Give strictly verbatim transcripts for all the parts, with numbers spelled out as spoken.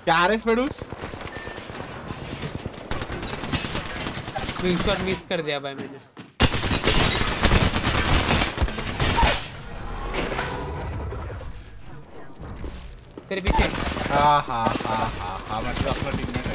क्या रे स्पेडूस? Wing shot miss कर दिया भाई मैंने। तेरे पीछे। हाँ हाँ हाँ हाँ हाँ मतलब अपना टीम में है।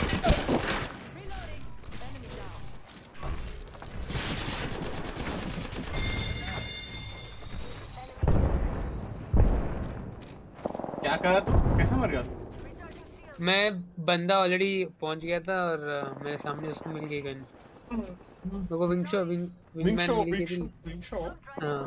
क्या करा तू? कैसे मर गया तू? मैं बंदा ऑलरेडी पहुंच गया था और uh, मेरे सामने उसको मिल गई गन। मेरे को wing shot wing wing wingman शो मिल विंग गई शो थी। विंग शो। हाँ।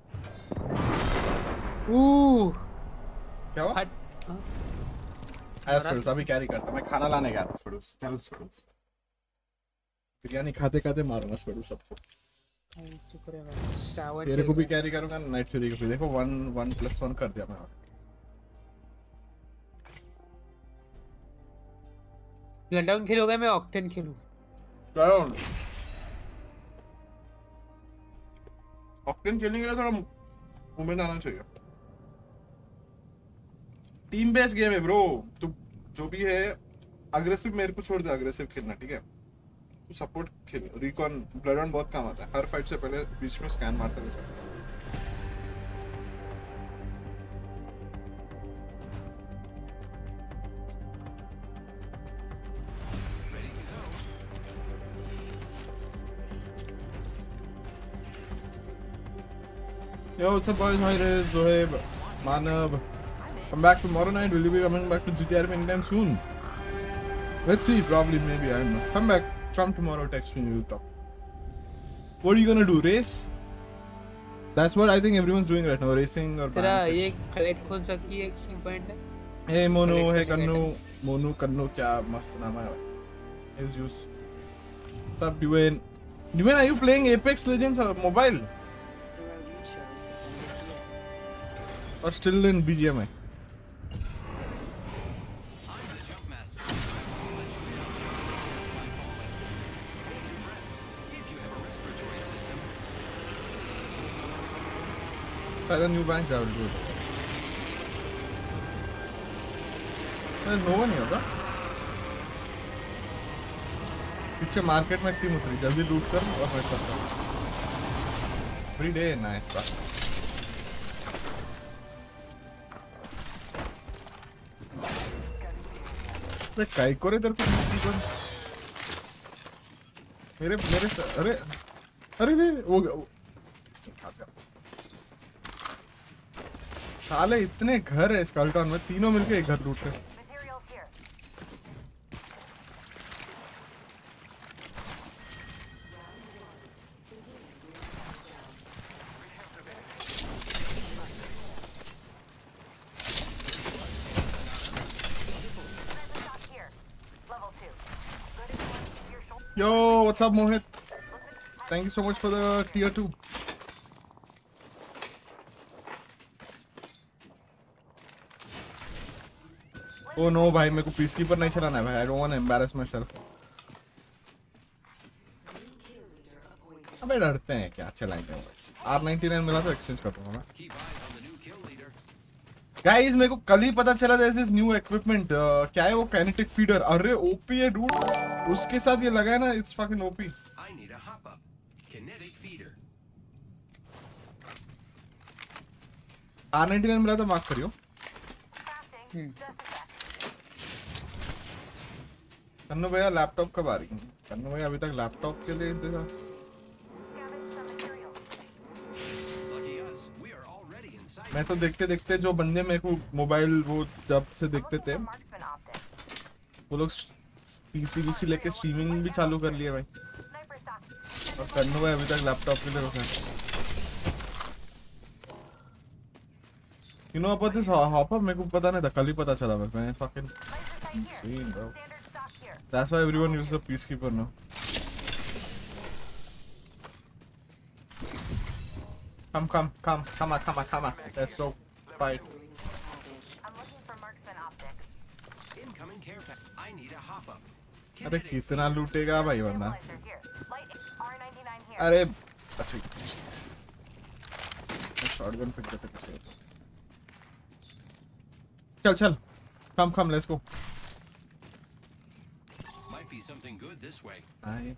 Ooh, क्या हुआ? हट। हाँ, एस मरा स्पेडूस तो अभी कैरी करता मैं खाना लाने गया था स्पेडूस चल स्पेडूस बिरयानी खाते खाते मारूंगा स्पेडूस सबको। सही। शुक्र है भाई, शावर तेरे चल को भी रहा है। कैरी करूंगा नाइट फ्यूरी को भी। देखो वन वन प्लस वन कर दिया मैं। लॉकडाउन खेलोगे मैं ऑक्टेन खेलूं। डाउन ऑक्टेन खेलने के लिए थोड़ा मूवमेंट आना चाहिए। टीम बेस्ड गेम है ब्रो। तू जो भी है अग्रेसिव मेरे को छोड़ दे। अग्रेसिव खेलना ठीक है। तू सपोर्ट खेल। रिकॉन ब्लड ऑन बहुत काम आता है। हर फाइट से पहले बीच में स्कैन मारते रहना। Yo, what's up boys? Hi Riz, Zohaib, Manav. Come back tomorrow night. Will you be coming back to G T R anytime soon? Let's see, probably, maybe, I don't know. Come back, come tomorrow, text me, we'll talk. What are you gonna do, race? That's what I think everyone's doing right now, racing or तेरा band ये kits. Collect कौन सा की एक point है? Hey Monu, Collect hey करने का Kannu. item। Monu, Kannu, क्या मस्त नाम है भाई. His use. What's up, Dwayne? Dwayne, are you playing Apex Legends on mobile? Or still in B G M I? Try the new bank, I will do it. There's no one here, bro. पीछे market में team उतरी जल्दी लूट कर और मैं करता हूँ एवरी डे नाइस बा अरे काई को रे तेरे को मेरे मेरे अरे अरे रे वो, वो साले इतने घर है स्कल्टन में तीनों मिलके एक घर लूट रहे। Yo, what's up, Mohit? Thank you so much for the tier two. Oh no, भाई मेरे को पीसकीपर नहीं चलाना है भाई. I don't want to embarrass myself. अबे डरते हैं क्या चलाएंगे बस. आर नाइंटी नाइन मिला तो एक्सचेंज कर दूंगा मैं. Guys, मेरे को कल ही पता चला there's this new equipment. uh, क्या है वो kinetic feeder? अरे ओपी है dude. उसके साथ ये लगा है ना, it's fucking O P. R ninety nine मिला तो मार्क करियो. कन्नू भैया लैपटॉप कब आ रही है? कन्नू भैया अभी तक लैपटॉप के लिए इंतजार. मैं तो देखते देखते जो बंदे मेरे को मोबाइल वो जब से देखते थे वो लोग पीसी वीसी लेके स्ट्रीमिंग भी चालू कर लिया भाई. और कन्नू भाई अभी तक लैपटॉप के लिए रुका. You know about this hopper? मेरे को पता नहीं था, कल ही पता चला बस. मैंने fucking seen bro. That's why everyone uses a peacekeeper now. Come, come, come, come on, come on, come on. Let's go fight. अरे कितना लूटेगा भाई वरना. अरे अच्छा शॉटगन पिक करते पीछे. चल चल come come let's go. something good this way. Aye.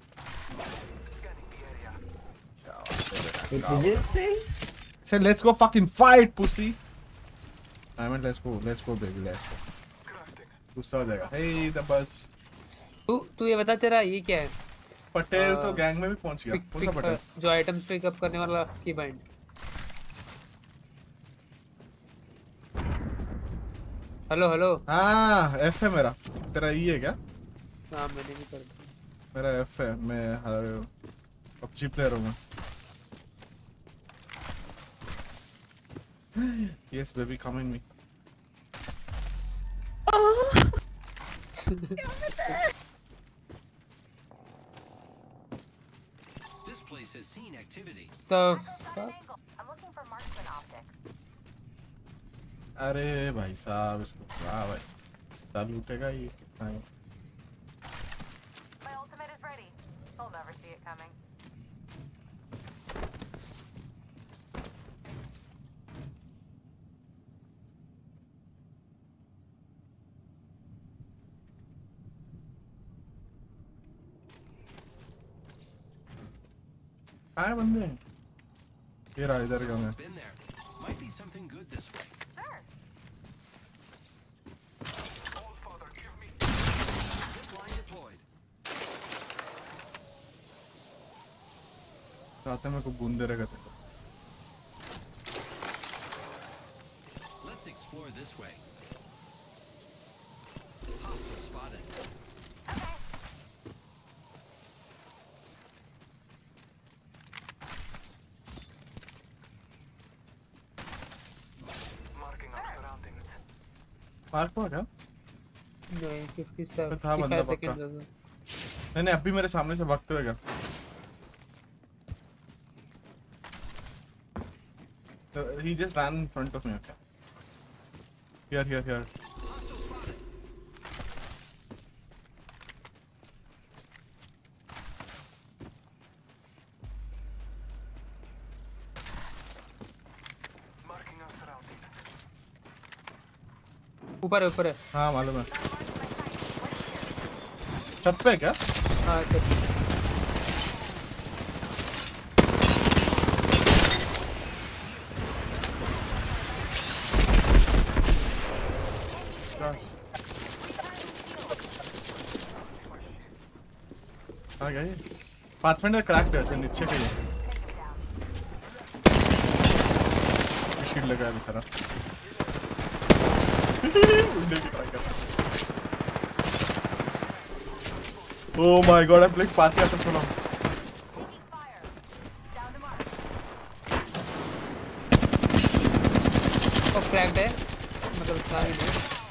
What did you say? Say let's go fucking fight, pussy. I mean let's go, let's go baby, let's go. गुस्सा हो जाएगा. Hey the bus. तू तू ये बता तेरा ये क्या है? पटेल तो गैंग में भी पहुंच गया. कौन सा पटेल? जो आइटम्स पिकअप करने वाला की बाइंड. Hello hello. हाँ एफ है मेरा. तेरा ई है क्या? हाँ मैंने भी कर दिया. मेरा एफ है. मैं हर पबजी प्लेयर हूँ मैं. Yes baby, come in me. This place has seen activity. The I'm looking for marksman optics. अरे भाई साहब इसको क्या भाई साल लूटेगा ये कितना है. My ultimate is ready. They'll never see it coming. कहाँ बंदे? ये रहा इधर का मैं. It's been there. Might be something good this way. Sure. Line deployed. रात में को बूंदे रहेगा तेरे. Let's explore this way. Hostile spotted. Okay. Mark हुआ क्या? नहीं fifty-seven था बंदा fifty-five seconds पक्का. हो गए. नहीं नहीं अभी मेरे सामने से भागते हुए क्या? So he just ran in front of me. Okay. Here here here. Hostile spotted. ऊपर है ऊपर है. हाँ मालूम है. छत पे क्या? हाँ चल. आ गया ये. पाथफाइंडर क्रैक्ड है नीचे का ये. शील्ड लगा है बेचारा. Oh my god, I'm playing Pathia after so long. Taking fire. Down to mark. वो क्रैक्ड है. मतलब सारी है.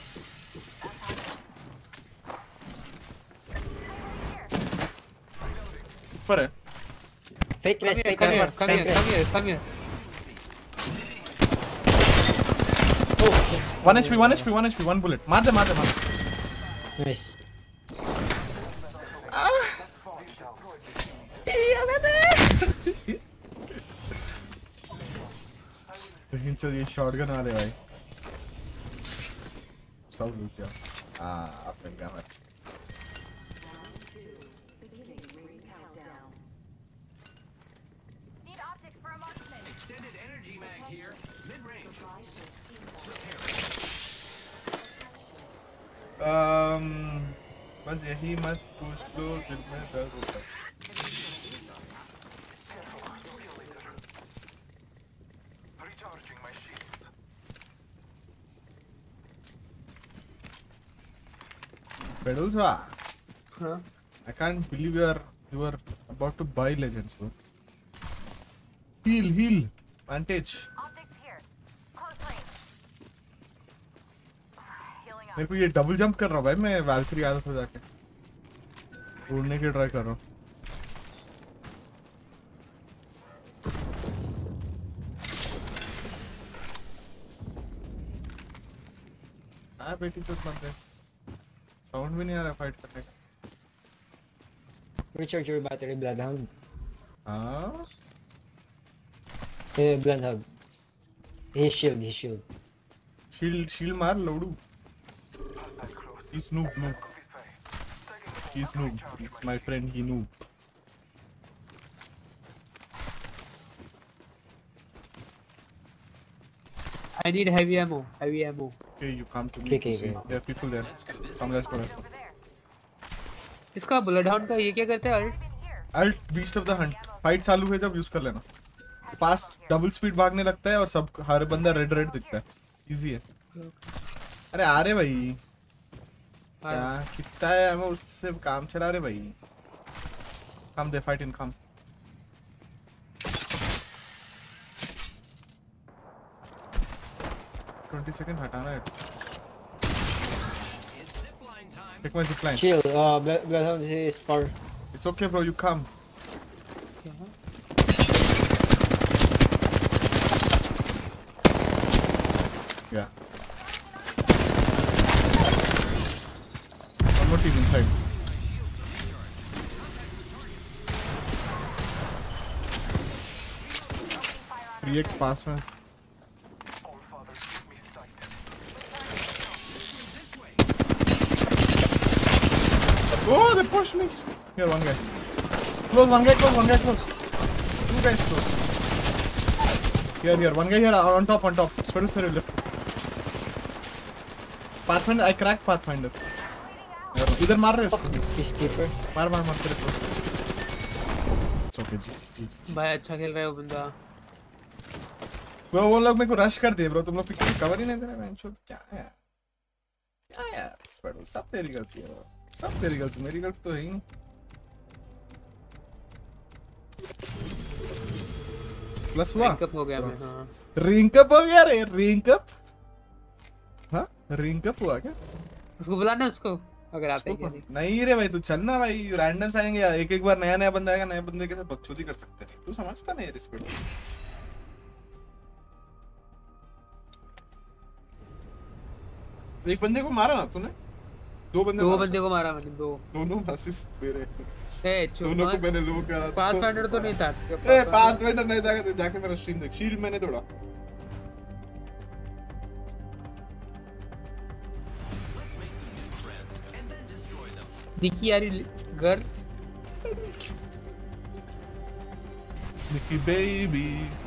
ऊपर है. Fake rest, fake Come here, rest, come fake here, come rest. here, come here. one H P, one H P, one H P, one bullet. मार दे मार दे मार दे. Nice. लेकिन चल ये शॉटगन वाले भाई सब लूट गया. हाँ आपने क्या है? Need optics for a marksman. Extended energy mag here. Mid range. Um, बस यही मत पूछ लो दिल में दर्द होता है. Pedulsa, हाँ. I can't believe you are you are about to buy legends, bro. Heal, heal, vantage. Optics here. Close range. Healing up. मेरे को ये डबल जंप कर रहा हूँ भाई मैं वैल्क्री आदत हो जाके उड़ने की ट्राई कर रहा हूँ. हाँ बेटी चुप मत दे. साउंड भी नहीं आ रहा फाइट करने का. Recharge your battery, Bloodhound. हाँ Eh, Bloodhound. His shield, his shield. Shield shield मार लौड़ू. He's noob noob. He's noob. He's my friend. He noob. I need heavy ammo. Heavy ammo. Okay, you come to me. Okay, okay, to see. okay. There are people there. Come, let's go. Let's go. Over there. इसका Bloodhound का ये क्या करते हैं alt? I'm in here. Alt Beast of the Hunt. Fight चालू है जब use कर लेना. फास्ट डबल स्पीड भागने लगता है और सब हर बंदा रेड रेड दिखता है. इजी है. अरे आ रहे भाई. क्या कितना है हमें उससे काम चला रहे भाई. कम दे फाइट इन कम. ट्वेंटी सेकंड हटाना है. It's zipline time. Take my zipline. Chill. Uh, Blood- Bloodhound is far. It's okay bro, you come. Yeah. One more team inside. three x pass man. Oh, they pushed me. Here, one guy. Close, one guy close, one guy close. Two guys close. Here, here, one guy here on top, on top. Spread is left. Pathfinder, I cracked Pathfinder. इधर मार रहे हो. Peacekeeper. मार मार मार तेरे को. It's okay जी जी. भाई अच्छा खेल रहा है वो बंदा. वो वो लोग मेरे को रश कर दिए ब्रो. तुम लोग पिक्चर कवर ही नहीं दे रहे. मैं शो क्या है क्या यार. स्पेड सब तेरी गलती है bro. सब तेरी गलती. मेरी गलती तो है ही नहीं. प्लस हुआ. Rank up हो गया मैं. हाँ. रिंक अप हो गया रे. Rank up. हाँ रिंक अप हुआ क्या. उसको बुलाना उसको अगर आता है क्या नहीं. नहीं रे भाई तू चलना भाई. रैंडम्स आएंगे एक एक बार नया नया बंदा आएगा. नए बंदे के साथ बकचोदी कर सकते नहीं. तू समझता नहीं रिस्पेक्ट. एक बंदे को मारा ना तूने. दो बंदे दो मारा. बंदे को मारा मैंने. दो. दोनों असिस्ट मेरे. ए दोनों को चुप. मैंने लो करा. पाथफाइंडर तो नहीं था. ए पाथफाइंडर नहीं था. जाके मेरा स्ट्रीम देख. शील्ड मैंने तोड़ा. Let's make some new friends and then destroy them. निकी यार घर. Nicky baby.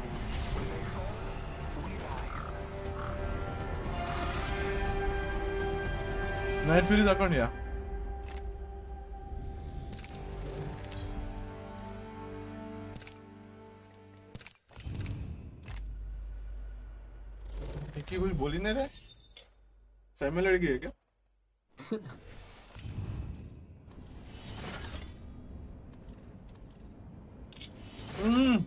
Night Fury ತಗೊಂಡ್ಯಾ. निकी कुछ बोली नहीं रहे. सैम लड़की है क्या. हम्म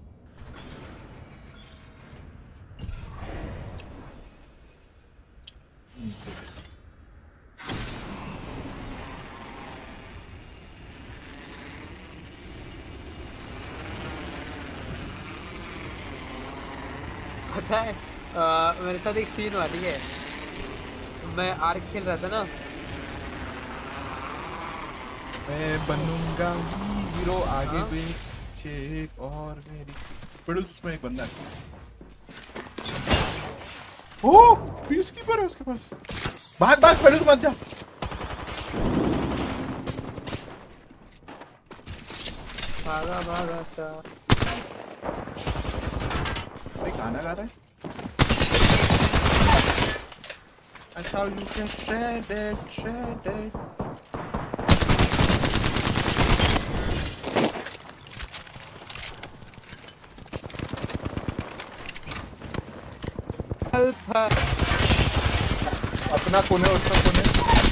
पता है आ, मेरे साथ एक सीन हुआ. ठीक है मैं आर्क खेल रहा था ना. मैं बनूंगा हीरो. आगे पीछे और मेरी पड़ोस इसमें एक बंदा है. ओह पीसकीपर है उसके पास. भाग भाग पड़ोस मत जा. भागा भागा सा. भाई गाना गा रहा है. That's how you get shredded, shredded. Alpha. अपना कोने उसका कोने.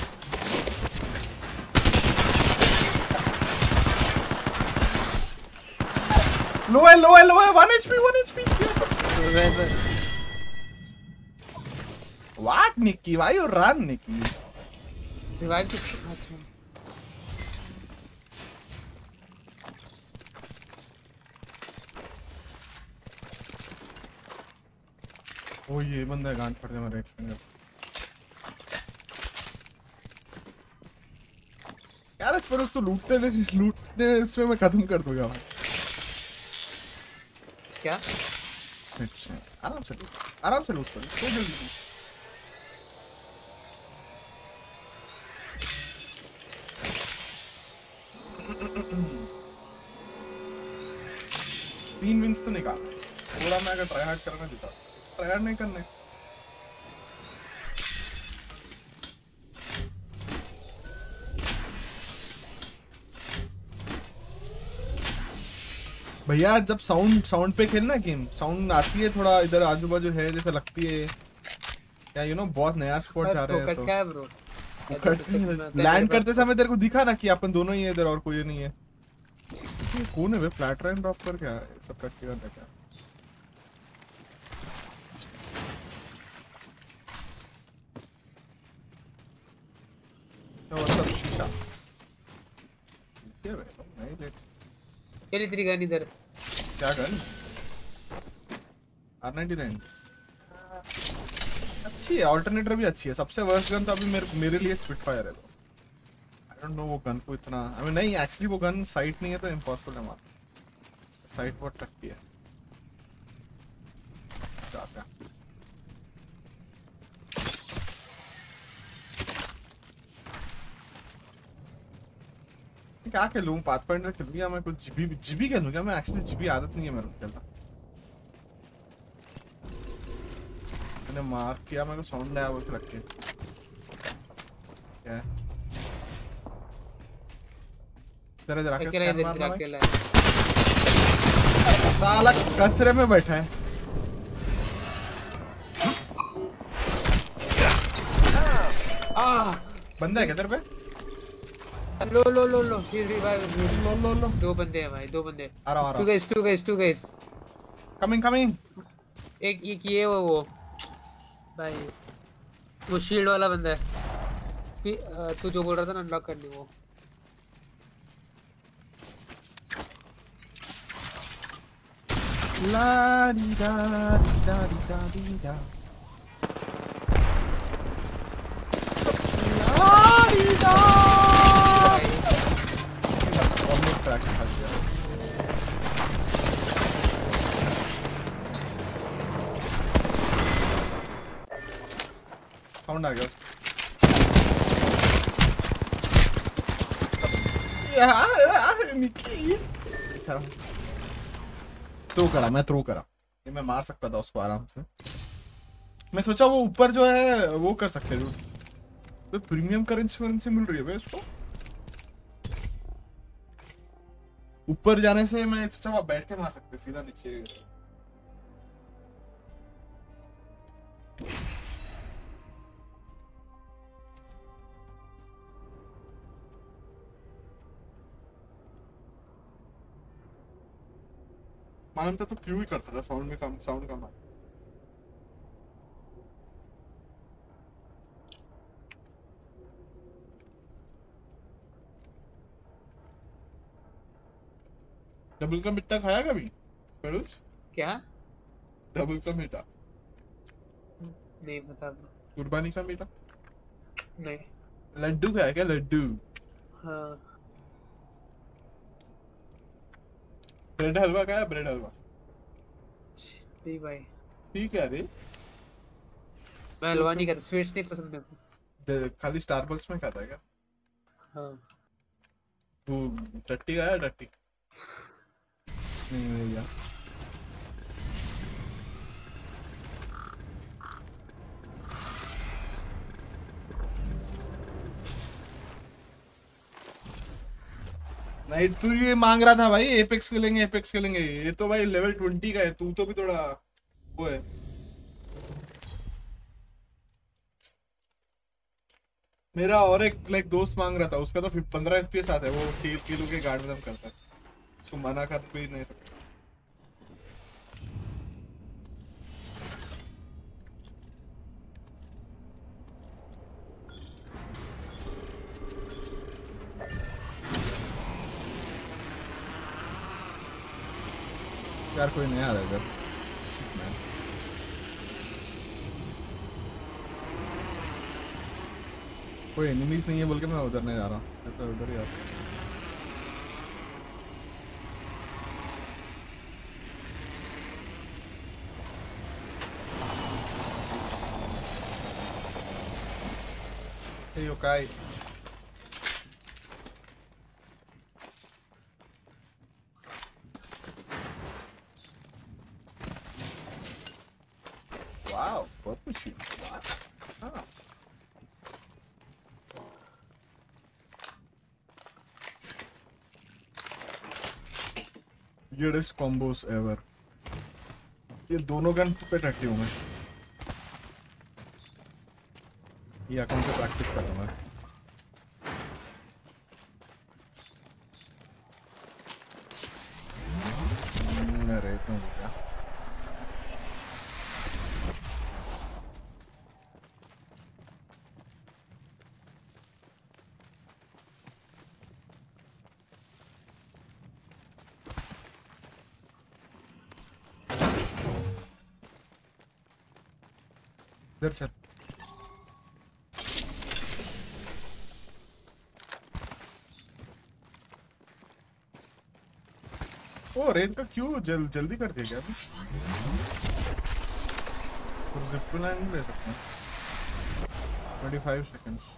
लो है लो है लो है. One HP one HP. What Nicky? Why you run Nicky? Revive किस. अच्छा ओ ये बंदा गांड पड़ गया मेरे एक्सपेंडर. यार इस पर उसको लूटते लूटने इसमें मैं खत्म कर दूंगा. क्या. अच्छा आराम से लूट. आराम से लूट कर. कोई जल्दी नहीं. तीन विंस तो निकाल थोड़ा मैं अगर ट्राई हार्ड करना देता ट्राई हार्ड नहीं करने भैया जब साउंड साउंड पे खेलना गेम साउंड आती है थोड़ा इधर आजू बाजू है जैसे लगती है या यू नो बहुत नया स्पॉट जा रहे हैं तो क्या है ब्रो लैंड करते समय तेरे को दिखा ना कि अपन दोनों ही है इधर और कोई नहीं है ये कौन है बे फ्लैट राइन ड्रॉप कर क्या है सब करके करना क्या तो मतलब शीशा क्या है नहीं लेट्स चली तेरी गन इधर क्या गन आर नाइंटी नाइन अच्छी है ऑल्टरनेटर भी अच्छी है सबसे वर्स्ट गन तो अभी मेरे मेरे लिए स्पिटफायर है आई डोंट नो वो गन को इतना आई मीन नहीं एक्चुअली वो गन साइट नहीं है तो इम्पॉसिबल है मार साइट बहुत टक्की है जाता क्या खेलूं पाथफाइंडर खेलूं या मैं कुछ जीबी जीबी खेलूं क्या मैं एक्चुअली जीबी आदत नहीं है मेरे को खेलना मैंने मार्क किया मेरे को साउंड आया वो रख के क्या है तेरे जरा के स्कैन मारना भाई साला कचरे में बैठा है आ बंदा है क्या तेरे पे लो लो लो लो ही रिवाइव लो लो लो दो बंदे हैं भाई दो बंदे आ रहा आ टू रहा guys two guys two guys coming coming एक एक ये वो वो भाई वो शील्ड वाला बंदा है फिर, अ, तू जो बोल रहा था ना अनलॉक करने वो ला डी दा डी दा डी दा डी दा ला डी दा बस ऑलमोस्ट क्रैक कर दिया साउंड आ गया यार निकी अच्छा थ्रो करा मैं थ्रो करा ये मैं मार सकता था उसको आराम से मैं सोचा वो ऊपर जो है वो कर सकते हैं तो प्रीमियम करेंसी करेंसी मिल रही है भाई इसको ऊपर जाने से मैं सोचा वहां बैठ के मार सकते सीधा नीचे मानता तो क्यों ही करता था साउंड में कम साउंड कम आ डबल का मिट्टा खाया कभी पेरुस क्या डबल का मीठा नहीं पता ब्रो कुर्बानी का मीठा नहीं लड्डू खाया क्या लड्डू हाँ ब्रेड हलवा खाया ब्रेड हलवा जी भाई ठीक है अरे मैं हलवा नहीं खाता स्वीट्स नहीं पसंद मेरे को खाली स्टारबक्स में खाता है क्या हाँ वो टट्टी खाया टट्टी नहीं भैया नाइट तू ये मांग रहा था भाई एपेक्स खेलेंगे एपेक्स खेलेंगे ये तो भाई लेवल ट्वेंटी का है तू तो भी थोड़ा वो है मेरा और एक लाइक दोस्त मांग रहा था उसका तो पंद्रह एफपीएस आता है वो खेल किलो के गार्ड में करता है उसको मना कर कोई नहीं सकता यार कोई नहीं आ रहा इधर कोई एनिमीज नहीं है बोल के मैं उधर नहीं जा रहा मैं तो उधर ही आ रहा Hey, yokai. weirdest combos ever. ये दोनों गन पे टट्टी हूँ मैं. ये अकाउंट पे प्रैक्टिस कर रहा हूँ मैं. अरे तो क्या? इधर चल. ओ रेत का क्यों जल जल्दी कर दिया क्या अभी? तो जिप लाइन नहीं ले सकते. twenty-five seconds.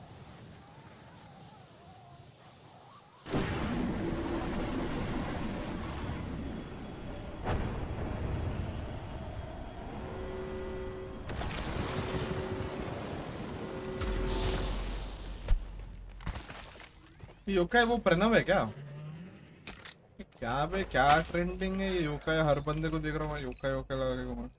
योकाई वो प्रणव है क्या? क्या बे क्या ट्रेंडिंग है ये योकाई. हर बंदे को देख रहा हूँ मैं योकाई योकाई लगा के घूम.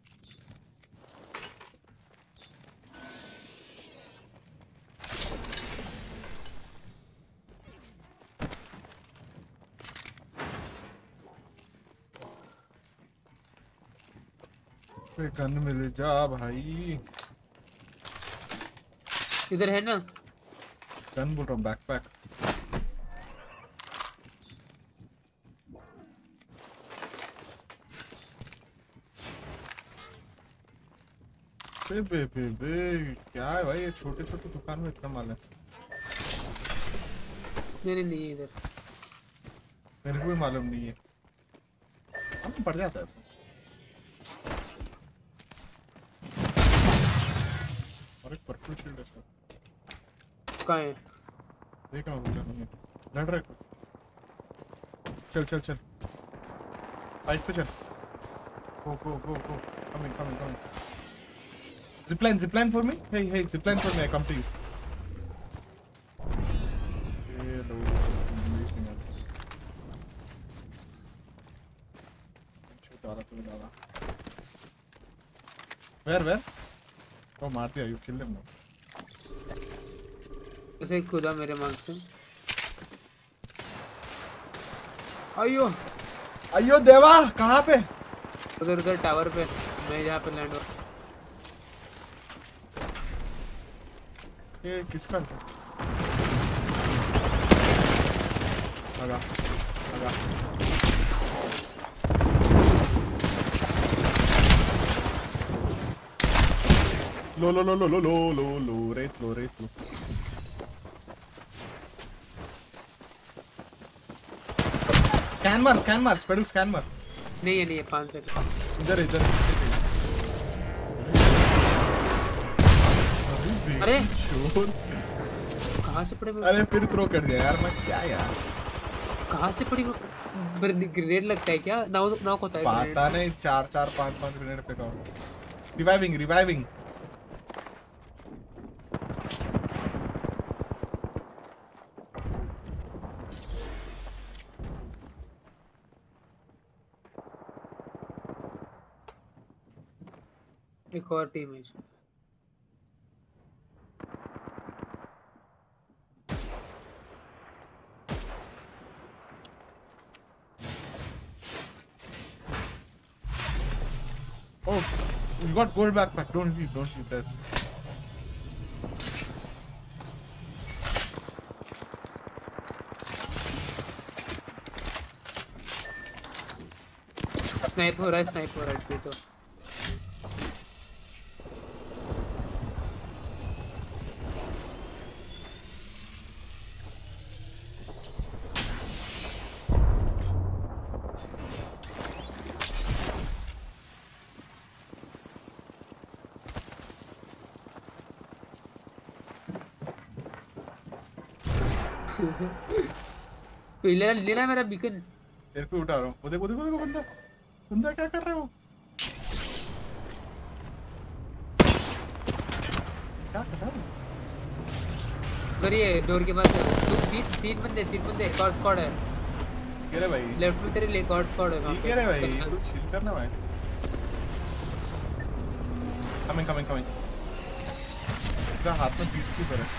गन मिल जा भाई. इधर है ना गन बोल रहा हूँ. बैकपैक. बे बे बे बे क्या है भाई ये छोटे छोटे दुकान में इतना माल है. मेरे नहीं है इधर. मेरे को भी मालूम नहीं है. हम पड़ जाता है. और एक पर्पल शील्ड है सर. कहाँ है? देख रहा हूँ. लड़ रहे. चल चल चल. फाइट पे चल. Go go go go. Coming coming coming. Zipline, zipline for me. Hey, hey, zipline for me. I come to you. Hello. Where, where? Oh, Marty, you killed him now. उसे कूदा मेरे मार्ग से. अयो अयो देवा कहाँ पे? उधर उधर टावर पे. मैं जहाँ पे लैंड हुआ. ये किसका था? लगा लगा. लो लो लो लो लो लो लो लो रेत लो रेत लो. स्कैन मार स्कैन मार स्पेडल स्कैन मार. नहीं है नहीं है पाँच सेकंड. इधर इधर. अरे शोर. कहाँ से पड़े? अरे फिर थ्रो कर दिया यार. मैं क्या यार कहाँ से पड़ी? ग्रेनेड लगता है क्या? नाउ नाउ होता है पता नहीं. चार चार पांच पांच ग्रेनेड पे का. Reviving reviving. एक और टीम है. Oh, you got gold backpack. Don't leave, don't leave this. Snipe हो रहा है. स्नाइप हो रहा है तो. लेना लेना मेरा बीकन. तेरे को उठा रहा हूँ. वो देखो देखो देखो बंदा. बंदा क्या कर रहा है वो? क्या कर रहा है? उधर ये डोर के पास तीन तीन बंदे तीन बंदे. एक और स्क्वाड है. ठीक है रे भाई, लेफ्ट में तेरे लेक आउट स्क्वाड है वहां ठीक है रे भाई, कुछ chill करना भाई। Coming, coming, coming. इसका हाथ में बीस की तरह।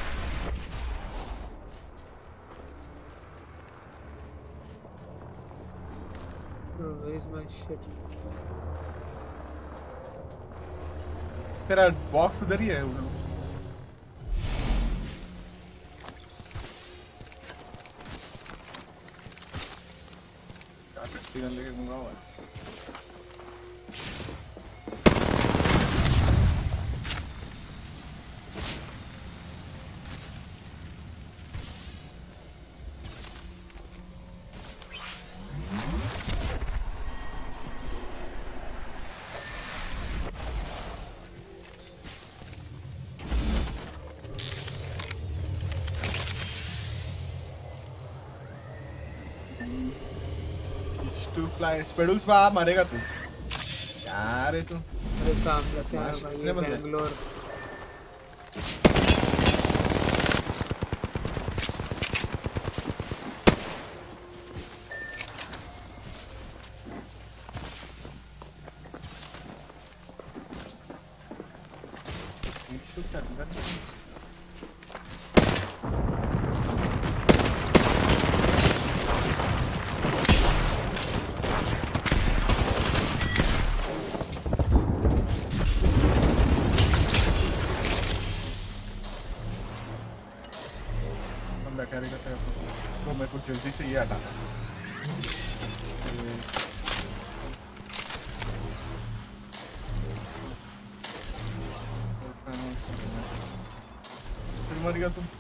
Bro, where is my shit? तेरा बॉक्स उधर ही है वो। क्या लेके घूमा हुआ है? फ्लाई स्पेडल्स पे आप मरेगा तू यार है तू अरे सामने से आ भाई ये बैंगलोर जल्दी से ये हटा फिर मर गया तुम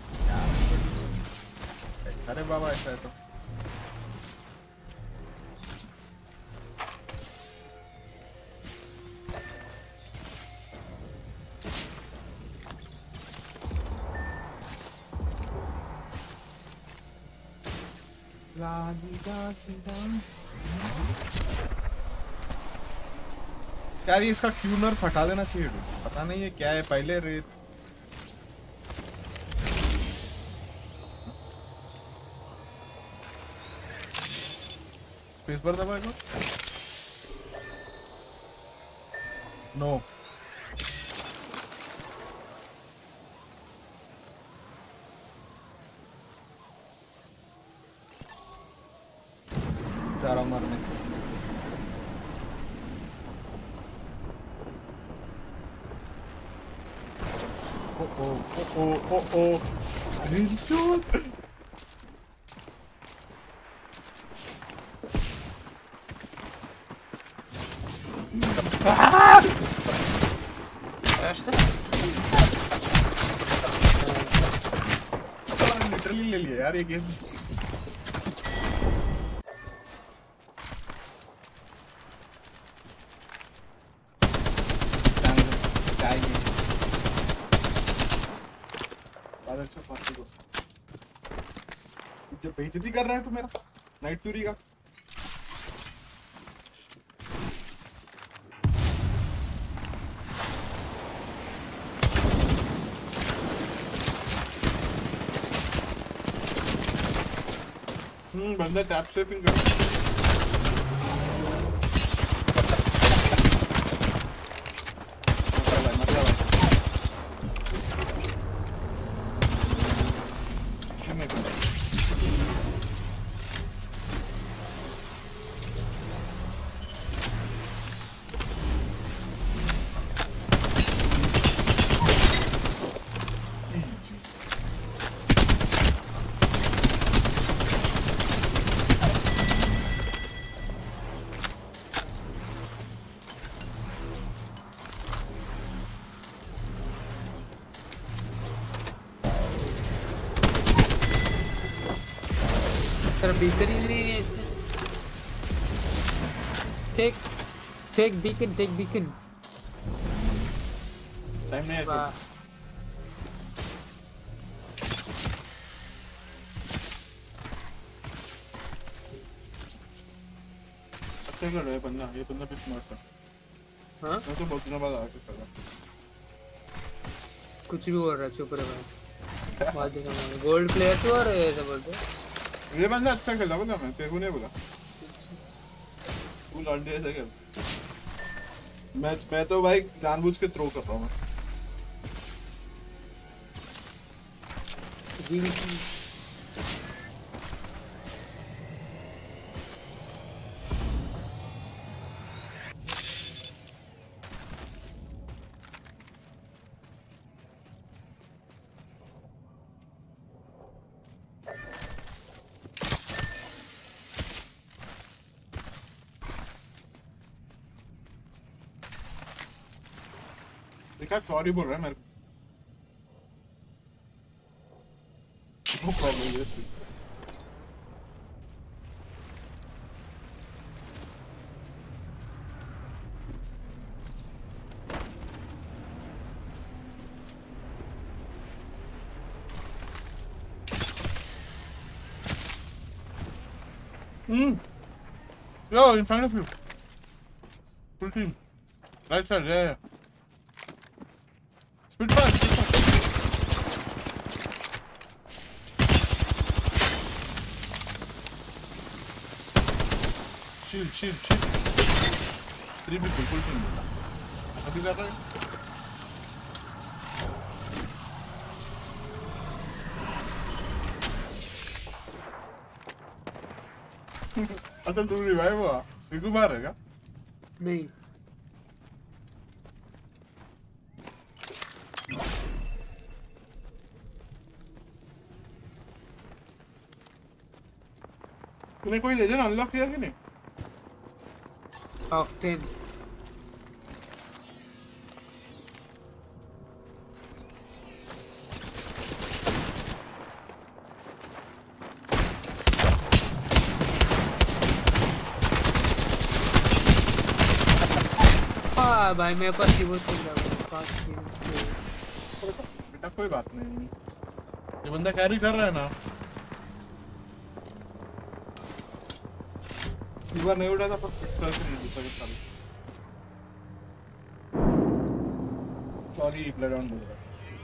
सारे बाबा ऐसा है तो यार ये इसका क्यू नर्फ हटा देना चाहिए, पता नहीं है क्या है पहले रेत स्पेस बार दबाएगा नो चारा मारने ओ ओ ओ ओ ओ हेडशॉट लिटरली ले लिया यार ये गेम बेइज्जती कर रहा है तू मेरा नाइट फ्यूरी का हम्म बंदा टैप सेविंग कर beacon ही नहीं है इसमें take take beacon take beacon time नहीं है अच्छा कर रहा है बंदा ये बंदा भी स्मार्ट था हाँ मैं तो बहुत दिनों बाद आके कर रहा कुछ भी बोल रहा है चुप रहे भाई बात देखा मैंने गोल्ड प्लेयर तो और ऐसा बोलते ये बंदा अच्छा खेला बोला मैं तेरे को नहीं बोला तू लॉन्डे ऐसा खेल मैं मैं तो भाई जानबूझ के थ्रो कर रहा हूँ मैं देखा सॉरी बोल रहा है मेरे को no problem yes Hmm. Yo, in front of you. Full team. Right side, yeah, yeah. Split fast, split fast. Shield, shield, shield. Three people, full team. अभी कर रहा है? अच्छा तू रिवाइव हुआ? बिगू मारेगा? नहीं तूने कोई लेजेंड अनलॉक किया कि नहीं? ऑक्टेन हाँ भाई मेरे पास कीबोर्ड चल रहा है पांच चीज बेटा कोई बात नहीं ये बंदा कैरी कर रहा है ना इस बार नहीं उड़ा था पर फिक्स करके नहीं दूसरा के साथ सॉरी ब्लड ऑन बोल रहा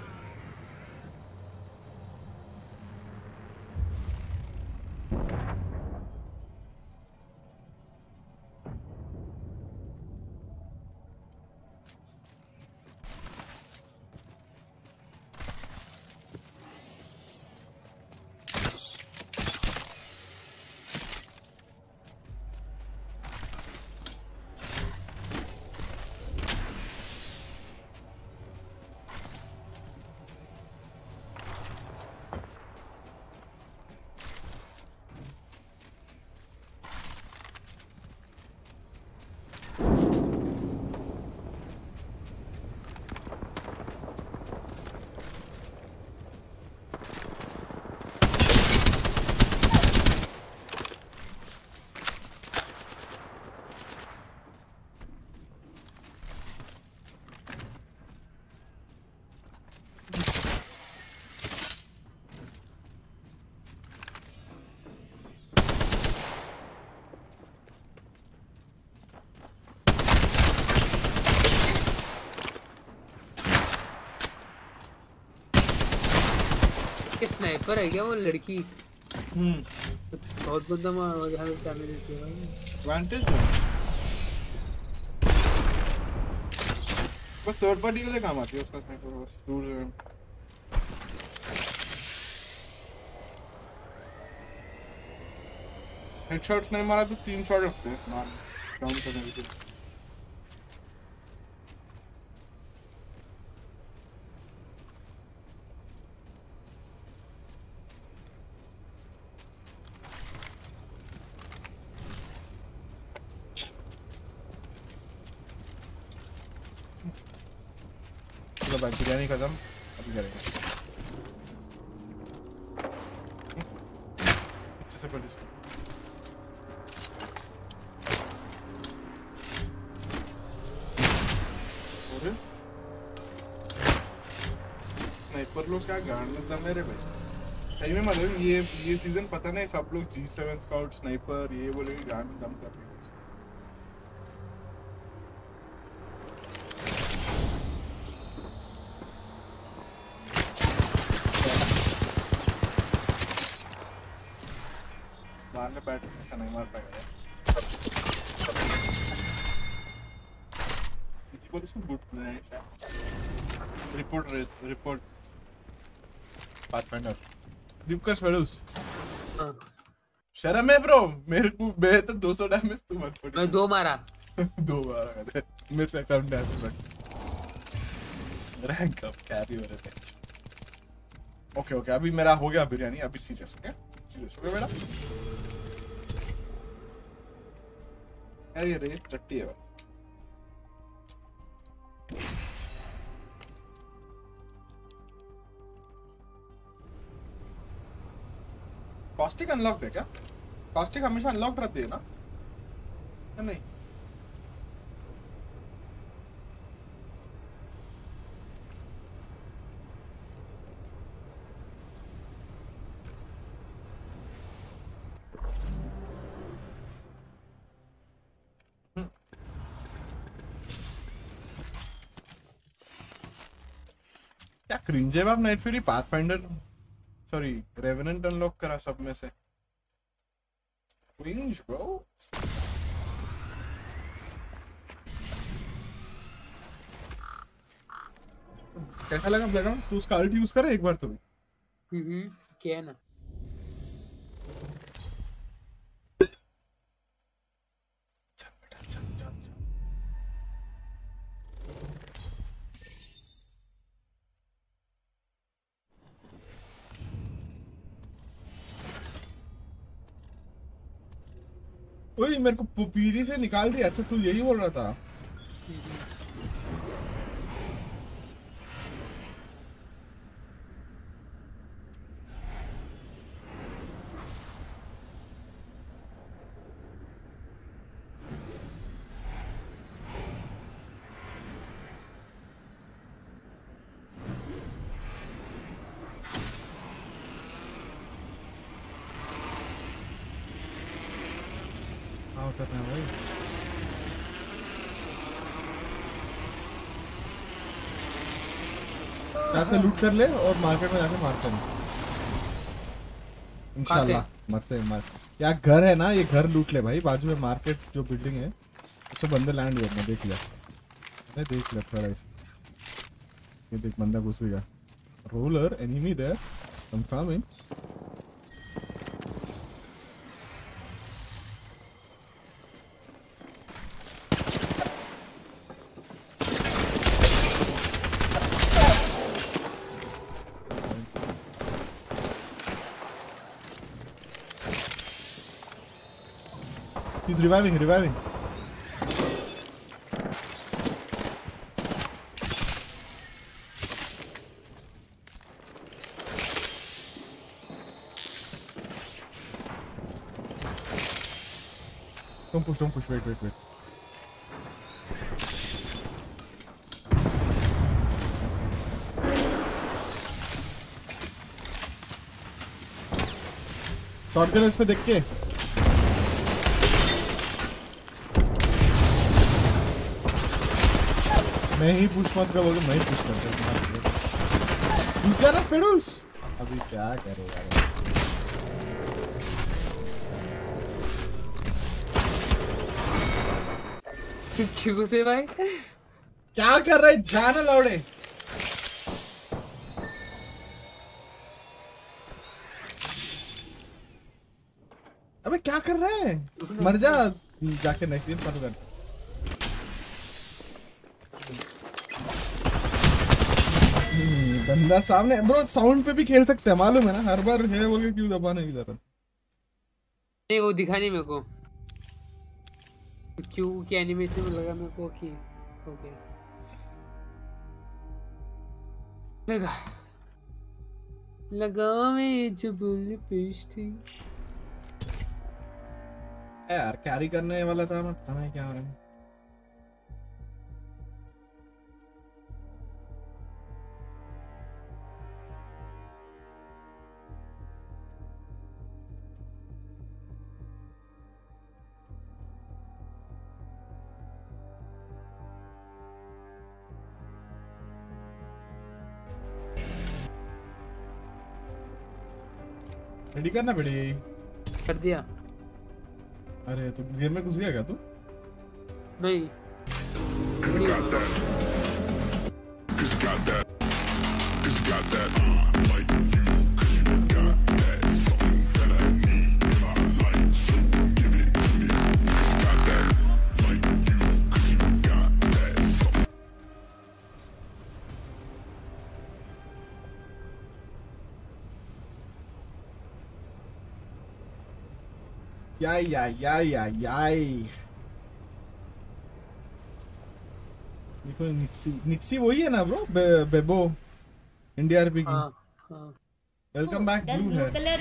स्नाइपर है क्या वो लड़की हम्म बहुत बंदा मार यहाँ पे डैमेज देती है भाई एडवांटेज है बस थर्ड पार्टी के लिए काम आती है उसका स्नाइपर बस दूर हेडशॉट्स नहीं मारा तो तीन शॉट रखते हैं मार डाउन करने के लिए भाई बिरयानी खत्म अभी करेंगे अच्छे से पढ़ इसको और स्नाइपर लोग क्या गांड में दम मेरे भाई सही में मतलब ये ये सीजन पता नहीं सब लोग जी सेवन स्काउट स्नाइपर ये बोले कि गांड में दम कर रहे हैं सामने बैठ के नहीं मार पाएगा यार। सीधी बोल इसको बूट नहीं है। रिपोर्ट रिपोर्ट पाथफाइंडर डिपकर स्पेडल्स। हाँ शर्म है ब्रो, मेरे को मैं तो दो सौ डैमेज तू मत पड़। मैं दो मारा। दो बार कर मेरे से कम डैमेज लग। रैंक अप कैरी हो रहे थे। ओके ओके अभी मेरा हो गया बिरयानी, अभी सीरियस ओके सीरियस हो गया बेटा। यार ये रेट चट्टी है। कॉस्टिक अनलॉक्ड है क्या? कॉस्टिक हमेशा अनलॉक्ड रहती है ना या नहीं? क्या क्रिंज है बाप। Night Fury Pathfinder sorry Revenant unlock करा सब में से। Cringe bro. कैसा लगा ब्लैकआउट? तू उसका अल्ट यूज करे एक बार तो भी। हम्म क्या है ना चल बेटा चल चल चल। ओए मेरे को पीडी से निकाल दिया। अच्छा तू यही बोल रहा था। हाँ करना है भाई। यहाँ से लूट कर ले और मार्केट में जाके मारते हैं इंशाल्लाह। मरते हैं मार यार। घर है ना ये, घर लूट ले भाई। बाजू में मार्केट जो बिल्डिंग है उससे बंदे लैंड हुए। मैं देख लिया मैंने देख लिया थोड़ा। ये देख बंदा घुस भी गया। Roller enemy there I am coming. He's reviving, reviving. Don't push, don't push, wait, wait, wait. Shotgun इस पे देख के। मैं ही पुश मत कर बोल, मैं ही पुश करता हूँ। घुस जाना स्पेडल्स। अभी क्या करेगा यार? क्यों से भाई? क्या कर रहे? जाना लौड़े। अबे क्या कर रहे हैं? मर जा जाके नेक्स्ट दिन चालू कर। बंदा सामने ब्रो। साउंड पे भी खेल सकते हैं मालूम है ना। हर बार है बोल के क्यों दबाने की जरूरत नहीं, वो दिखा नहीं मेरे को। क्यों की एनिमेशन में लगा मेरे को कि हो गया। लगा लगा में जो बुल पेश थी यार। कैरी करने वाला था मैं, पता नहीं क्या हो रहा है। रेडी करना पड़ी। कर दिया। अरे तो गेम में घुस गया क्या तू? नहीं Cause you got that. Cause you got that. Uh, like you. Cause you got that. Something that I need in my life. So give it to me. Cause you got that. Like you. Cause you got that. Something. याई याई याई याई याई देखो निक्सी निक्सी वही है ना bro बे, बेबो इंडिया आरपी की हाँ हाँ welcome back Does blue blue है color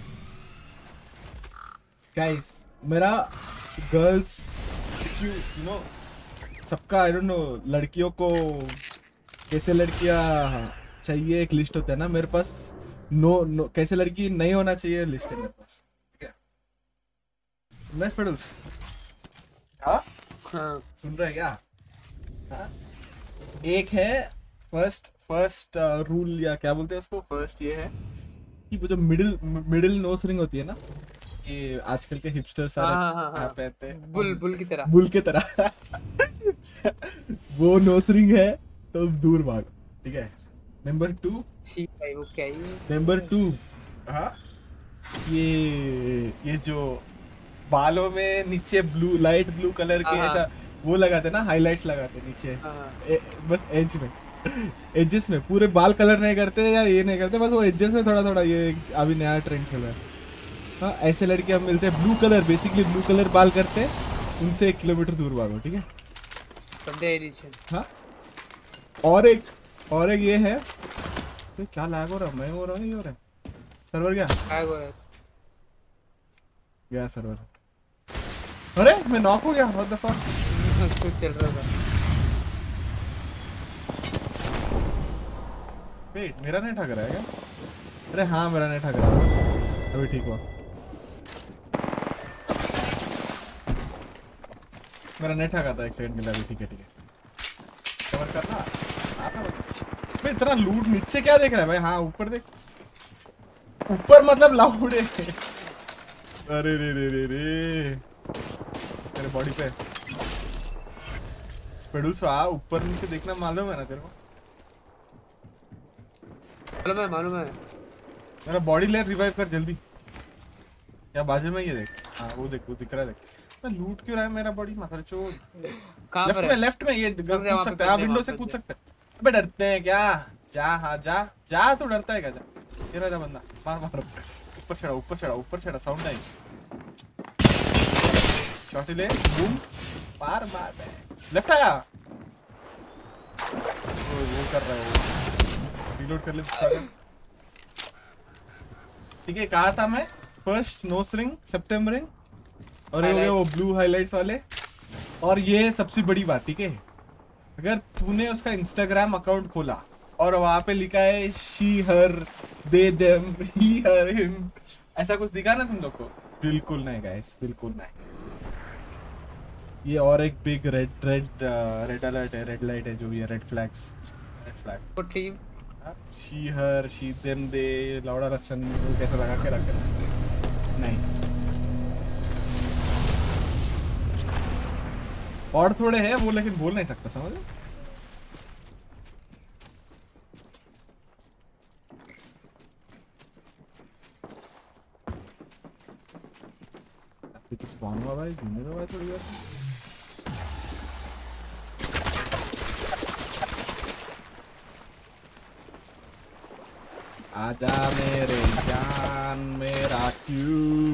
गाइस मेरा गर्ल्स यू नो सबका आई डोंट नो लड़कियों को कैसे लड़कियां चाहिए एक लिस्ट होता है ना मेरे पास नो नो कैसे लड़की नहीं होना चाहिए लिस्ट है मेरे पास ठीक है नाइस पेडल्स हाँ हाँ सुन रहे क्या हाँ? एक है फर्स्ट फर्स्ट रूल या क्या बोलते हैं उसको फर्स्ट ये है कि वो जो मिडिल मिडिल नोज रिंग होती है ना ये आजकल के हिपस्टर सारे हाँ, हाँ, हाँ। हाँ, पहनते हैं बुल बुल की तरह बुल के तरह वो नोज रिंग है तो दूर भागो ठीक है नंबर टू ठीक है वो क्या ही है नंबर टू हाँ ये ये जो बालों में नीचे ब्लू लाइट ब्लू कलर के हाँ, ऐसा वो लगाते ना हाइलाइट्स लगाते नीचे हाँ ए, बस एज में एजेस में पूरे बाल कलर नहीं करते या ये नहीं करते बस वो एजेस में थोड़ा थोड़ा ये अभी नया ट्रेंड चल रहा है हाँ ऐसे लड़के हम मिलते हैं blue colour basically blue colour बाल करते हैं उनसे एक किलोमीटर दूर भागो ठीक है बंदे है नीचे हाँ और एक और एक ये है तो क्या लैग हो रहा है मैं हो रहा हूँ ये हो रहा है सर्वर क्या क्या हो रहा है गया सर्वर अरे मैं नॉक हो गया व्हाट द फक कुछ चल रहा था वेट मेरा नेट हग रहा है क्या अरे हाँ मेरा नेट हग रहा है अभी ठीक हुआ मेरा नेट हगा था एक सेकंड के लिए अभी ठीक है ठीक है कवर करना आता भाई इतना लूट नीचे क्या देख रहा है भाई हाँ ऊपर देख ऊपर मतलब लाउड है अरे रे रे रे रे तेरे बॉडी पे पेडल्स आ ऊपर नीचे देखना मालूम है ना तेरे को मालूम है मालूम है मेरा बॉडी ले रिवाइव कर जल्दी क्या बाजू में ये देख हाँ वो देख वो दिख रहा है देख मैं लूट क्यों रहा है मेरा बॉडी माथा चोद कहाँ लेफ्ट पर में है लेफ्ट में ये रुक कूद जा, वहाँ पे सकता है आप बंदे, विंडो वहाँ से पे कूद बंदे। सकते हैं अबे डरते हैं क्या जा हाँ जा जा तू डरता है क्या जा ये रहा बंदा मार मार ऊपर चढ़ा ऊपर चढ़ा ऊपर चढ़ा साउंड आई शॉट ले बूम मार मार लेफ्ट आया वो वो कर रहा है वो रीलोड कर ले ठीक है कहा था मैं first nose ring September ring और ये हो गया वो ब्लू हाइलाइट्स वाले और ये सबसे बड़ी बात ठीक है अगर तूने उसका इंस्टाग्राम अकाउंट खोला और वहां पे लिखा है she her they them he her him ऐसा कुछ दिखा ना तुम लोग को बिल्कुल नहीं गाइस बिल्कुल नहीं ये और एक big red red red alert है रेड लाइट है जो भी है रेड फ्लैग्स रेड फ्लैग वो team she her she them they लौड़ा रसन वो कैसा लगा के रख नहीं और थोड़े हैं वो लेकिन बोल नहीं सकता समझ तो स्पॉन हुआ भाई जीने दो भाई थोड़ी देर आजा मेरे जान मेरा क्यों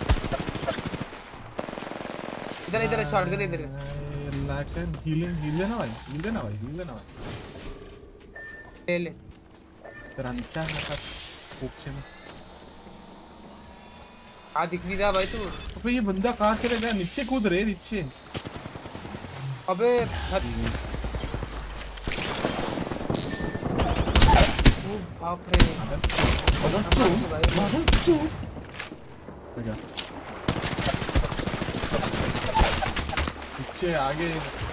इधर इधर शॉटगन इधर लाइक हीलिंग हील लेना भाई हील लेना भाई हील लेना भाई ले ले तेरा नीचा है का पोक्से में आ दिख नहीं रहा भाई तू अबे ये बंदा कहां चले गया नीचे कूद रहे नीचे अबे हद ओ बाप रे नीचे आगे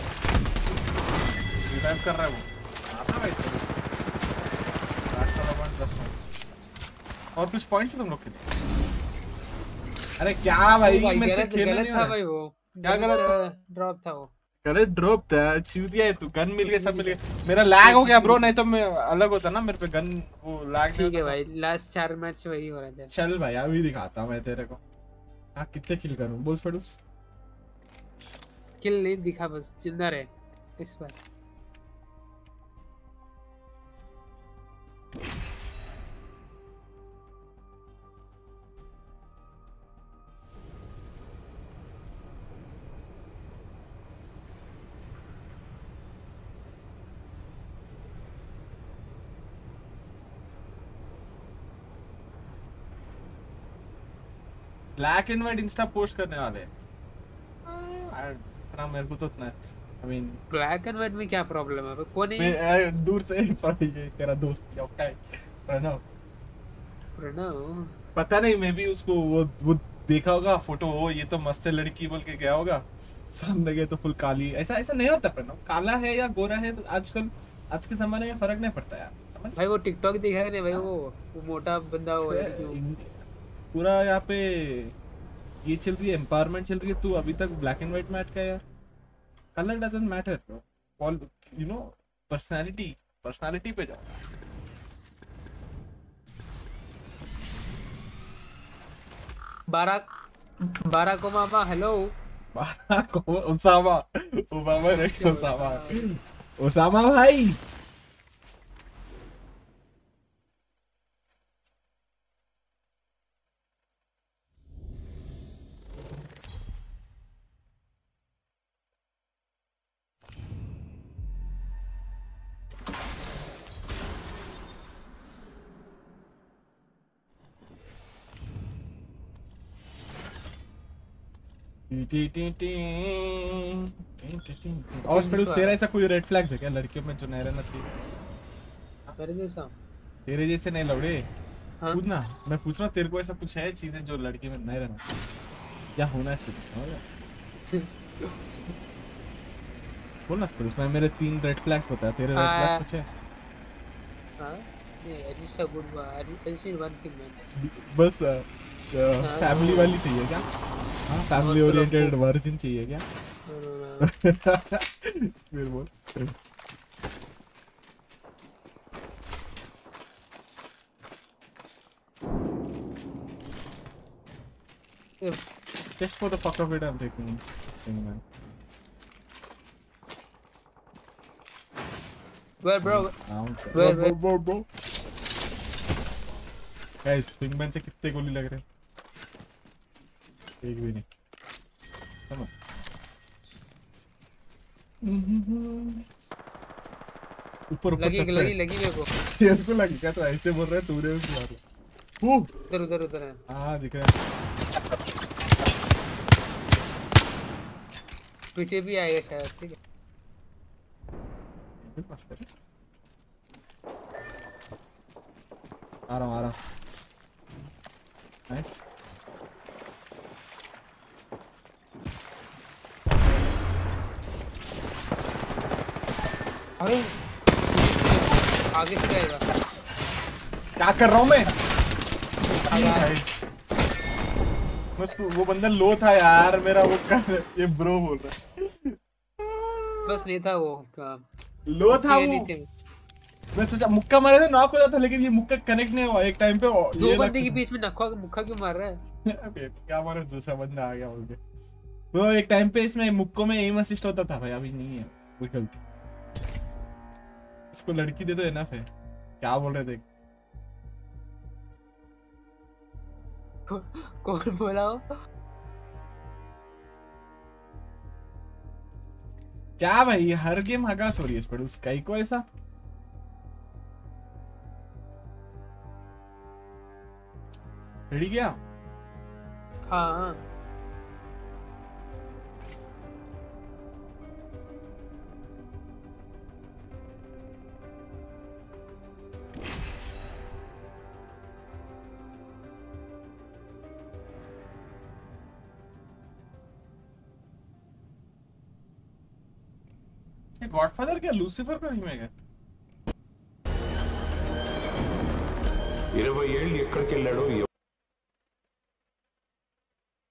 रिवाइव कर रहा है वो आता भाई लास्ट वाला पॉइंट दस और कुछ पॉइंट्स है तुम लोग के लिए अरे क्या भाई भाई मेरे से गलत खेलना गलत नहीं था हो रहा भाई वो क्या गलत ड्रॉप था वो गलत ड्रॉप था चूतिया है तू गन मिल गया सब मिल गया मेरा लैग हो गया ब्रो नहीं तो मैं अलग होता ना मेरे पे गन वो लैग ठीक है भाई लास्ट चार मैच वही हो रहा था चल भाई अभी दिखाता हूं मैं तेरे को हां कितने किल करूं बोल पड़ूस किल नहीं दिखा बस जिंदा रहे इस बार black and white insta post करने वाले हैं इतना मेरे को तो इतना I mean black and white में क्या प्रॉब्लम है कौन है मैं दूर से ही पता ये तेरा दोस्त है ओके प्रणव प्रणव पता नहीं मैं भी उसको वो वो देखा होगा फोटो हो ये तो मस्त है लड़की बोल के गया होगा सामने गए तो फुल काली ऐसा ऐसा नहीं होता प्रणव काला है या गोरा है तो आजकल आज के जमाने में फर्क नहीं पड़ता यार समझ भाई वो टिकटॉक देखा नहीं भाई वो वो मोटा बंदा वो है क्यों पूरा यहाँ पे ये चल रही है एम्पावरमेंट चल रही है तू अभी तक ब्लैक एंड व्हाइट में अटका है यार colour doesn't matter all you know personality personality पे जाओ Barack Barack Obama hello Barack Osama Obama नहीं ओसामा ओसामा भाई और फिर तेरा ऐसा कोई रेड फ्लैग्स है क्या लड़कियों में जो नहीं रहना चाहिए मेरे जैसा तेरे जैसे नहीं लौड़े हाँ? पूछना मैं पूछ रहा हूँ तेरे को ऐसा कुछ है चीजें जो लड़की में नहीं रहना चाहिए या होना चाहिए समझ बोलना स्पूस मैं मेरे तीन रेड फ्लैग्स बताया तेरे रेड फ्लैग्स कुछ है हां ये at a good addition one thing man बस फैमिली वाली चाहिए क्या हाँ फैमिली ओरिएंटेड वर्जिन चाहिए क्या फिर बोल just for the fuck of it I'm taking thing man where bro where where bro bro bro guys पिंगमैन से कितने गोली लग रहे हैं एक भी नहीं समझ ऊपर ऊपर लगी लगी लगी मेरे को तेरे को लगी क्या तो ऐसे बोल रहा है तूने उसको मारा उधर उधर उधर है हाँ दिख रहा है पीछे भी आएगा शायद ठीक है आ रहा हूँ आ रहा हूँ नाइस अरे आगे से आएगा क्या कर रहा हूँ मैं बस वो बंदा लो था यार मेरा वो कर ये ब्रो बोल रहा बस नहीं था वो का लो था वो मैं सोचा मुक्का मारे थे नॉक होता था लेकिन ये मुक्का कनेक्ट नहीं हुआ एक टाइम पे दो बंदे के बीच में नखा मुक्का क्यों मार रहा है अबे क्या मारे दूसरा बंदा आ गया बोल के वो एक टाइम पे इसमें मुक्कों में एम असिस्ट होता था भाई अभी नहीं है कोई गलती इसको लड़की दे दो इनफ है क्या बोल रहे थे कौन बोला हो क्या भाई हर गेम हगास हो रही है इस पर उसका को ऐसा रेडी क्या हाँ गॉडफादर क्या लूसिफर का रीमेक है ఇరవై ఏళ్ళు ఎక్కడికి వెళ్ళాడో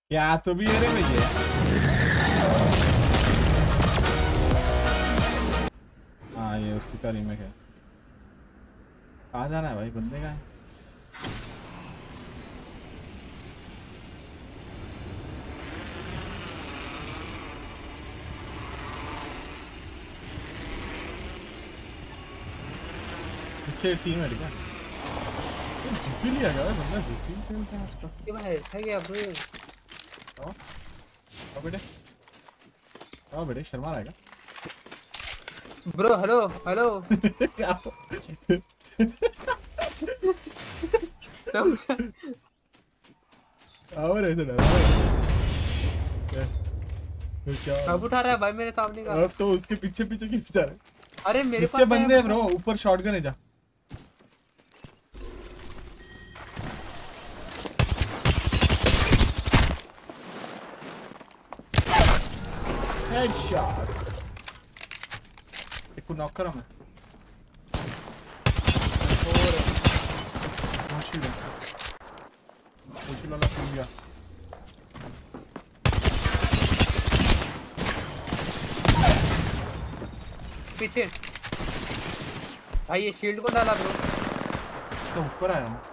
क्या तो भी है रे भैया। हाँ ये उसी का रीमेक है। कहाँ जाना है भाई, बंदे का है? पीछे टीम है क्या? जीपी लिया गया बंदा, जीपी खेलता है उसका। ये भाई ऐसा क्या ब्रो? आओ आओ बेटे, आओ बेटे, शर्मा आएगा ब्रो। हेलो हेलो आओ रे इधर आओ। क्या अब उठा रहा है भाई मेरे सामने का। अब तो उसके पीछे पीछे क्यों जा रहा है? अरे मेरे पीछे पास बंदे हैं ब्रो, ऊपर शॉटगन है। जा हेडशॉट। एक को नॉक करा मैं। और मुश्किल है, मुश्किल वाला सुन गया। पीछे भाई ये शील्ड को डाला ब्रो। तो ऊपर आया हूँ।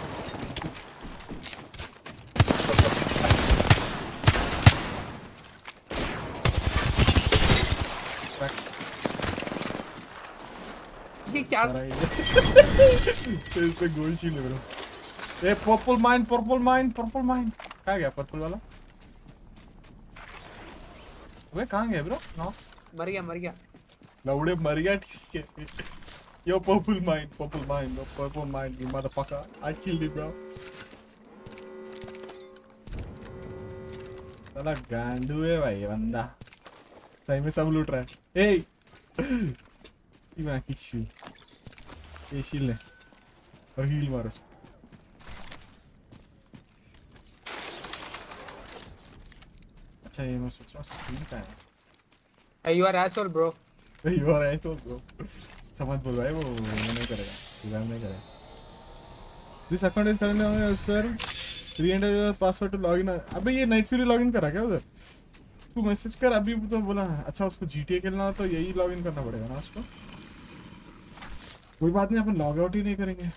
ये क्या? इससे gold shield bro. A purple mine, purple mine, purple mine. कहाँ गया पर्पल वाला? वे कहाँ गया ब्रो? नो मर गया मर गया। लौड़े मर गया, ठीक है। Yo purple mine, purple mine, no purple mine, you motherfucker. I killed you, bro. साला गांडू है भाई ये बंदा, सही में सब लूट रहा है। ए इसकी मैं की शील, ये शील है और हील मारो उसको। अच्छा ये मैं सोच रहा हूँ स्क्रीन का है। Hey, you are asshole bro. You are asshole bro. समझ बोल भाई, वो नहीं करेगा, रिवाइव नहीं करेगा। This account is currently on elsewhere. Re-enter your password to login. अबे ये नाइट फ्यूरी लॉगिन करा क्या उधर? तू मैसेज कर अभी तो बोला। अच्छा उसको जीटीए खेलना तो यही लॉगिन करना पड़ेगा ना उसको। कोई बात नहीं, अपन लॉग आउट ही नहीं करेंगे।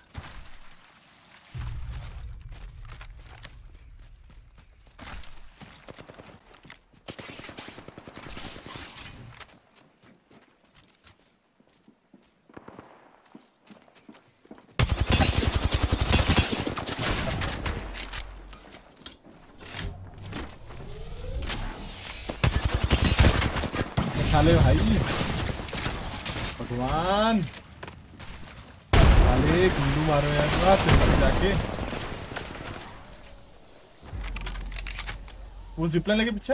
साले भाई भगवान, साले गुंडू मारो यार बात जाके। वो जिपलाइन लेके पीछे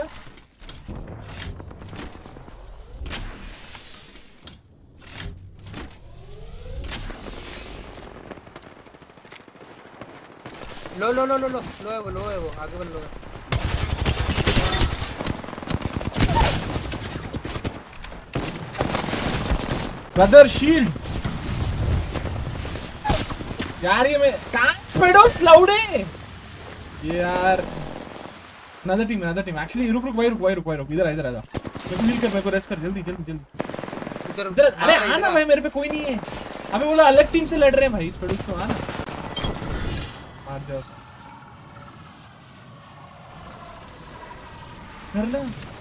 लो लो लो लो लो लो है वो, लो है वो, आगे बढ़ लो है। ब्रदर शील्ड यार, ये मैं कहां स्पेडोस लाउडे ये यार। Another team, another team actually. रुक रुक भाई, रुक भाई, रुक भाई, रुक इधर आ, इधर आ जा। मेरे को हील कर, मेरे को रेस्ट कर, जल्दी जल्दी जल्दी इधर इधर। अरे आना भाई, मेरे पे कोई नहीं है। अबे बोला अलग टीम से लड़ रहे हैं भाई, स्पेडोस तो आना, मार जाओ कर ले।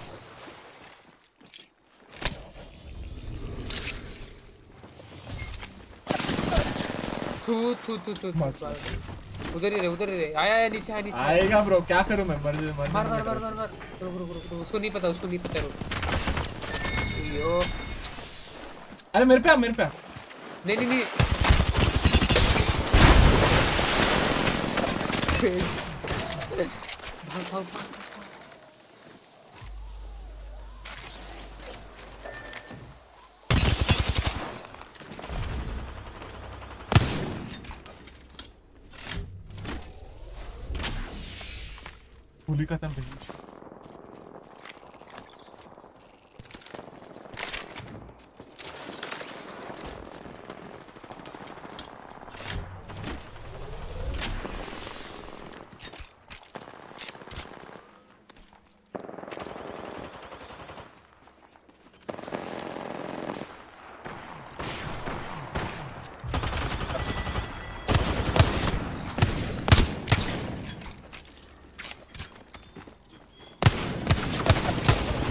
थू थू थू थू उधर ही रहे, उधर ही रहे। आया आया नीचे, आया नीचे। आएगा ब्रो, क्या करूं मैं, मर जा मर मार मार मार मार मार। रुक रुक रुक रुक, उसको नहीं पता, उसको नहीं पता। रुक यो, अरे मेरे पे आ, मेरे पे आ। नहीं नहीं नहीं भाग भाग भाग। पुली खत्म भाई।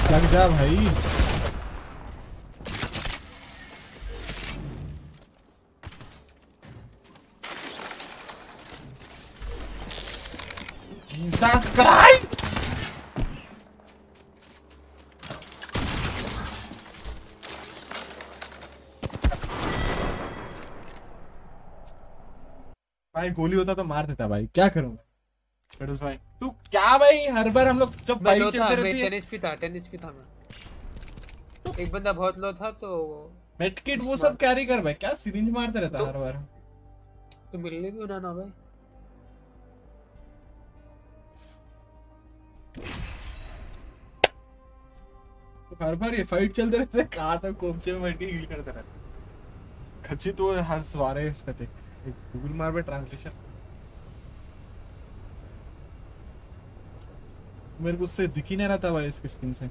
लग जा भाई। Jesus Christ! भाई गोली होता तो मार देता भाई, क्या करूं फेडूस भाई। तू क्या भाई, हर बार हम लोग जब मैं फाइट लो था, चलते मैं रहती है टेन एचपी था, टेन एचपी था मैं। एक बंदा बहुत लो था तो मेडकिट वो सब कैरी कर भाई, क्या सिरिंज मारते रहता तो, हर बार। तो मिलने क्यों ना ना भाई। तो हर बार ये फाइट चलते रहते हैं, कहाँ तक कोपचे में बैठ के हील करते रहते। खचित वो हंस वारे इसका थे गूगल मार पे ट्रांसलेशन। मेरे को उससे दिख ही नहीं रहा था भाई इसकी स्किन से।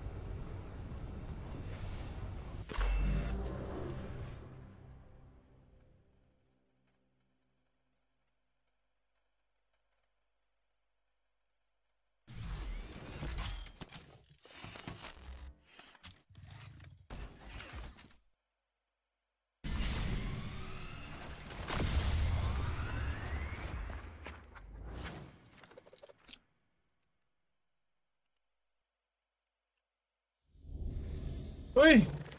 ओए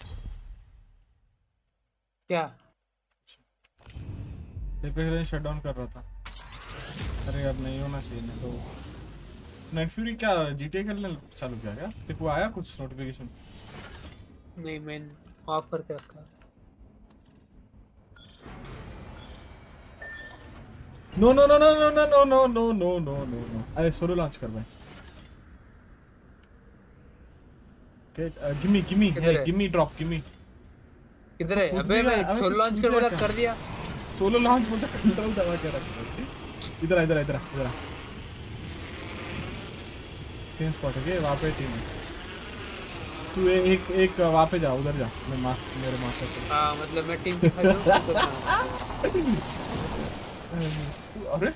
क्या शट डाउन कर रहा था। अरे अब नहीं होना चाहिए ना। तो नाइट फ्यूरी क्या जीटीए खेलने चालू किया क्या? तेरे को आया कुछ नोटिफिकेशन? नहीं, मैं ऑफ करके रखा। No no no no no no no no no no no no no अरे सोलो लॉन्च कर भाई। Give me give me give me drop give me. किधर है? अबे मैं सोलो लॉन्च कर बोला, कर दिया। सोलो लॉन्च बोलता कंट्रोल दबा के रख। इधर इधर इधर इधर सेम स्पॉट है वहाँ पे टीम। तू एक एक वहाँ पे जा, उधर जा। मैं मार मेरे मास्टर को। हाँ मतलब मैं टीम दिखा दूँ। अरे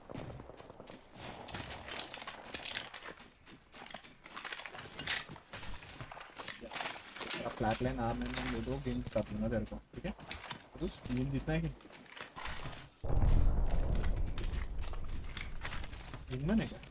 फ्लैट लाइन आर मैंने वो दो गेम कर लूंगा तेरे को, ठीक है? तो गेम जीतना है कि विंगमैन है क्या?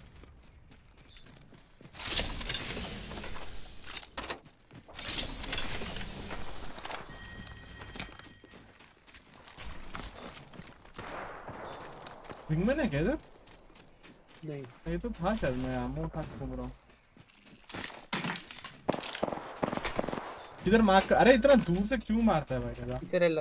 विंगमैन है क्या इधर? नहीं ये तो था शायद, मैं आमो उठा के घूम रहा हूँ इधर। मार। अरे इतना दूर से क्यों मारता है भाई? क्या इधर है लगा।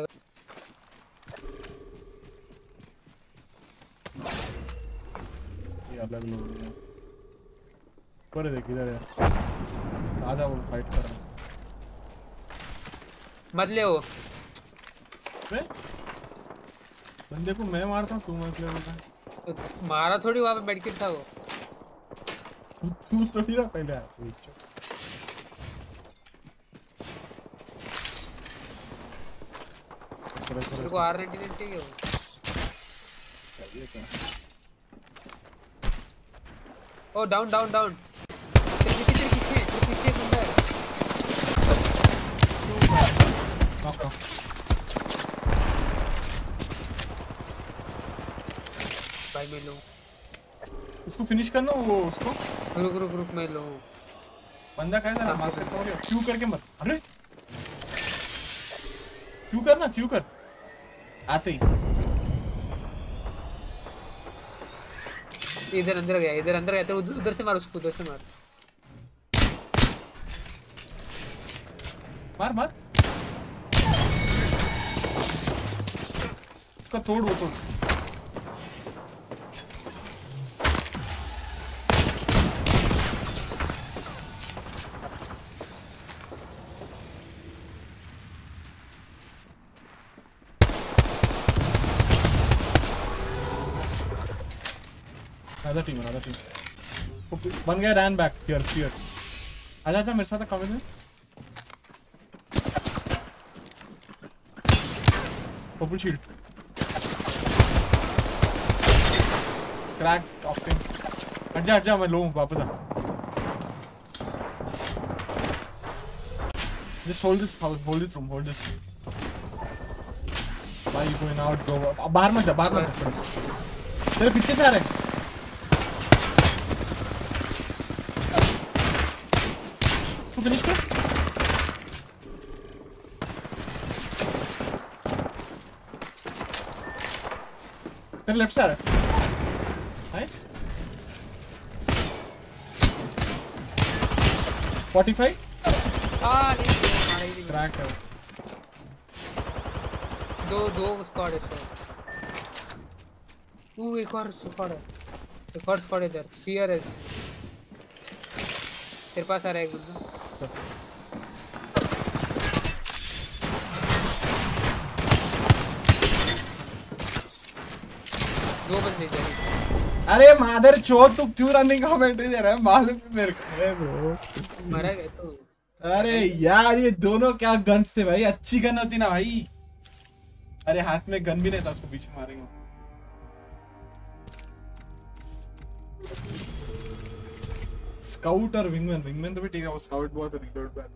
ये अलग लोग हैं। ऊपर देख इधर है। आजा वो फाइट कर रहा है। मत ले वो। बे बंदे को मैं मारता हूँ, तू मत ले बोलता। तो मारा थोड़ी, वहाँ पे मेडकिट था वो। तू थोड़ी ना पहले आया। मेरे को आर नाइंटी नाइन चाहिए वो। Oh down down down. तेरे पीछे तेरे पीछे तेरे पीछे एक बंदा है। Knock knock. भाई मैं लूँ। उसको फिनिश करना वो उसको। रुक रुक रुक मैं लूँ। बंदा कह रहा है मार सकता हूँ। क्यों करके मत। अरे क्यों करना, क्यों कर आते ही। इधर अंदर गया, इधर अंदर गया। तो उधर से मार उसको, उधर से मार। मार मार उसका तोड़ वो तोड़। Another team, another team. बन गया रैन बैक हियर हियर। आजा आजा मेरे साथ कवर में। Purple shield crack off team. हट जा हट जा, मैं लो हूं, वापस आ। Just hold this house, hold this room, hold this room. Why are you going out, bro? बाहर मत जा, बाहर मत जा. तेरे पीछे से आ रहे हैं. तू finish कर. तेरे लेफ्ट से आ रहा है. Nice. forty-five. हाँ नहीं मारा ही नहीं. Crack है. दो दो स्क्वाड है शायद. वो एक और स्क्वाड है. एक और स्क्वाड इधर. सीआर है. तेरे पास आ रहा है एक बंदा. दो बंदे इधर. अरे मादर चोद तू क्यों रनिंग कमेंट दे रहा है मालूम है मेरे को है ब्रो. मरा गया तू. अरे यार ये दोनों क्या गन्स थे भाई. अच्छी गन होती ना भाई. अरे हाथ में गन भी नहीं था उसको पीछे मारेंगे. स्काउट और विंगमैन. विंगमैन तो भी ठीक है. वो स्काउट बहुत reload bad.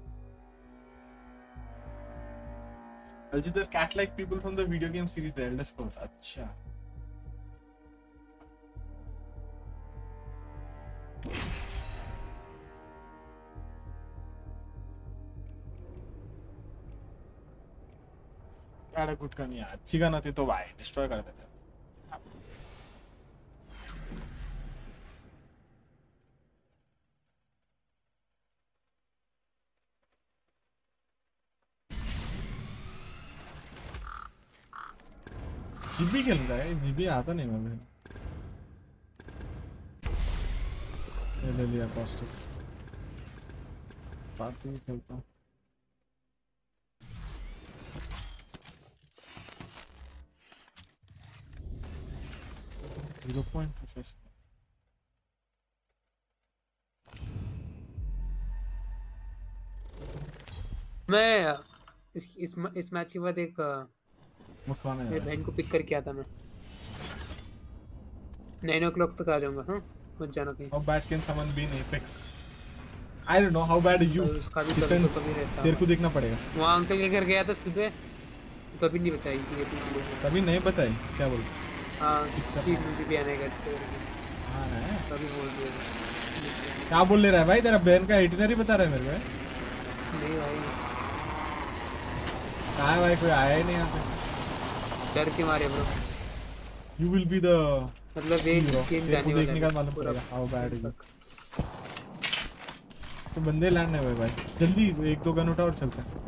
Algidar cat like people from the video game series The Elder Scrolls. अच्छा. यार गुड गन यार. अच्छी गन होती तो भाई डिस्ट्रॉय कर देते. जीबी खेल रहा है. जीबी आता नहीं मैं. ये ले लिया कॉस्ट. बात ही खेलता हूँ. Zero point. मैं इस इस इस मैच के बाद एक मुखवाने मेरी बहन को पिक करके आता मैं. नाइन ओ क्लॉक तक आ जाऊंगा. हाँ मत जाना कहीं. How bad can someone be in Apex? I don't know how bad are you. उसका भी कभी Depends. तो कभी रहता. तेरे को देखना पड़ेगा. वहाँ अंकल के घर गया था सुबह. तो अभी नहीं बताई कि ये पिक. कभी नहीं बताई क्या बोल. हाँ कि मुझे भी आने का. हाँ है. कभी बोल दिया. क्या बोल ले रहा है भाई. तेरा बहन का आइटिनरी बता रहा है मेरे को. नहीं भाई. कहाँ है भाई. कोई आया ही नहीं यहाँ पे. डर के मारे bro. You will be the मतलब एक hero. गेम तेरे जाने को वाला देखने का है मालूम पूरा. पड़ेगा. How bad are you? तो बंदे लैंड नहीं हुए भाई. जल्दी एक दो गन उठा और चलते हैं.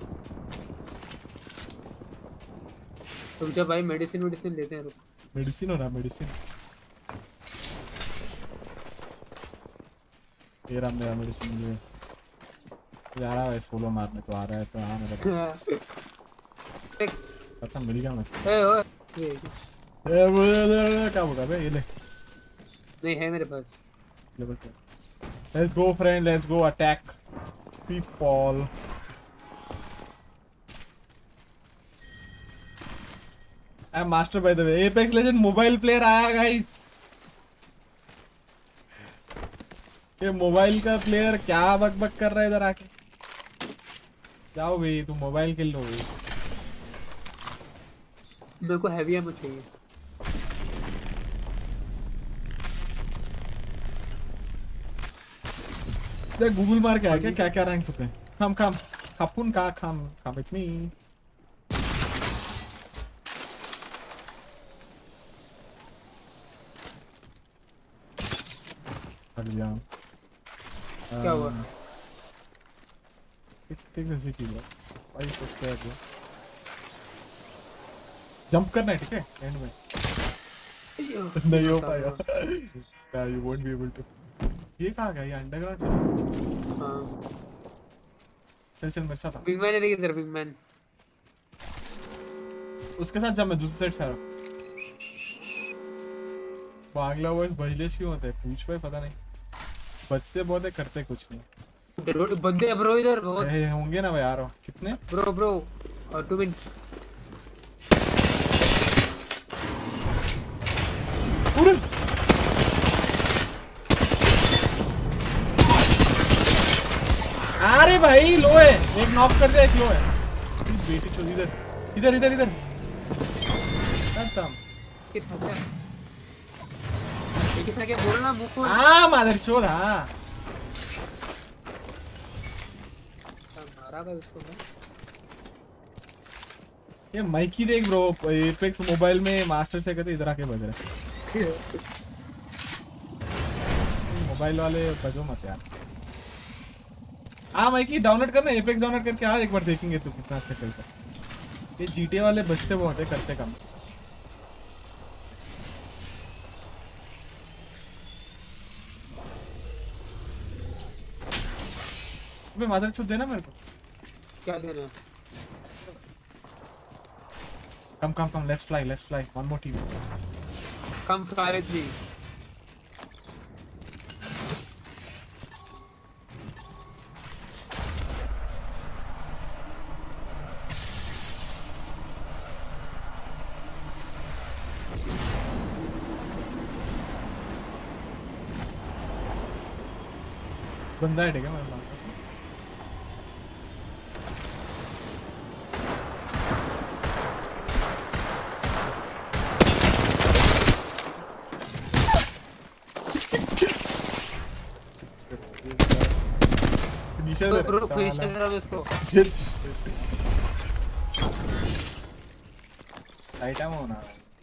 तुम जब भाई मेडिसिन मेडिसिन लेते हैं. रुक. मेडिसिन हो रहा मेडिसिन. ये रहा मेरा मेडिसिन. मुझे जा रहा है सोलो मारने. तो आ रहा है तो हाँ मेरा पता मिल गया. मैं ए ओए ये ए बोल क्या होगा बे. ये ले नहीं है मेरे पास. ले बता. Let's go friend. Let's go attack people. I'm master by the way. Apex Legend mobile player आया guys. ये मोबाइल का प्लेयर क्या बक बक कर रहा है इधर आके. जाओ भाई तुम मोबाइल खेल लो भाई. मेरे को हैवी एमो चाहिए. देख गूगल मार के आया क्या क्या क्या रैंक्स होते हैं. कम कम खापुन का कम कम विथ मी. हट गया. क्या हुआ. Take the city bro. भाई सब्सक्राइब ब्रो. जंप करना है ठीक है एंड में. नहीं हो पाएगा. Yeah, you won't be able to. ये कहाँ गया. ये अंडरग्राउंड चल. हाँ चल चल मेरे साथ आ. बिग मैन है. देखिए इधर बिग मैन. उसके साथ जब मैं दूसरी साइड से आ रहा हूँ. बांग्ला वॉइस बजलेश क्यों होता है पूछ भाई. पता नहीं. बचते बहुत है करते कुछ नहीं. बंदे हैं ब्रो इधर बहुत. ए, होंगे ना भाई. आ रहा हूँ. कितने ब्रो ब्रो और टू मिन. अरे भाई लो है, एक नॉक कर दे, एक लो है। बेसिक तो इधर इधर इधर इधर खत्म। कितना क्या ये कितना क्या बोलना मुको हाँ मादरचोद हाँ मारा भाई उसको मैं ये माइकी देख ब्रो, एपेक्स मोबाइल में मास्टर से कहते इधर आके बज रहे मोबाइल वाले बजो मत यार। हाँ माइकी डाउनलोड करना, एपेक्स डाउनलोड करके आ, एक बार देखेंगे तू कितना अच्छा खेलता है। ये जीटीए वाले बजते बहुत है, करते कम। अबे मादरचोद देना मेरे को। क्या देना? Come, come, come. Let's fly. Let's fly. One more team. Come fly with me. बंदा है क्या मेरे पास? तो ब्रो फिनिश कर रहा हूँ इसको। राइट टाइम होना।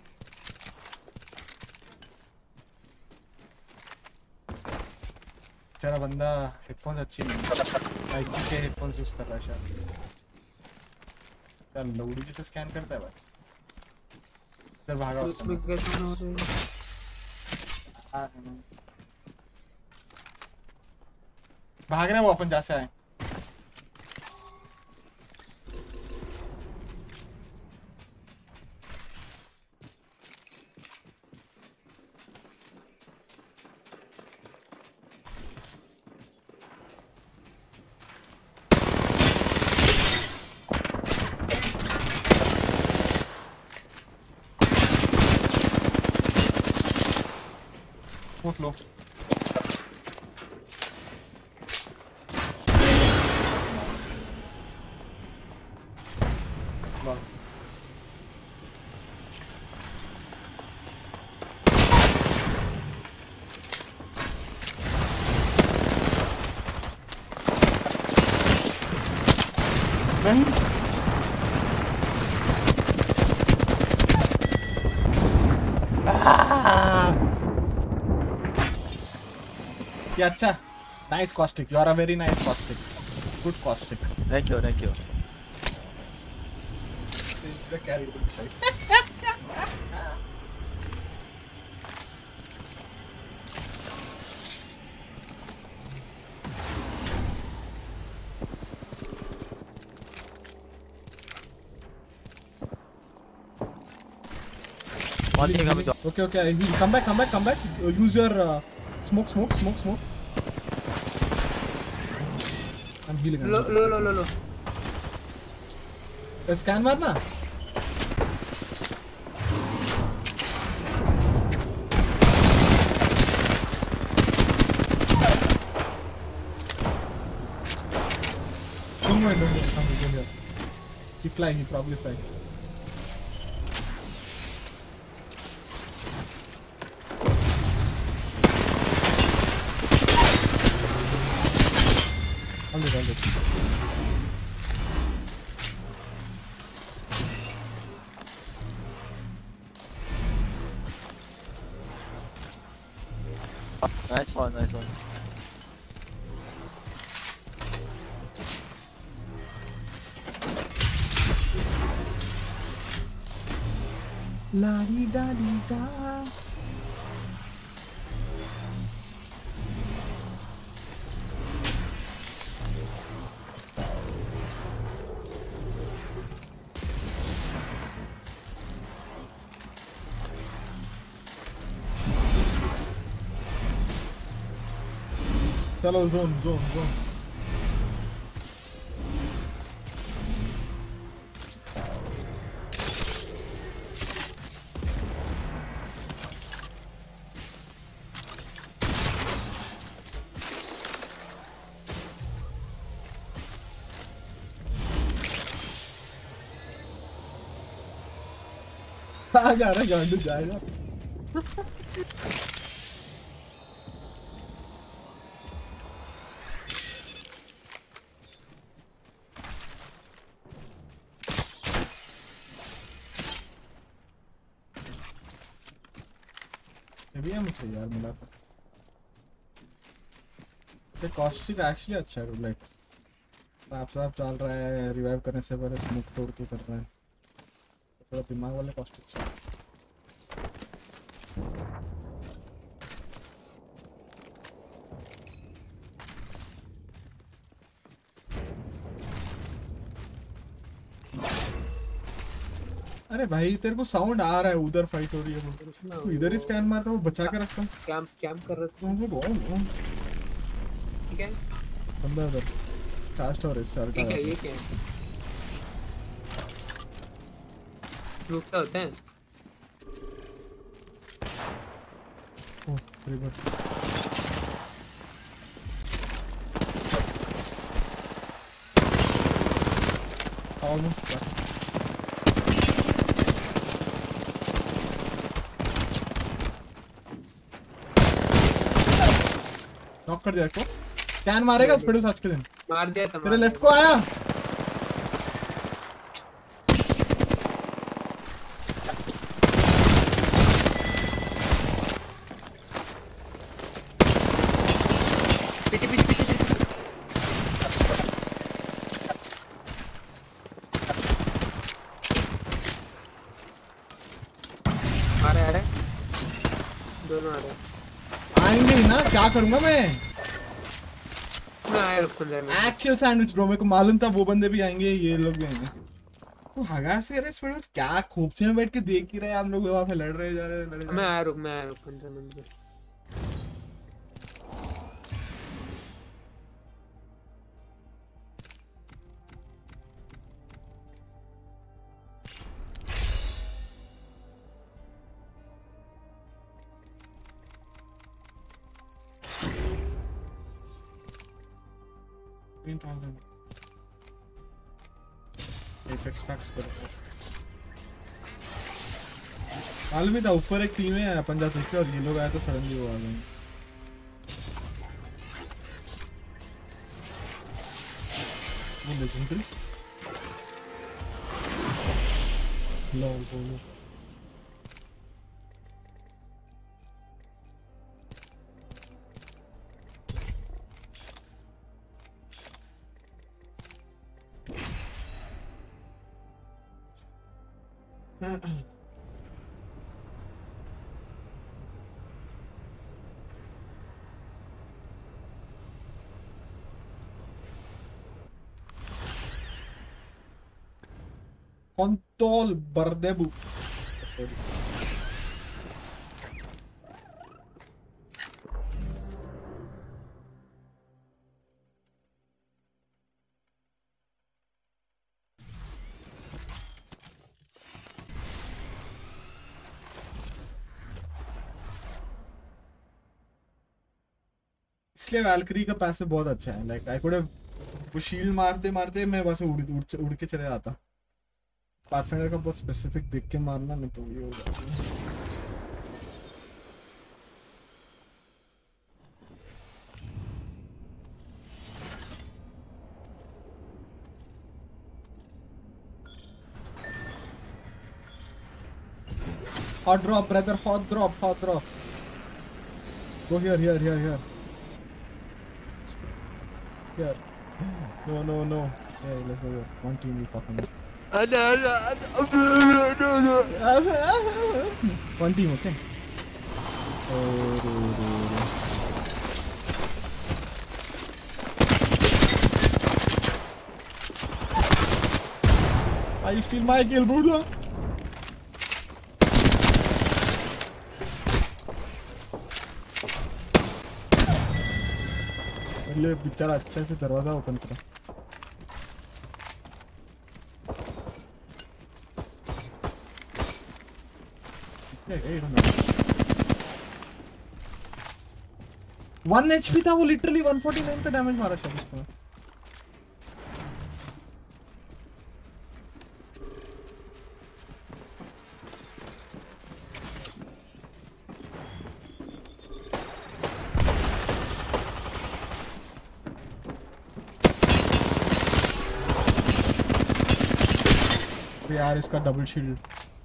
चला बंदा हेडफोन्स अच्छी नहीं, माइकी के हेडफोन्स यूज कर रहा है शायद। क्या लोडी जैसे स्कैन करता है भाई? इधर भागा उसमें कैसा हो रहा है? भाग रहे हैं वो अपन जहाँ से आए। बहुत लो। क्या अच्छा, nice Caustic, you are a very nice Caustic, good Caustic. Thank you thank you. One thing coming up. Okay, okay, he- come back, come back, come back. Uh, Use your uh, smoke, smoke, smoke, smoke. I'm healing. लो लो लो लो लो। Scan मारना। Don't worry, don't worry. Come here, come here. He fly, he probably fly. Hold it, hold it. Nice one, nice one. La di da di da. चलो zone zone zone. आ जा रहा गांडू जाएगा ये भी है मुझे यार मिला था ये कॉस्टिक एक्चुअली अच्छा है लाइक आप सब चल रहा है रिवाइव करने से पहले स्मोक तोड़ के कर रहा है थोड़ा दिमाग वाले कॉस्टिक से अरे भाई तेरे को साउंड आ रहा है उधर फाइट हो रही है तो इधर ही स्कैन मारता हूँ बचा के रखता हूँ कैंप कैंप कर रहे थे तुम वो ठीक है बंदा उधर चास्ट और इस साल का ठीक है ये क्या है रुकता होता है oh very good almost knock कर दिया इसको कैन मारेगा स्पीड उस आज के दिन मार दिया था तेरे लेफ्ट को आया पीछे पीछे पीछे पीछे आ रहे आ रहे दोनों आ रहे आएंगे ही ना क्या करूंगा मैं मैं आया रुक अंदर में एक्चुअल सैंडविच ब्रो मेरे को मालूम था वो बंदे भी आएंगे ये लोग भी आएंगे तो हगा से अरे स्पीड क्या खोपचे में बैठ के देख ही रहे हम लोग वहां पे लड़ रहे जा रहे लड़ रहे मैं आया रुक मैं आया रुक अंदर में अंदर तीन थाउज़ेंड एपेक्स पैक्स कर मालूम ही था ऊपर एक टीम है अपन जा सकते और ये लोग आए तो सडनली वो आ गए वो लेजेंडरी लो लो Kontol berdebu. इसलिए वैल्करी का पैसे बहुत अच्छा है लाइक आई कुड हैव वो शील्ड मारते मारते मैं वहां से उड़ उड़, उड़ के चले जाता पाथफाइंडर का बहुत स्पेसिफिक देख के मारना नहीं तो ये हो जाता है hot drop brother hot drop hot drop go here here here here here no no no yeah let's go here one team we fucking one team okay oh I steal my kill brother ले बेचारा अच्छे से दरवाजा open करा one HP था वो literally one forty nine का damage मारा शायद उसको पे यार इसका double shield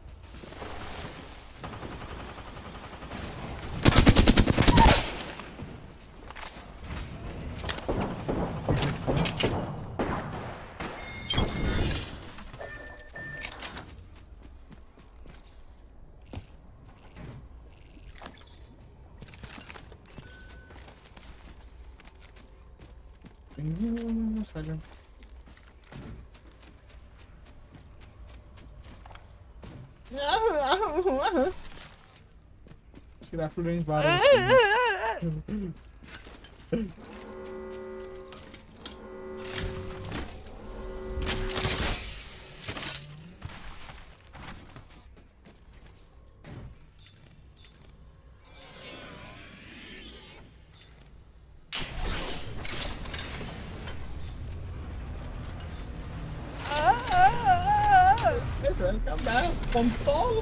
silent. She rifle range bar. Welcome back, Pontol.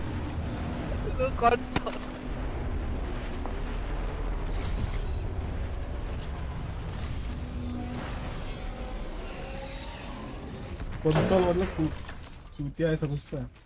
Pontol मतलब चूतिया ऐसा गुस्सा है.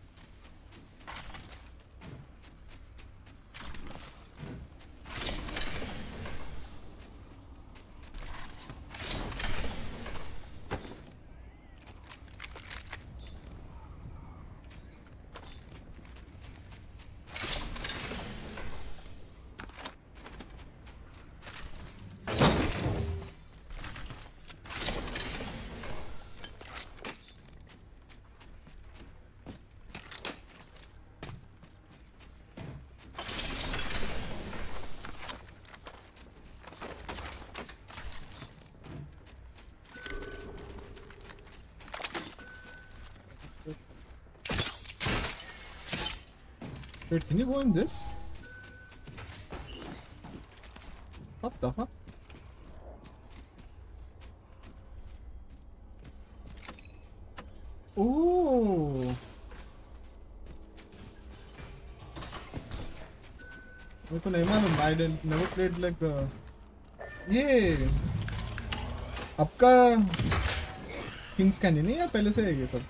Wait, can you go in this? What the fuck? Oh! मेरे को नहीं मालूम. I didn't never played like the. ये आपका Kings Canyon नहीं है पहले से है ये सब.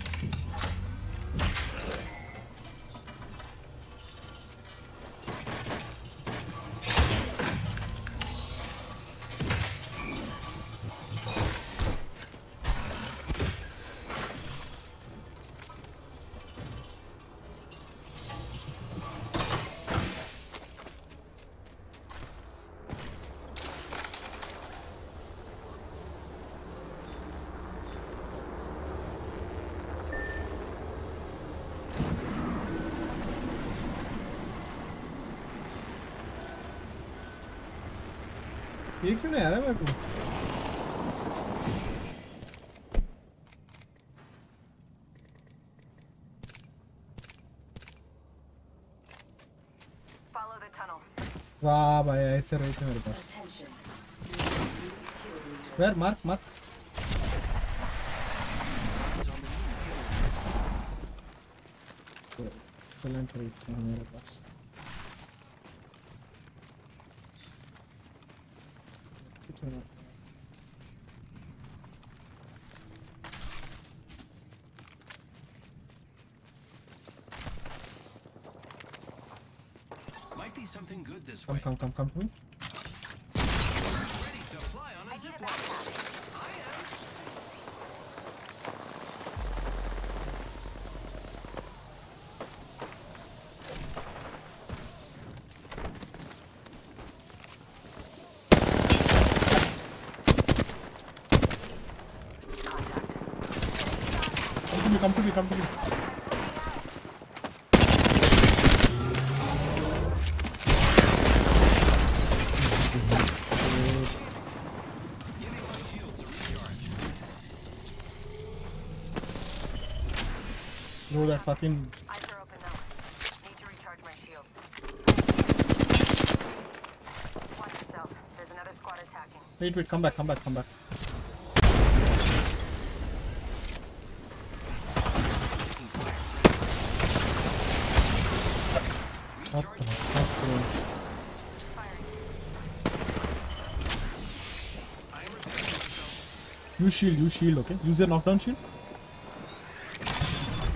ये क्यों नहीं आ रहा है मेरे को? Follow the tunnel. वाह भाई ऐसे रहे थे मेरे पास. Where? Mark, mark. Excellent rates हैं मेरे पास. Might be something good this Come, way. come, come, come to me. Ready to fly on a I need a zip line. backpack. I am. Come to me, come to me, come to me. No, that fucking. Eyes are open now. Need to recharge my shields. Watch yourself. There's another squad attacking. Wait, wait, come back, come back, come back. What the fuck, bro? Use shield, use shield, okay? Use your knockdown shield.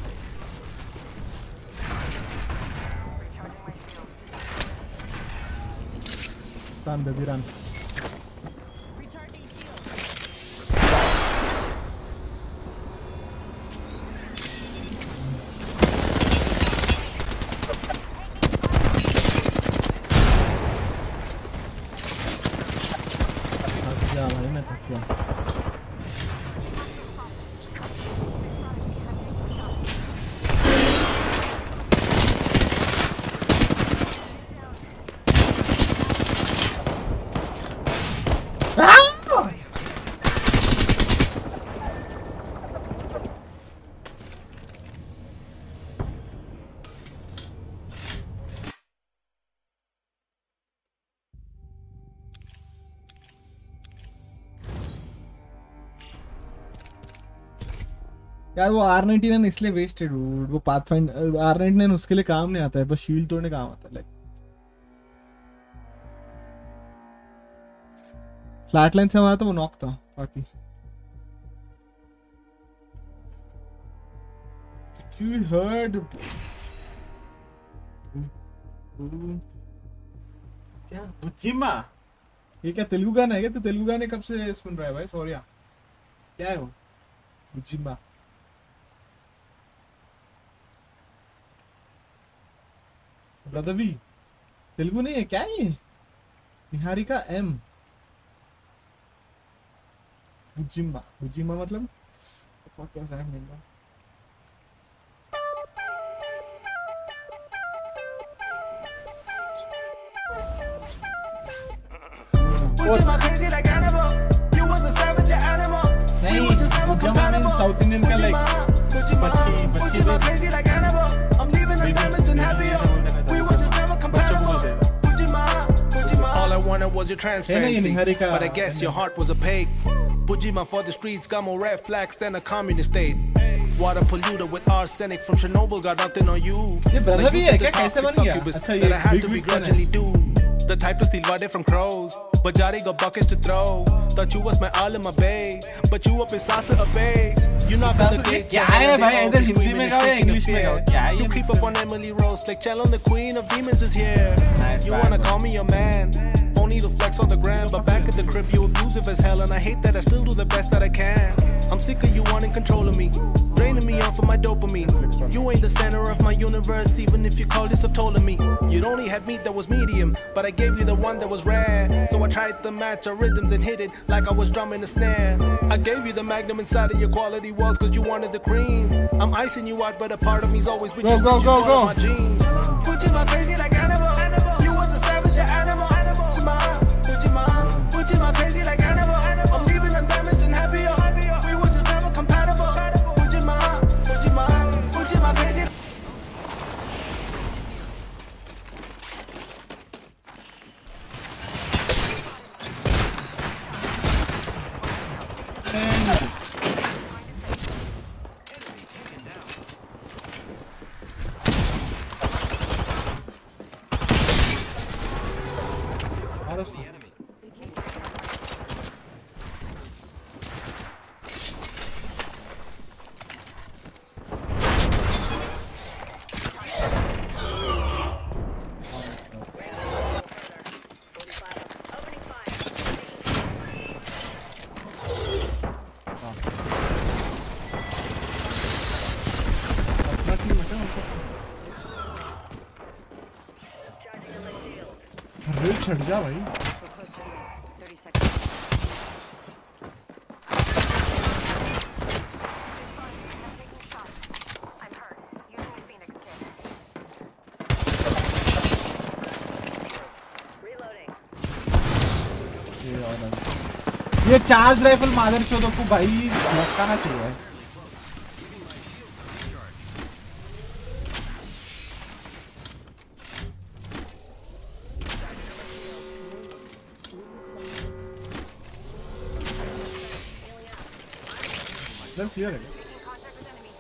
Run, baby, run. Recharging shield. थक गया भाई, मैं थक गया. यार वो R ninety nine इसलिए wasted, वो पाथफाइंड आर नाइंटी नाइन उसके लिए काम नहीं आता है, बस शील्ड तोड़ने काम आता है. लाइक फ्लैट लाइन से हमारा तो वो नॉक था. बाकी you heard क्या बुच्चिमा? ये क्या तेलुगु गाना है क्या? तो तेलुगु गाने कब से सुन रहा है भाई? सॉरी क्या है वो बुच्चिमा? ब्रदर भी तेलुगु नहीं है क्या ये? निहारिका एम बुजिम्बा. बुजिम्बा मतलब क्या है? नहीं साउथ इंडियन का लाइक बच्ची बच्ची All I wanted was your transparency, but I guess your heart was opaque. Bujima for the streets got more red flags than a communist state. Water polluted with arsenic from Chernobyl, got nothing on you. ये brother भी है क्या? कैसे बन गया? अच्छा ये that I had to begrudgingly do. The type to steal water from crows, but Jari got buckets to throw. Thought you was my all in my bay, but you up in Sasa a bay. You knock on the gates, क्या है भाई? इधर हिंदी में गाओ या English में गाओ? क्या है? You creep up on Emily Rose like Chelon, the queen of demons is here. You wanna call me your man? Only to flex on the gram, but back at the crib you abusive as hell, and I hate that I still do the best that I can. I'm sick of you wanting control of me, draining me off of my dopamine. You ain't the center of my universe, even if you call yourself told of me. You'd only had meat that was medium, but I gave you the one that was rare. So I tried to match our rhythms and hit it like I was drumming a snare. I gave you the magnum inside of your quality walls cause you wanted the cream. I'm icing you out, but a part of me's always with go, you go, since you go, swallowed go. my jeans. Put you my crazy like animal. You was a savage, an animal. Put you my, put you my crazy like animal. I'm leaving undamaged and happier. We were just never compatible. Put you my, put you my, put you my crazy. छट जा भाई. thirty seconds. I'm hurt. Using the Phoenix kit. Reloading. ये और ये charge rifle मादर चौदह को भाई लटकाना चाहिए. Clear it. Contact with enemy.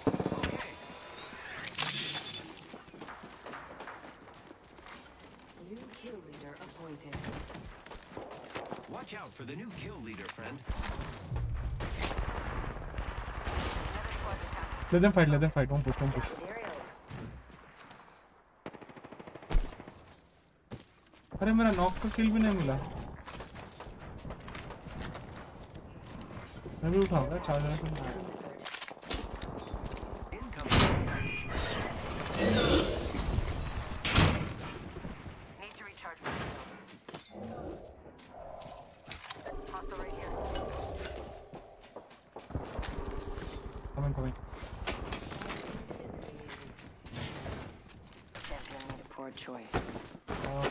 New kill leader appointed. Watch out for the new kill leader, friend. Another squad attack. Let them fight, let them fight. Don't push, don't push. अरे मेरा knock का किल भी नहीं मिला। मैं भी उठाऊंगा charger से। Need to recharge my shields. Hostile right here. Coming, coming. Champion made a poor choice. Uh,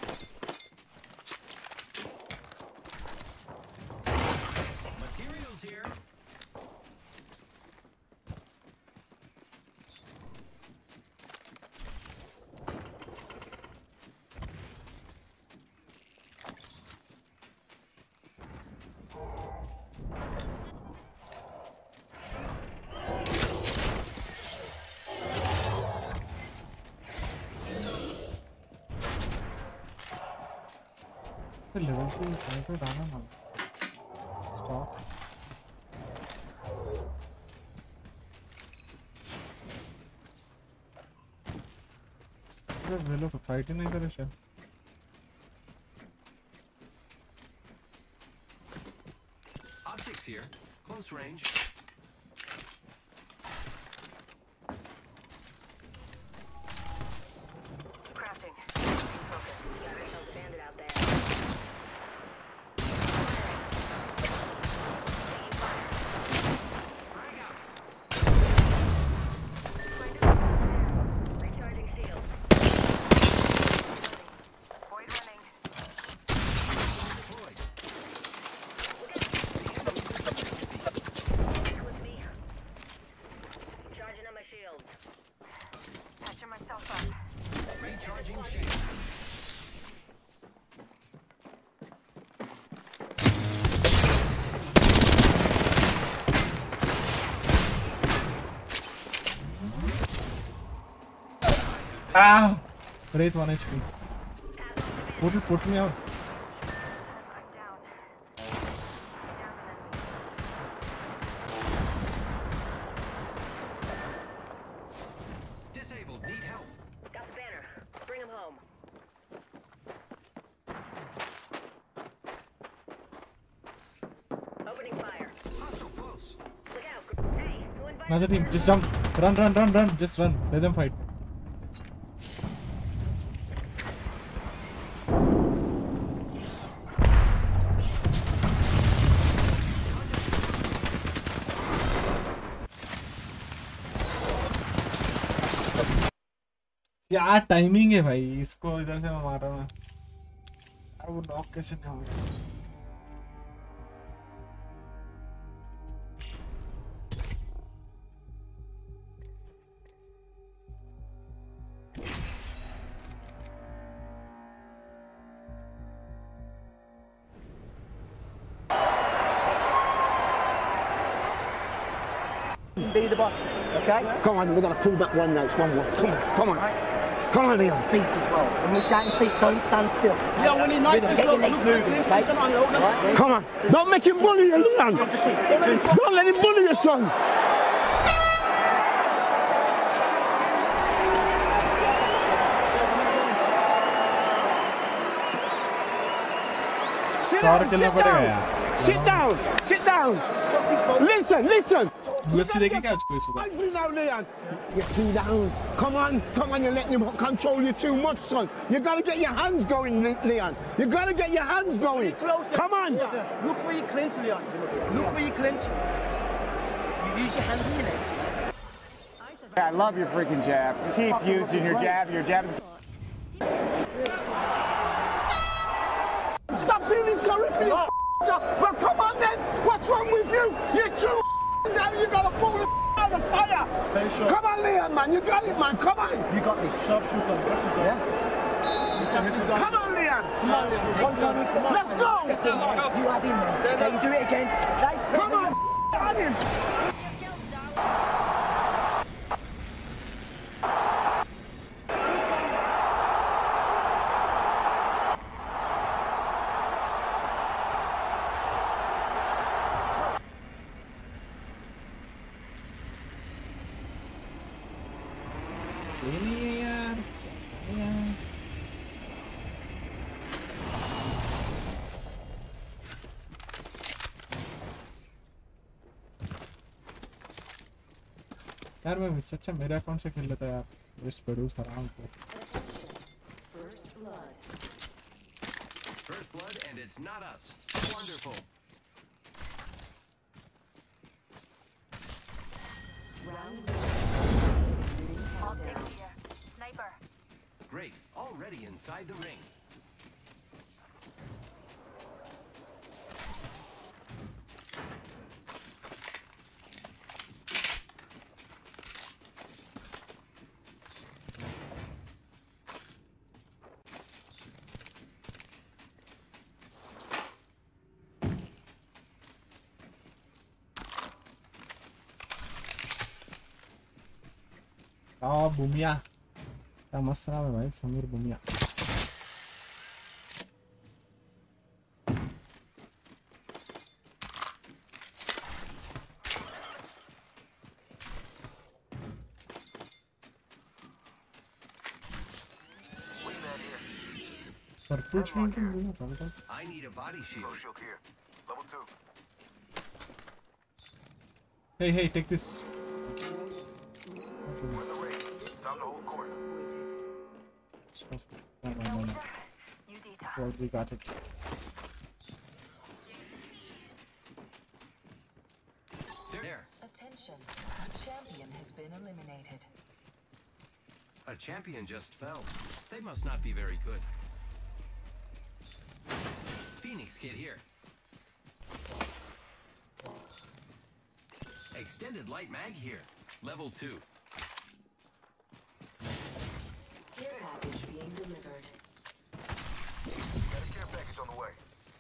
Materials here. level two fighter डालना ना। Stop. अरे वे लोग फाइट ही नहीं करे शायद। Optics here. Close range. Crafting. Focus. Got ourselves a bandit out there. Frag out. Recharging shield. Void running. Deployed. With me. Charging on my shields. Patching myself up. Recharging shield. Ah! Wraith one H P. Put it, put me out. I'm down. Down an enemy. Disabled. Need help. Got the banner. Bring him home. Opening fire. Hostile close. Look out. Hey, who invited Another team, just jump. Run, run, run, run. Just run. Let them fight. क्या timing है भाई, इसको इधर से मैं मार रहा हूँ। यार वो नॉक कैसे नहीं होगा? Be the boss, okay? Come on, we're gonna pull back one now. It's one one. Come on, come on. Come on, Leon. Feet as well. When we're shouting feet, don't stand still. Yeah, when he nice get your legs moving, okay? Right? Come on. Don't make him bully you, Leon. Don't let him bully you, son. Sit down, sit down. Sit down, sit down. Listen, listen. U F C देखेंगे आज कोई सुबह? Now, Leon. You're too down. Come on, come on. You're letting him control you too much, son. You gotta get your hands going, Le- Leon. You gotta get your hands going. Come on. Look for your clinch, Leon. Look for your clinch. You use your hands in your legs. I love your freaking jab. Keep using your jab. Your jab is. Stop feeling sorry for you. Well, come on then. What's wrong with you? You're too now. You gotta fall out of fire. Stay sharp. Come on, Leon, man. You got it, man. Come on. You got this. Sharpshooter. Press his down. Come on, Leon. One time we start. Let's go. You had him, man. Okay, you do it again. Okay? Come on. Add him. ये नहीं है यार, यार। यार मैं सच्चा मेरे account से खेल लेता यार इस पेडूस हराम को First blood. First blood, and it's not us. Wonderful. Round Optics here. Sniper. Great. Already inside the ring. आ बुमिया क्या मस्त नाम है भाई Sameer बुमिया Purple shield can do that. I need a body shield. Shield here. Level two. Hey, hey, take this. No, no, no, no. Well, we got it. There. Attention. Champion has been eliminated. A champion just fell. They must not be very good. Phoenix kit here. Extended light mag here. Level two. Care package being delivered. Got a care package on the way.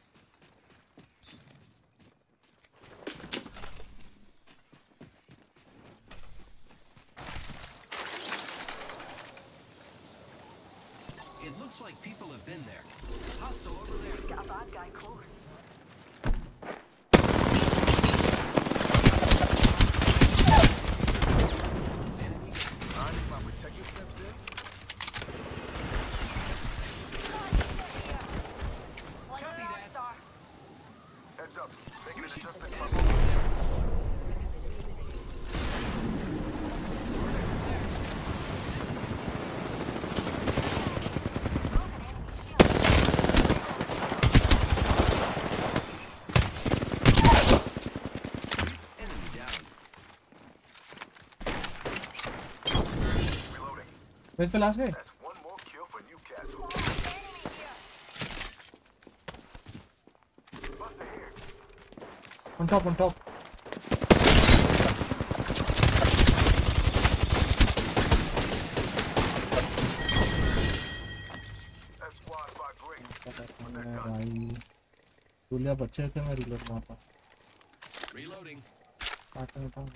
It looks like people have been there. Hostile over there. Got a bad guy close. Heads up. Making an adjustment. Where's the last guy? That's one more kill for Newcastle. Buster here. On top, on top. That squad fought great. भाई दुलिया बच्चे थे मैं reload मारता Reloading. काटने देता हूँ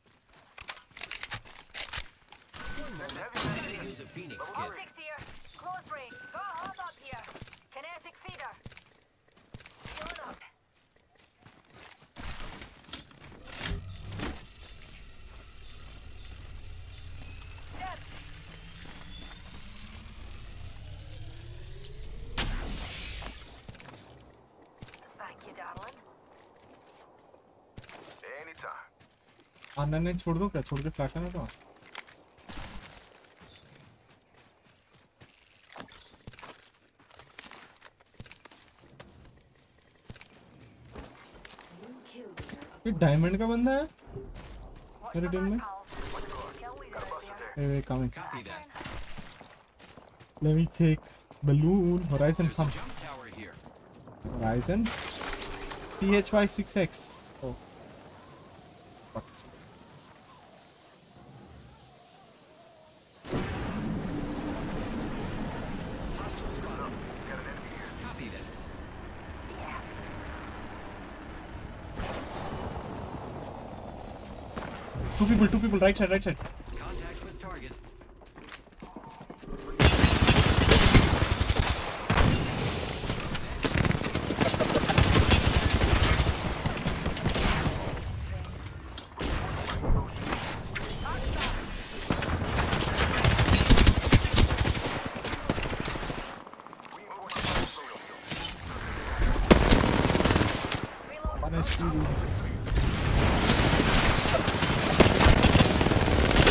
Use a Phoenix kit. Optics here. Close range. Got a hop up here. Kinetic feeder. Healing up. Dead. Thank you, darling. Anytime. आना नहीं छोड़ दो क्या छोड़ के फ्लैश ना तो ये डायमंड का बंदा है मेरी टीम में Hey, coming. Copy that. Let me take balloon horizon There's a pump jump tower here. horizon T H Y six X oh fuck. Hostile spot up. Got an enemy here. Copy that. Two people, two people, right side, right side. Contact with target. One H P.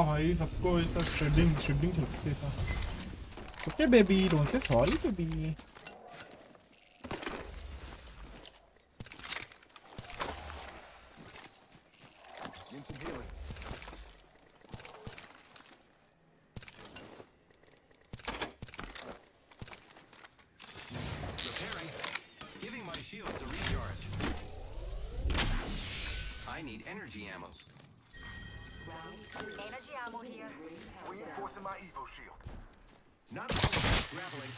भाई सबको ऐसा shredding shredding लगते ऐसा. Okay baby, don't say sorry baby. Need some healing. Repairing. Giving my shields a recharge. I need energy ammo. Energy ammo here. Reinforcing my Evo shield. Not grappling.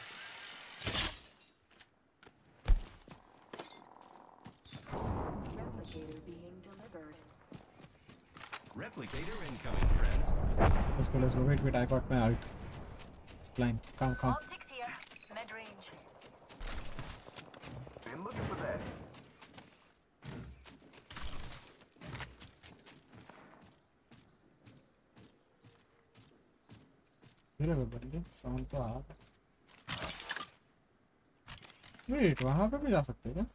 Replicator being delivered. Replicator incoming, friends. Let's go, let's go. Wait, wait, I got my ult. It's blind. Come, come. Optics here. Mid range. Been looking for that. मेरे पे बंदे sound तो आ रहा. Wait, वहां पे भी जा सकते हैं क्या?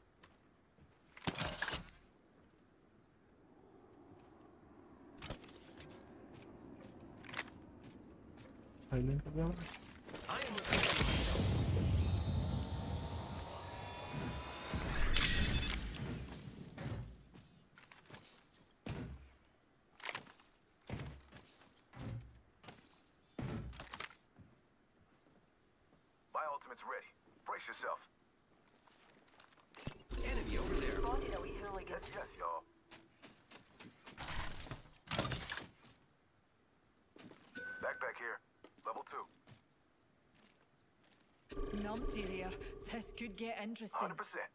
साइलेंट हो गया. I am repairing myself. My ultimate's ready. Brace yourself. Enemy over there. Spotted a wee hooligan. Yes, yes, y'all. Backpack here. Level two. Numpty there. This could get interesting. one hundred percent.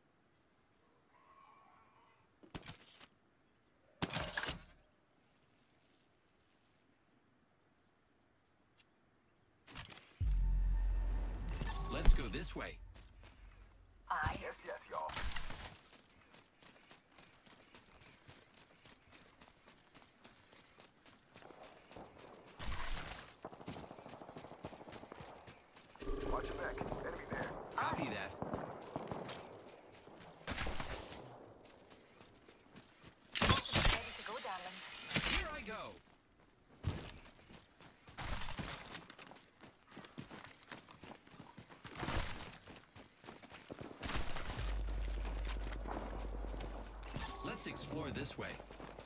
Let's go this way. Aye. Yes, yes, y'all. Watch your back. Enemy there. Copy that. Ready to go, darling. Here I go. Let's explore this way.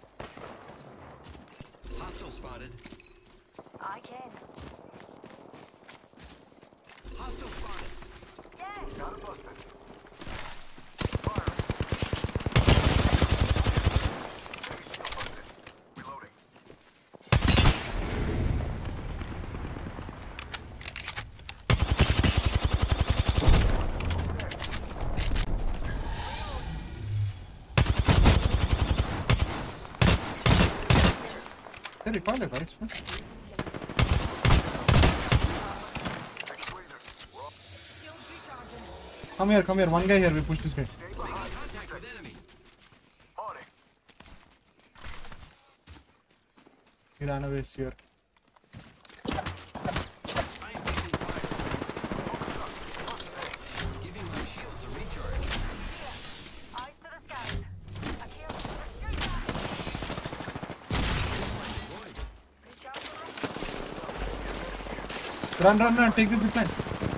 Hostile spotted. I can. Hostile spotted. Yes. Got it busted. Reloading. Hey, recoil है भाई इसमें. Come here, come here. One guy here. We push this guy. Contact with enemy. On it. He ran away here. I am taking fire. Giving my shields a recharge. Eyes to the skies. A kill. Shoot that. Recharge the Run, run, run. Take this zipline.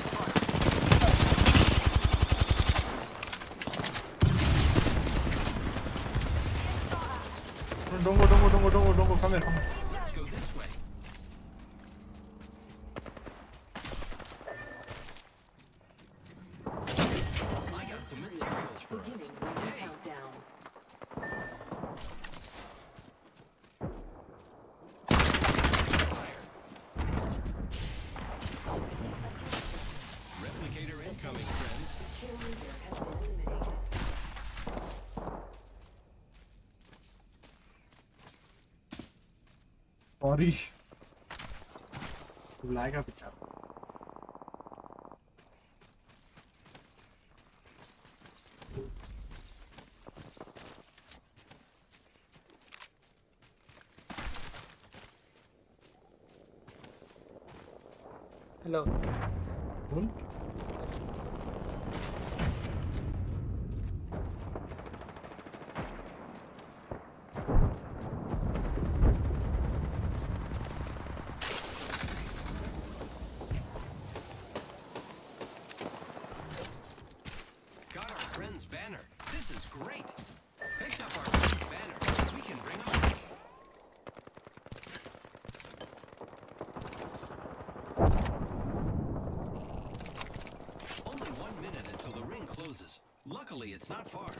Don't go, don't go, don't go, don't go, don't go. Come here, come here. Let's go this way. I got some materials for us. Yay. Countdown. Replicator incoming, friends. Kill leader has been eliminated. Sorry. बुलाएगा बेचारा. Hello. बोल. banner. This is great. Picked up our team's banner. We can bring up. Only one minute until the ring closes. Luckily, it's not far.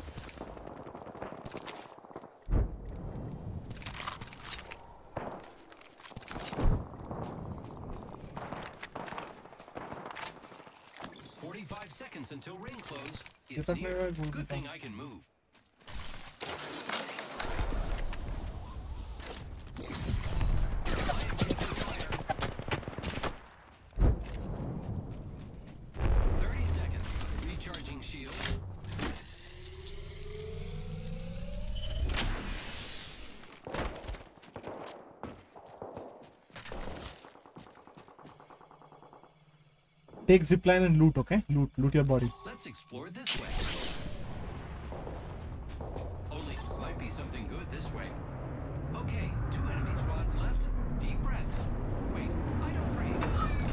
Forty-five seconds until ring close. It's here. Good thing I can move. Thirty seconds. Recharging shield. Take zipline and loot, okay? Loot, loot your body. Let's explore this way. Only might be something good this way. Okay, two enemy squads left. Deep breaths. Wait, I don't breathe.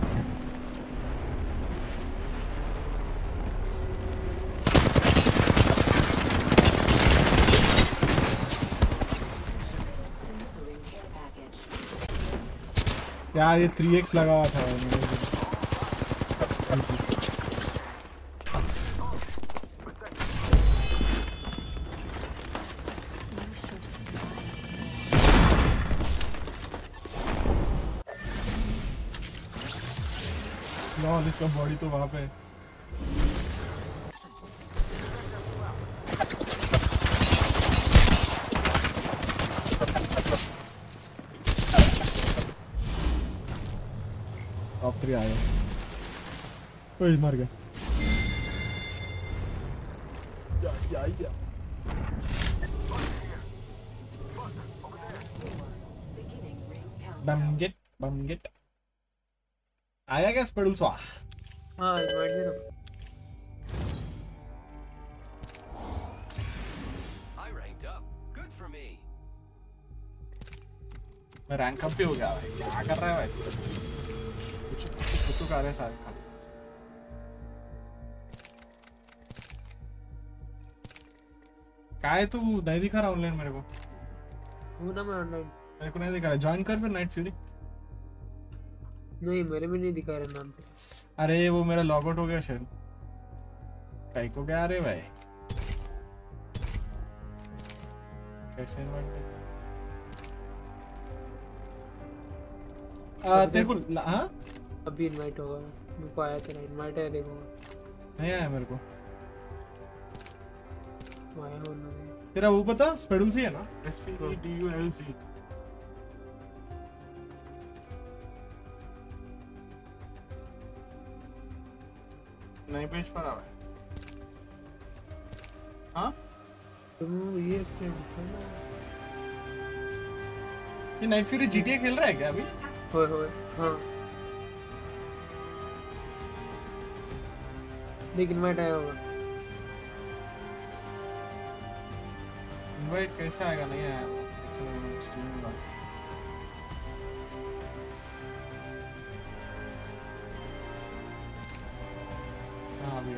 यार ये three x लगा हुआ था lol इसका body तो वहां पे top three आया ओए मर गया या या या बम गेट बम गेट आया क्या स्पेडल स्वा हां इनवाइट दे रहा I ranked up. Good for me. मैं रैंक अप भी हो गया भाई क्या कर रहा है भाई कुछ कुछ कर रहे हैं सारे क्या है तू नहीं दिखा रहा ऑनलाइन मेरे को हूं ना मैं ऑनलाइन मेरे को नहीं दिखा रहा ज्वाइन कर फिर नाइट फ्यूरी नहीं मेरे में नहीं दिखा रहा नाम पे अरे वो मेरा लॉग आउट हो गया शायद कहीं को क्या रे भाई कैसे इनवाइट आ तेरे को हां अभी इनवाइट होगा मेरे को आया तेरा इनवाइट है देखो नहीं आया मेरे को आया हो ना तेरा वो पता स्पेडल सी है ना S P D U L C नहीं पेज पर आ रहा है हाँ तुम ये ये नाइट फ्यूरी जीटीए खेल रहा है क्या अभी होए होए हाँ लेकिन इनवाइट आया होगा इनवाइट कैसे आएगा नहीं आया स्ट्रीम में हाँ अभी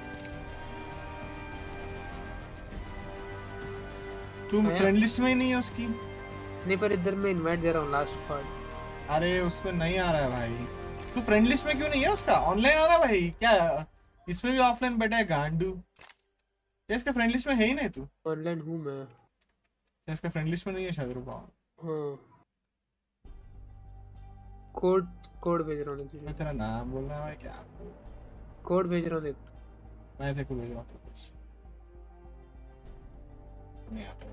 तुम फ्रेंड लिस्ट में ही नहीं है उसकी नहीं पर इधर मैं इनवाइट दे रहा हूँ लास्ट पार्ट अरे उसमें नहीं आ रहा है भाई तू फ्रेंड लिस्ट में क्यों नहीं है उसका ऑनलाइन आ रहा है भाई क्या इसमें भी ऑफलाइन बैठा है गांडू इसका फ्रेंड लिस्ट में है ही नहीं तू ऑनलाइन हूँ मैं इसका फ्रेंड लिस्ट में नहीं है शायद रुको हाँ कोड कोड भेज रहा हूँ मैं तेरा नाम बोल रहा है क्या कोड भेज रहा हूँ देख मैं तेरे को भेज रहा हूँ नहीं आता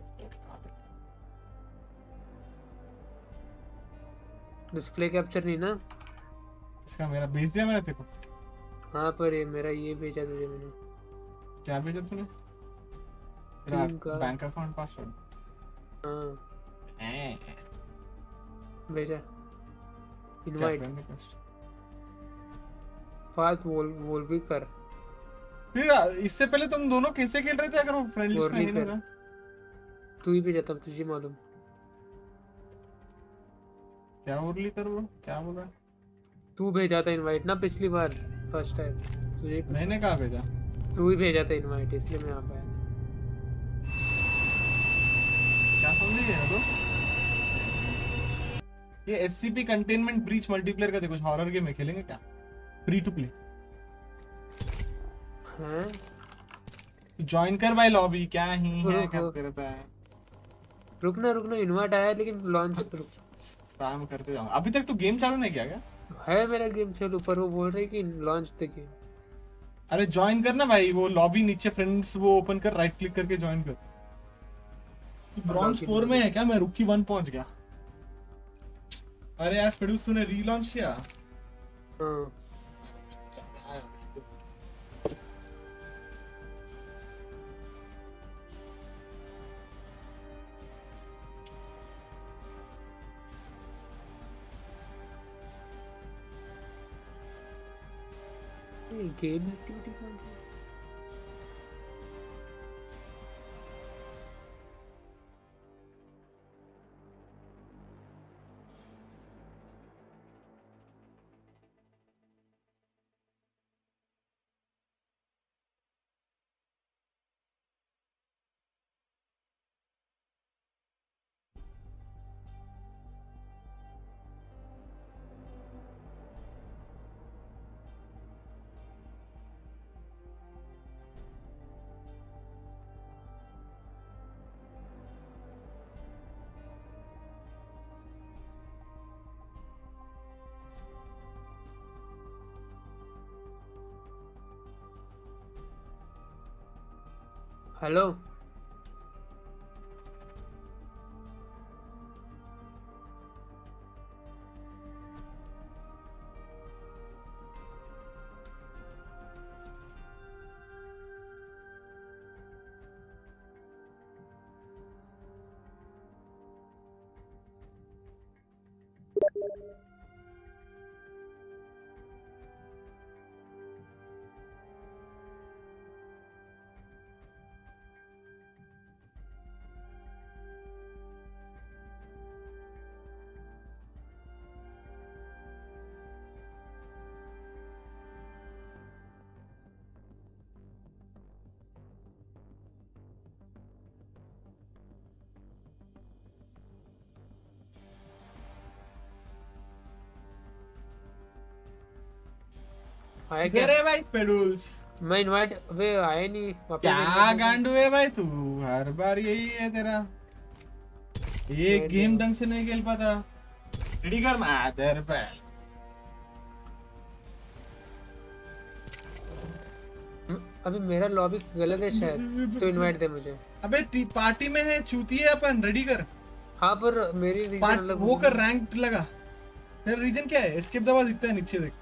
डिस्प्ले कैप्चर नहीं ना इसका मेरा भेज दिया मैंने तेरे को हाँ पर ये मेरा ये भेजा तुझे मैंने क्या भेजा तूने तेरा बैंक अकाउंट पासवर्ड हाँ भेजा इनवाइट फास्ट वोल वोल भी कर फिर इससे पहले तुम दोनों कैसे खेल रहे थे अगर वो फ्रेंड लिस्ट में नहीं था तू ही भेजा तब तुझे मालूम क्या ओरली कर वो क्या बोल रहा है तू भेजा था इनवाइट ना पिछली बार फर्स्ट टाइम तुझे मैंने कहाँ भेजा तू ही भेजा था इनवाइट इसलिए मैं यहाँ पे आया। क्या सुन रही है तो? ये एससीपी कंटेनमेंट ब्रीच मल्टीप्लेयर का देखो हॉरर गेम में खेलेंगे क्या? Free to play. हाँ? ज्वाइन कर भाई लॉबी क्या ही है करते रहता है। रुकना रुकना इनवाइट आया लेकिन लॉन्च स्पैम करते जाओ। अभी तक तो गेम चालू नहीं किया क्या? है मेरा गेम चालू पर वो बोल रहे कि लॉन्च द गेम। अरे ज्वाइन करना भाई वो लॉबी नीचे फ्रेंड्स वो ओपन कर राइट क्लिक करके ज्वाइन कर। तू ब्रॉन्ज फोर में है क्या? मैं रुकी वन पहुंच गया। अरे आज प्रोड्यूस तूने रीलॉन्च किया? हाँ गेम एक्टिविटी कौन सी? हेलो आया क्या रे भाई स्पेडुल्स? मैं इनवाइट वे आए नहीं। क्या गांडू है भाई तू? हर बार यही है तेरा। ये गेम ढंग से नहीं खेल पाता। रेडी कर मादर पे। अभी मेरा लॉबी गलत है शायद तो इनवाइट दे मुझे। अबे पार्टी में है चूतिए अपन। रेडी कर। हाँ पर मेरी रीजन अलग वो कर रैंक लगा। तेरा रीजन क्या है? एस्केप दबा दिखता है नीचे देख।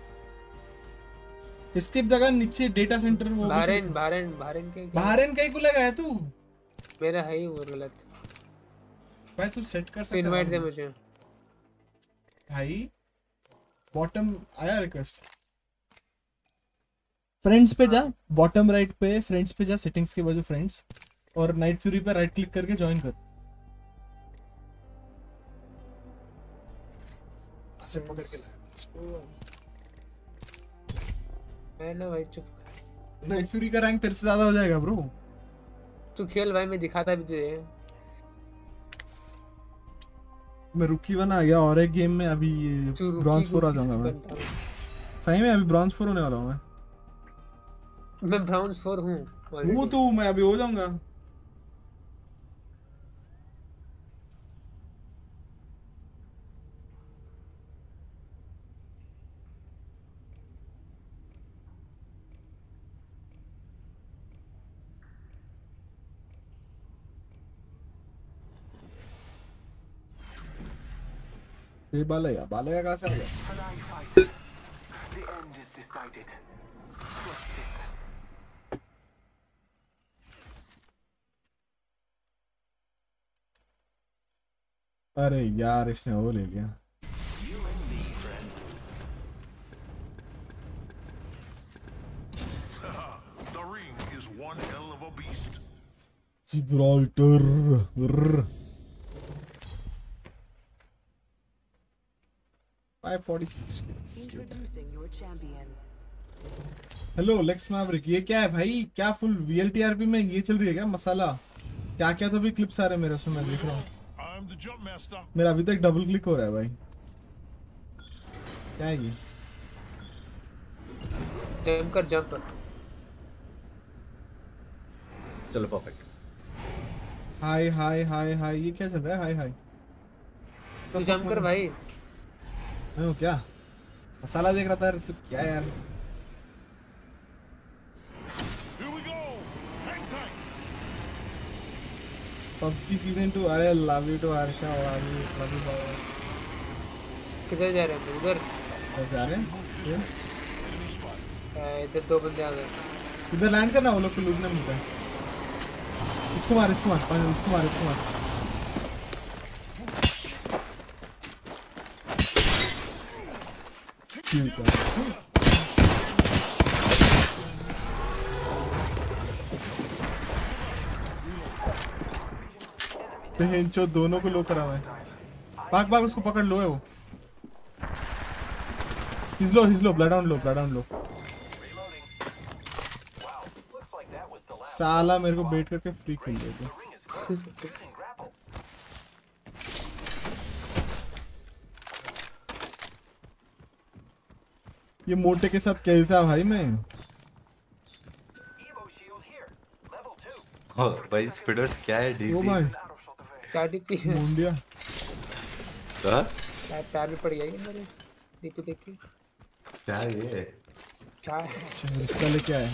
एस्केप जगह नीचे डेटा सेंटर वो बहरेन बहरेन बहरेन के बहरेन कहीं को लगा है तू? मेरा है ही वो गलत। भाई तू सेट कर सकता है। इनवाइट दे मुझे भाई। बॉटम आया रिक्वेस्ट। फ्रेंड्स पे जा बॉटम राइट पे फ्रेंड्स पे जा सेटिंग्स के बाजू फ्रेंड्स और नाइट फ्यूरी पे राइट क्लिक करके ज्वाइन कर। ऐसे पकड़ के ला इसको। मैं ना भाई चुप। नाइट फ्यूरी का रैंक तेरे से ज्यादा हो जाएगा ब्रो। तू खेल भाई मैं दिखाता भी तुझे। मैं रुकी वन आ गया और एक गेम में अभी ब्रॉन्ज फोर आ जाऊंगा मैं। सही में अभी ब्रॉन्ज फोर होने वाला हूं मैं। मैं ब्रॉन्ज फोर हूं वो तो मैं अभी हो जाऊंगा। ये बालया बालया कहाँ से आ गया? The end is decided. Trust it. अरे यार इसने वो ले लिया। You and me, friend. The ring is one hell of a beast. Gibraltar. five forty-six. Introducing your champion. Hello Lex Maverick, ये क्या है भाई? क्या फुल वीएलटीआरपी में ये चल रही है क्या मसाला? क्या क्या तो भी क्लिप्स आ रहे हैं मेरे उसमें, मैं देख रहा हूँ। मेरा अभी तक डबल क्लिक हो रहा है भाई। क्या है ये? जंप कर जंप कर। चलो परफेक्ट। हाय हाय हाय हाय, ये क्या चल रहा है? हाय हाय तू जंप कर भाई। मैं क्या मसाला देख रहा था? तू क्या यार? पबजी सीजन टू, अरे love you too Harsha, love you love you बाबा। किधर जा रहे हैं? उधर उधर जा रहे हैं। इधर दो बंदे आ गए। इधर लैंड करना, वो लोग को लूटना मिलता है। इसको मार इसको मार पानी, इसको मार इसको मार। ठीक है तो हिंचो दोनों को लो करा मैं। भाग भाग, उसको पकड़ लो है वो। हिजलो हिजलो, blood on low, blood on low. साला मेरे को बेट करके फ्री खेल दिया। ये मोटे के साथ कैसा भाई मैं? ओ भाई स्पीडर्स क्या है? डीपी ओ भाई क्या डीपी है? मुंडिया हां पैर में पड़ गया ये मेरे डीपी देख के। क्या ये? क्या है इसका ले क्या है?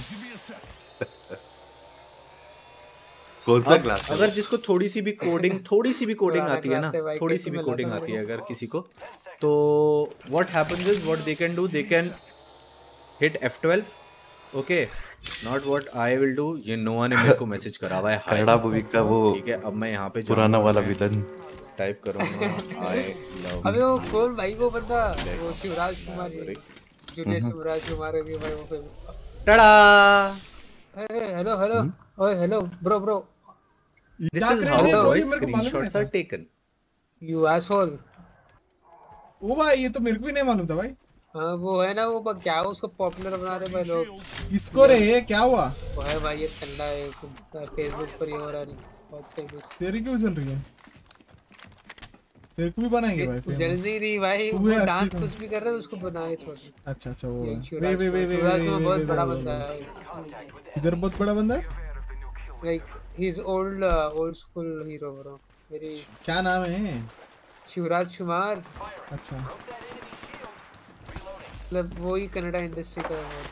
कौन सा क्लास? अगर जिसको थोड़ी सी भी कोडिंग थोड़ी सी भी कोडिंग आती है ना, थोड़ी सी भी कोडिंग आती है अगर किसी को, तो what happens is what they can do, they can hit F twelve. Okay, not what I will do. ये नोआ ने मेरे को मैसेज करा हुआ है कन्नड़ा मूवी का वो, ठीक है। अब मैं यहाँ पे पुराना वाला विलन टाइप करूंगा आई लव। अबे वो कौन भाई? वो बंदा वो शिवराज कुमार, जूनियर शिवराज कुमार है भाई वो फेमस। टाडा। हेलो हेलो ओए hello bro bro, this is how voice screenshots are taken. You asshole. ओ भाई ये तो मेरे को भी नहीं मालूम था भाई। हाँ वो है ना, वो क्या है उसको पॉपुलर बना रहे भाई लोग। इसको रे ये क्या हुआ? वो है भाई ये ठंडा है, फेसबुक पर ये हो रहा है बहुत फेमस। तेरी क्यों चल रही है? तेरे को भी बनाएंगे भाई? जल्दी नहीं भाई, वो डांस कुछ भी कर रहा है उसको बनाए थोड़ा। अच्छा अच्छा वो वे वे वे वे बहुत बड़ा बंदा है इधर, बहुत बड़ा बंदा है। Like he is old old school hero bro. मेरी क्या नाम है? शिवराज कुमार। अच्छा, मतलब वो ही कन्नड़ा इंडस्ट्री का है।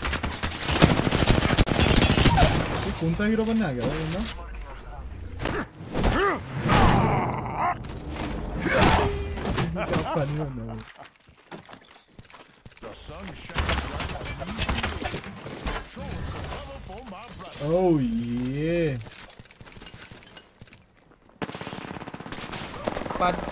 कौन सा हीरो बनने आ गया भाई बंदा? फनी बंदा है। ओह ये But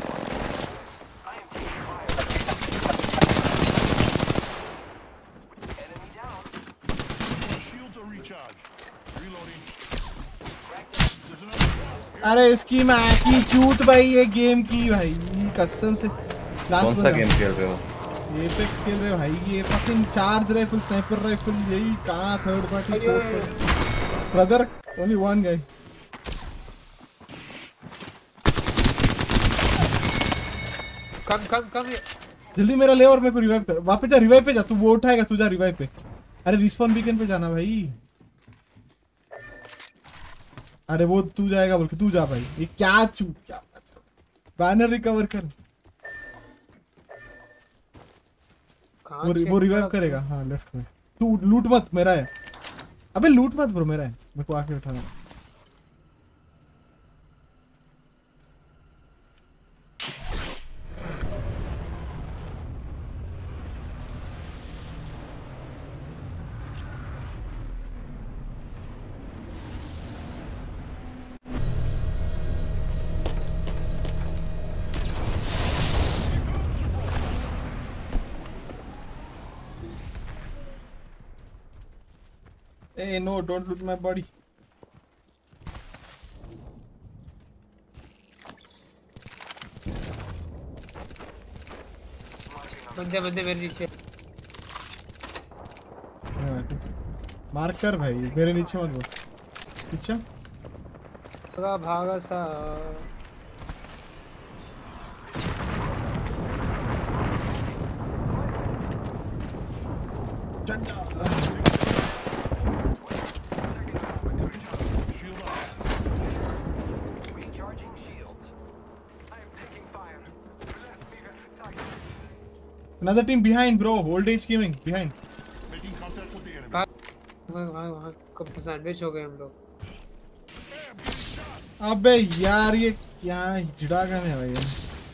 अरे इसकी माँ की चूत भाई, ये गेम की भाई कसम से। कौन सा गेम खेल रहे हो? एपेक्स खेल रहे हो भाई? ये fucking charge rifle, sniper rifle, यही कहाँ third party fourth brother, only one guy. Come come come जल्दी मेरा ले और मेरे को रिवाइव कर। वापस जा, रिवाइव पे जा। तू वो उठाएगा, तू जा रिवाइव पे। अरे रिस्पॉन बीकन पे जाना भाई। अरे वो तू जाएगा बोल के, तू जा भाई। ये क्या चू क्या बैनर रिकवर कर। वो वो रिवाइव करेगा। हाँ लेफ्ट में। तू लूट मत, मेरा है। अबे लूट मत ब्रो, मेरा है। मेरे को आके उठाना। Hey, no, don't loot my body. बंदे बंदे मेरे नीचे। आके मार कर भाई, मेरे नीचे मत वो पीछे सगा भागा सा Another team behind, bro. Old age gaming behind. भाग भाग भाग कब सैंडविच हो गए हम लोग। अबे यार ये क्या हिजड़ा का है भाई।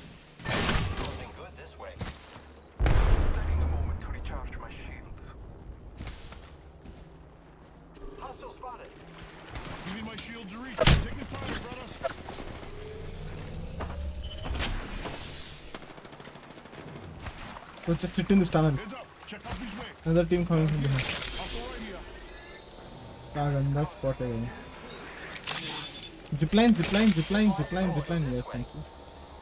So just sit in this tunnel. Another team coming from behind. क्या गंदा spot है ये। Zipline, zipline, zipline, zipline, zipline. Yes, thank you.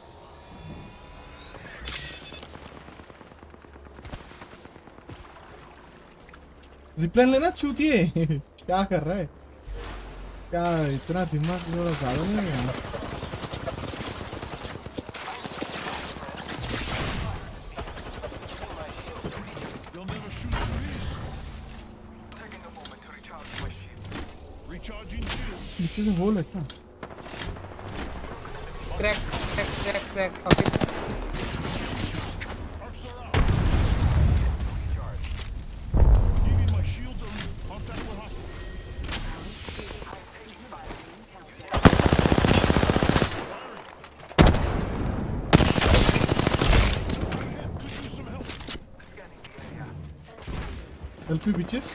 Zipline लेना चूतिए। क्या कर रहा है? क्या इतना दिमाग थोड़ा ज़्यादा नहीं है? नीचे से होल है क्या? Crack crack crack crack Help me bitches.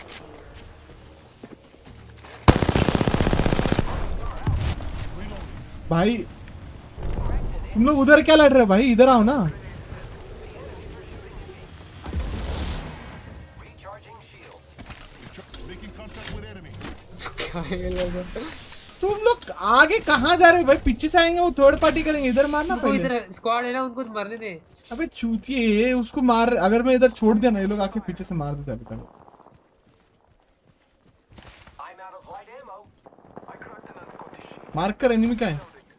भाई तुम लोग उधर क्या लड़ रहे हो भाई, इधर आओ ना। तुम लोग आगे कहाँ जा रहे हो भाई? पीछे से आएंगे वो थर्ड पार्टी करेंगे, इधर मारना पहले। इधर स्क्वाड है ना, उनको मरने दे। अबे चूतिए उसको मार, अगर मैं इधर छोड़ दिया ना ये लोग आके पीछे से मार देते अभी तक। मार कर एनिमी का है।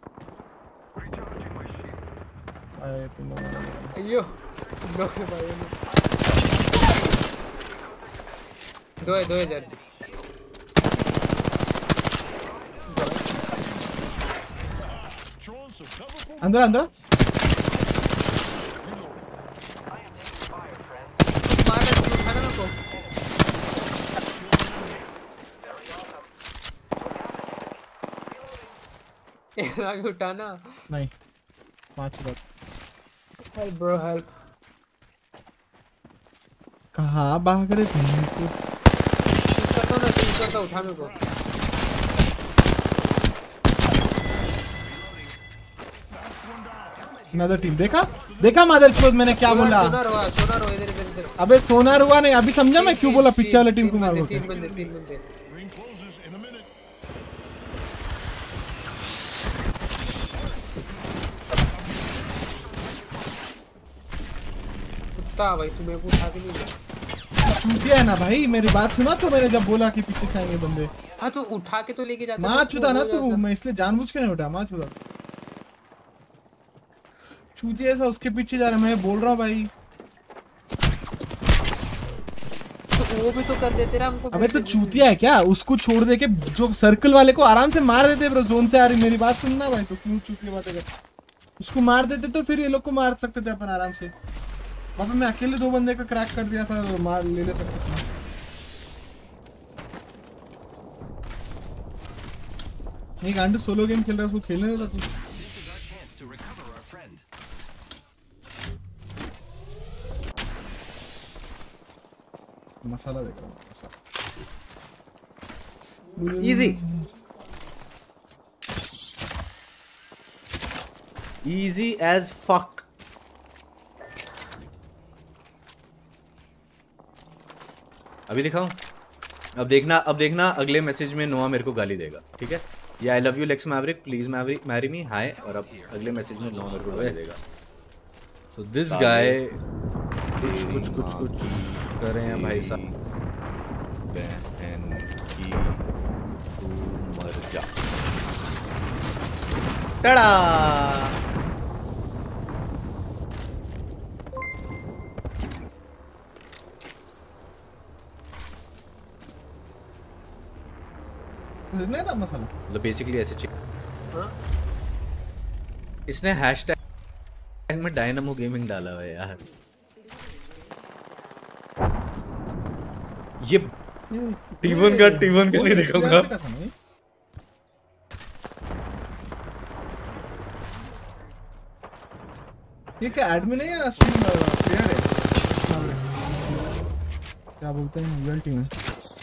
आए तुम अयो दो है भाई, दो है दो है इधर। अंदर अंदर मार उठाना ना को। आगे उठाना नहीं, पांच बार। Help bro help. कहाँ भाग रहे थे? करता ना तुम करता उठा मेरे को। Another team देखा देखा मदरचोद मैंने क्या बोला? सोनार हुआ सोनार हुआ इधर इधर इधर। अबे सोनार हुआ नहीं, अभी समझा मैं क्यों बोला पिक्चर वाले टीम को मार बोलते। तीन बंदे तीन बंदे। कुत्ता भाई तुम्हें को उठा के नहीं गया। चूतिया है ना भाई, मेरी बात सुना तो मैंने जब बोला कि पीछे से आएंगे बंदे। हाँ तो उठा के तो लेके जाता। माँ चुदा ना तू, मैं इसलिए जानबूझ के नहीं उठा। माँ चुदा चूतिया ऐसा उसके पीछे जा रहा है, मैं बोल रहा हूँ भाई। तो वो भी तो कर देते रहा हमको। अबे तो चूतिया है क्या? उसको छोड़ दे के जो सर्कल वाले को आराम से मार देते ब्रो, जोन से आ रही। मेरी बात सुनना भाई, तो क्यों चूतिया बातें कर? उसको मार देते तो फिर ये लोग को मार सकते थे अपन आराम से। वहाँ पे मैं अकेले दो बंदे का क्रैक कर दिया था, तो मार ले ले सकते थे। एक गांडू सोलो गेम खेल रहा है, उसको खेलने देता तू। मसाला देख रहा हूँ, मसाला। Easy easy as fuck. अभी दिखाऊं? अब देखना अब देखना अगले मैसेज में नोआ मेरे को गाली देगा, ठीक है? या I love you Lex Maverick please Maverick marry me hi. और अब अगले मैसेज में नोआ मेरे को गाली देगा। सो दिस गाय कुछ कुछ कुछ कुछ कर रहे हैं भाई साहब। गए हैं एंड की तू मर जा। टड़ा नहीं था मसाला मतलब बेसिकली ऐसे चाहिए। इसने हैशटैग में डायनामो गेमिंग डाला हुआ है यार। ये टी वन का टी वन का नहीं दिखाऊंगा। ये क्या एडमिन है या स्ट्रीम प्लेयर है? क्या बोलते हैं रियल टीम है।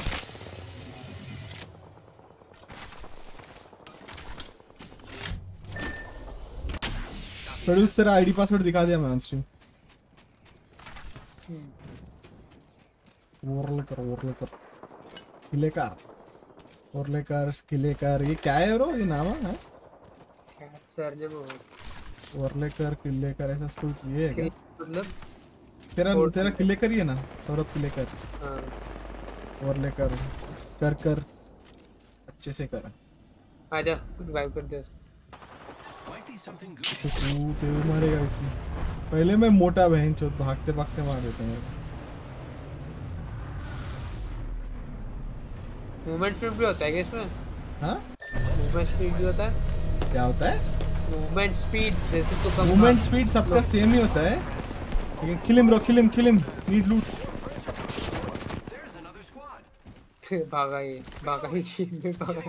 प्रोड्यूस तेरा आईडी पासवर्ड दिखा दिया मैं ऑन स्ट्रीम। वॉरलेकर वॉरलेकर किलेकार वॉरलेकर किलेकार ये क्या है ब्रो? ये नाम है सर ने वो वॉरलेकर किलेकर ऐसा स्कूल ये है क्या? मतलब तेरा तेरा किलेकर ही है ना सौरभ किलेकर। हां वॉरलेकर कर कर अच्छे से कर। आजा रिवाइव कर दे उसको। तू ते मारेगा इसी। पहले मैं मोटा बहन चोद भागते भागते मार देता हूं। मूवमेंट स्पीड भी होता है क्या इसमें? हां मूवमेंट स्पीड भी होता है। क्या होता है? मूवमेंट स्पीड जैसे तो कम मूवमेंट स्पीड सबका सेम ही होता है लेकिन kill him bro kill him kill him need loot. भागा ये भागा ये शील्ड में भागा।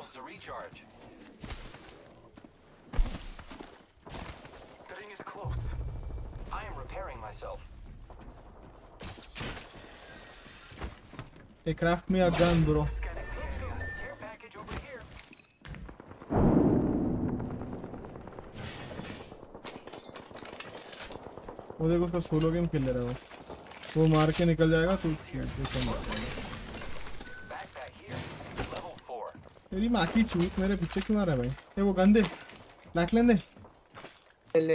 Hey, craft me a gun, bro. वो देखो उसका सोलो गेम खेल ले रहा है वो मार के निकल जाएगा तो तेरी माँ की चूत मेरे पीछे क्यों आ रहा है भाई? ये वो गन दे लाट लें दे ले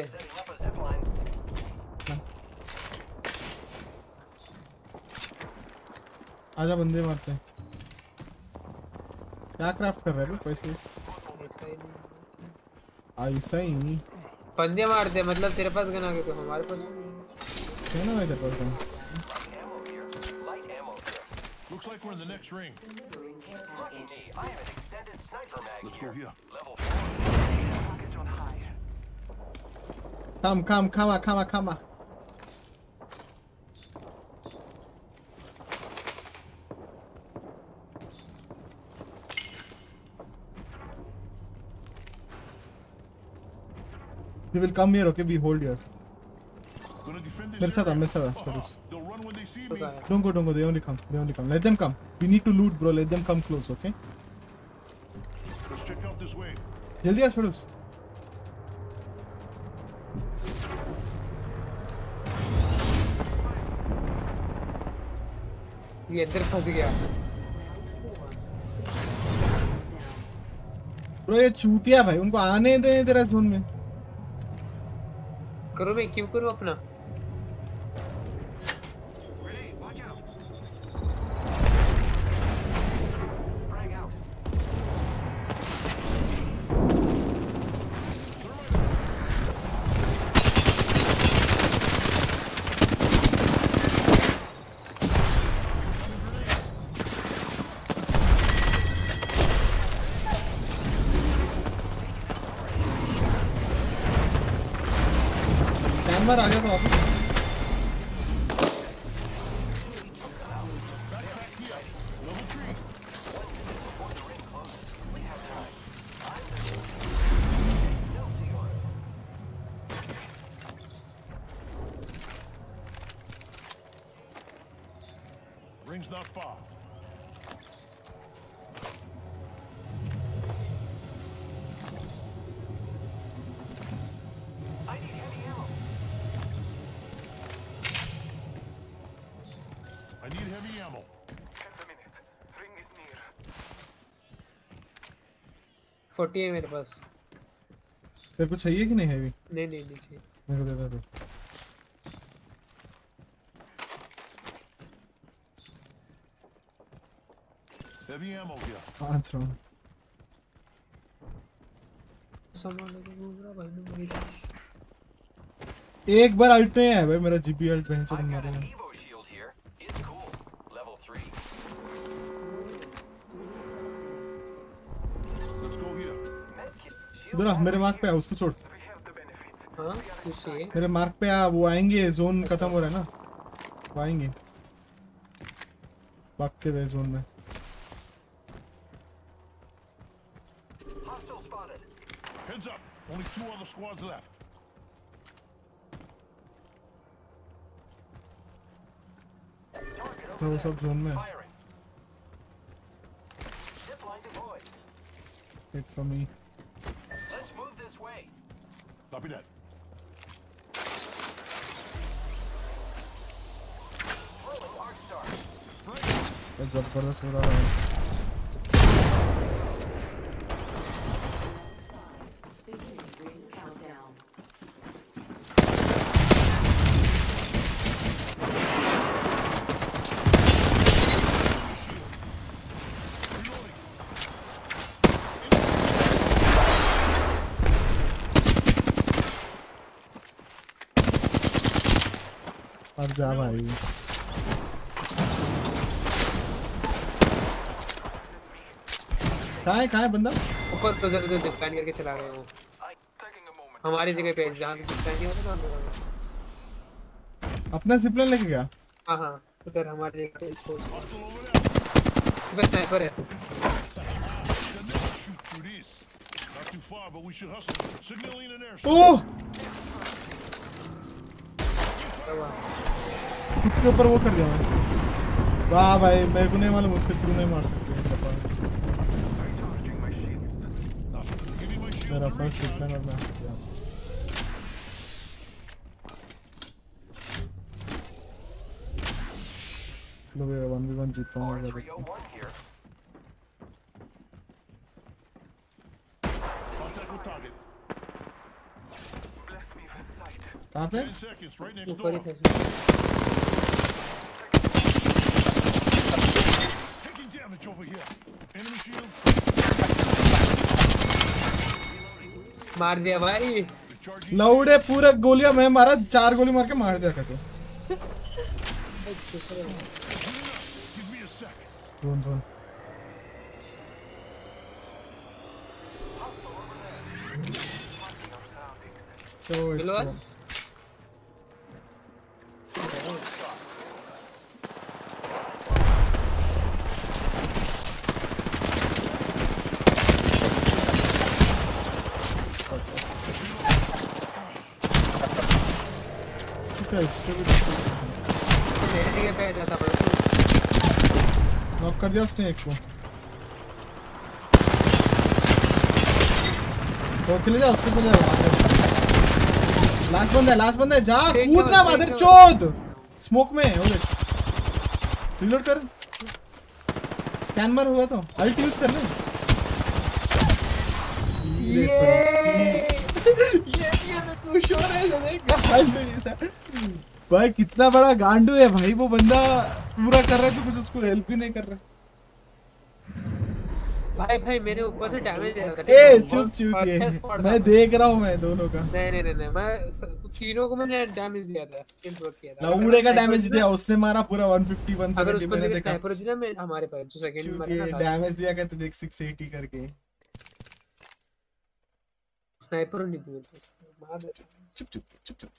आजा बंदे मारते हैं। क्या क्राफ्ट कर रहे हैं पैसे? ऐसा ही नहीं बंदे मारते मतलब तेरे पास गन आ गए तो हमारे पास है ना भाई तेरे पास gun. Looks like we're in the next ring. Lucky me, I have an extended sniper mag. Let's go here. Level four. Come, come, come, come, come. They will come here, okay? We hold here. मेरे साथ आ, मेरे साथ आ, Don't go, don't go. They only come. They only come. Let them come. We need to loot, bro. Let them come close, okay? Let's check out this way. जल्दी आ, स्पेडोस. ये अंदर फंस गया. Bro ये चूतिया भाई, उनको आने दे तेरा जोन में. करो मैं क्यों करूँ अपना? कैमरा आ गया तो वापस. Ring's not far. I need heavy ammo. I need heavy ammo. Just a minute. Ring is near. forty है मेरे पास. तेरे को चाहिए कि नहीं हैवी? नहीं नहीं नहीं चाहिए. मेरे को दे दे. Heavy ammo here. पांच राउंड सामान लेके घूम रहा भाई ने मेरी एक बार अल्ट नहीं है भाई मेरा जीपी अल्ट पहन चल मारेगा इधर आ, मेरे मार्क पे आ, उसको छोड़। हाँ किससे मेरे मार्क पे आ, वो आएंगे, जोन खत्म हो रहा है ना, वो आएंगे भागते हुए जोन में। Heads up. Only two other squads left. तो वो सब जोन में। Wait for me. Let's move this way. Copy that. Throwing arc star. ये जबरदस्त हो रहा है। अब जा भाई। कहाँ है कहाँ है बंदा? ऊपर तो उधर उधर डिफेंड करके चला रहे हैं वो। हमारी जगह पे जहाँ डिफेंड किया था ना। अपना जिपलाइन लेके गया? हाँ हाँ उधर हमारी जगह पे इसको। बस स्नाइपर है। ओह! खुद के ऊपर वो कर दिया मैं। वाह भाई मेरे को नहीं मालूम उसके थ्रू नहीं मार सकते। मेरा फर्स्ट जिपलाइन और मैं लो भाई वन वी वन जीत पाऊंगा। कहाँ पे? ऊपर ही थे। मार दिया भाई। लौड़े पूरे गोलियां मैं मारा, चार गोली मार के मार दिया कहते। Zone zone So it's cool. Knock कर दिया उसने एक को। तो चले जाओ उसको चले जाओ। लास्ट बंदा है लास्ट बंदा है जा कूदना मदर चोद स्मोक में हो गए। रिलोड कर स्कैन मार हुआ तो अल्ट यूज कर ले। ये ये खुश हो रहा है देख भाई कितना बड़ा गांडू है भाई वो बंदा पूरा कर रहा है तो कुछ उसको हेल्प भी नहीं कर रहा। भाई भाई मेरे ऊपर से डैमेज दे रहा था। ए चुप चुप ये मैं देख रहा हूं मैं दोनों का। नहीं नहीं नहीं मैं तीनों को मैंने डैमेज दिया था स्किल वर्क किया था। लौड़े का डैमेज दिया उसने मारा पूरा वन फिफ्टी वन सेवेंटी मैंने देखा। स्नाइपर थी ना मैं हमारे पास जो सेकंड में ये डैमेज दिया कहते देख सिक्स एटी करके। स्नाइपर नहीं थी मार दे। चुप चुप चुप चुप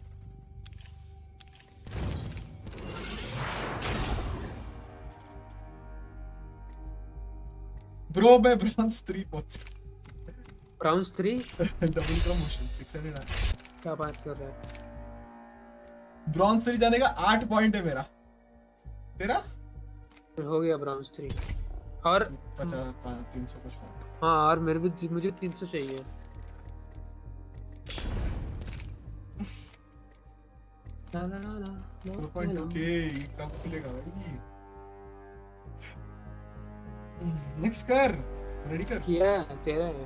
ब्रो मैं ब्रॉन्ज थ्री पहुंच। Bronze three double promotion six hundred. क्या बात कर रहे हैं? ब्रॉन्ज थ्री जाने का आठ पॉइंट है मेरा। तेरा हो गया ब्रॉन्ज थ्री और पचास तीन सौ कुछ। हाँ और मेरे भी मुझे तीन सौ चाहिए। ला ला ला ला पॉइंट ओके कब खुलेगा भाई? नेक्स्ट कर रेडी कर किया तेरा है।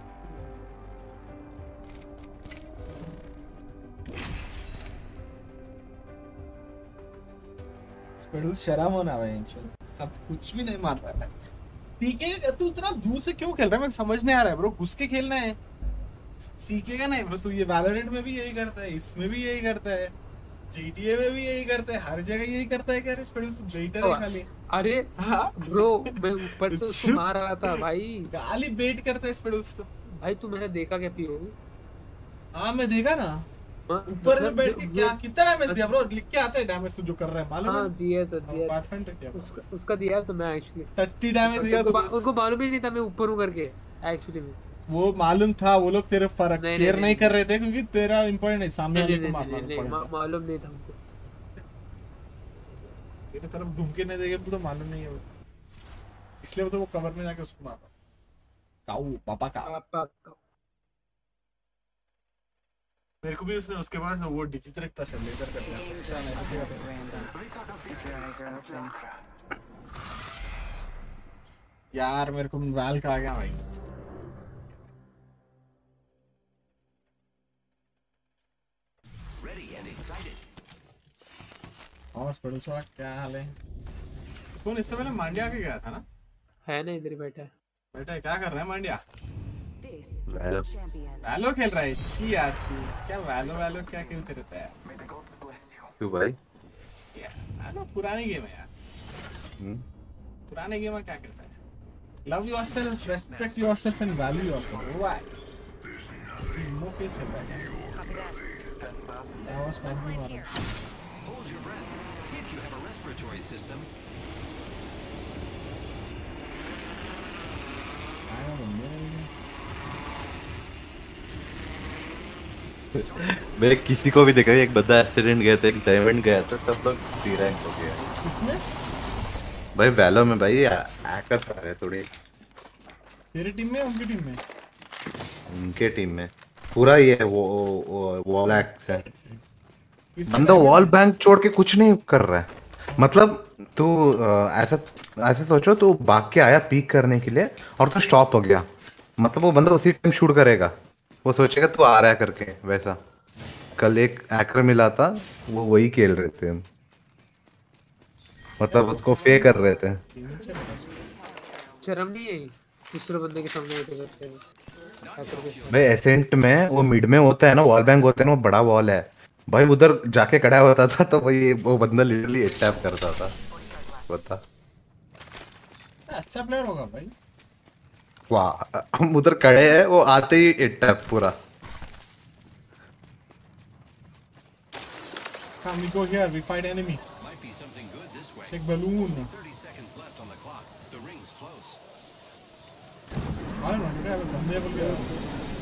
स्पेडल शर्म होना भाई इंशाल्लाह सब कुछ भी नहीं मार रहा है। टीके तू इतना दूर से क्यों खेल रहा है? मैं समझ नहीं आ रहा है ब्रो। घुस के खेलना है, सीखेगा नहीं ब्रो। तू ये वैलोरेंट में भी यही करता है, इसमें भी यही करता है, जीटीए में भी यही करता है, हर जगह यही करता है। क्या इस पर बेटर है खाली? अरे ब्रो मैं ऊपर से उसको मार रहा था भाई। गाली बेट करता है इस पर उसको। भाई तू मैंने देखा क्या पीओ? हाँ मैं देखा ना, ऊपर में बैठ के क्या कितना डैमेज दिया ब्रो? लिख के आता है डैमेज तू जो कर रहा है मालूम है? हाँ दिया तो दिया, पाथफाइंडर क्या उसका उसका दिया तो मैं एक्चुअली तीस डैमेज दिया तो उनको मालूम ही नहीं था मैं ऊपर हूं करके। एक्चुअली में वो मालूम था, वो लोग तेरे फर्क केयर नहीं कर रहे थे क्योंकि तेरा इंपॉर्टेंट है, सामने वाले को मारना है। मालूम नहीं था हमको, तेरे तरफ घूम के नहीं देखे तो मालूम नहीं है, इसलिए वो तो वो कवर में जाके उसको मारा। काऊ पापा का पापा का मेरे को भी उसने उसके बाद वो डिजिटल था लेजर कर दिया। यार मेरे को वैल का आ गया भाई। और प्रोड्यूसर क्या हाल है? कौन इससे पहले मांडिया के गया था ना? है ना, इधर बैठा है। बैठा है, क्या कर रहा है मांडिया? वैलो खेल रहा है। छी यार तू क्या वैलो वैलो क्या खेल करता है? क्यों भाई? वैलो पुरानी गेम है यार। हम्म पुराने गेम में क्या करता है? Love yourself, respect yourself and value yourself. Why? No face है भाई। आवाज में नहीं आ रहा। Hold your breath if you have a respiratory system. मैं किसी को भी देखा, एक बंदा एक्सीडेंट गया था, एक डायमंड गया था, सब लोग सी रैंक हो गया। किसमें? भाई वैलो में भाई हैकर आ रहे थोड़े। तेरी टीम में, उनकी टीम में? उनके टीम में पूरा ये वो वॉल एक्स है। बंदा वॉल बैंक छोड़ के कुछ नहीं कर रहा है। मतलब तू ऐसा ऐसा सोचो, तू भाग के आया पीक करने के लिए और तो स्टॉप हो गया, मतलब वो बंदा उसी टाइम शूट करेगा, वो सोचेगा तू आ रहा है करके। वैसा कल एक हैकर मिला था, वो वही खेल रहे थे, मतलब उसको फेक कर रहे थे। शर्म नहीं है दूसरे बंदे के सामने ऐसे करते हैं भाई? एसेंट में वो मिड में होता है ना, वॉल बैंक होता है ना, वो बड़ा वॉल है भाई, उधर जाके खड़ा होता था तो वही वो बंदा लिटरली अटैक करता था। बता अच्छा प्लेयर होगा भाई। वाह, हम उधर खड़े हैं, वो आते ही अटैक पूरा। Come, we go here. We fight enemy. Might be something good this way. Take balloon. thirty seconds left on the clock. The ring's close. I don't know. We have a bande bol gaya.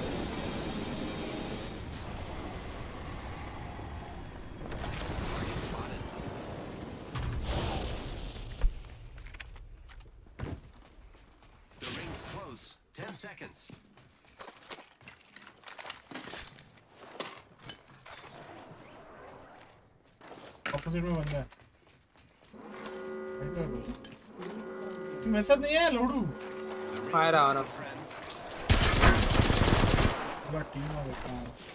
The ring's close. Ten seconds. Opposite में बंदा है। तुम ऐसा नहीं है लोडू? Fire आ रहा। पूरा team आ गया।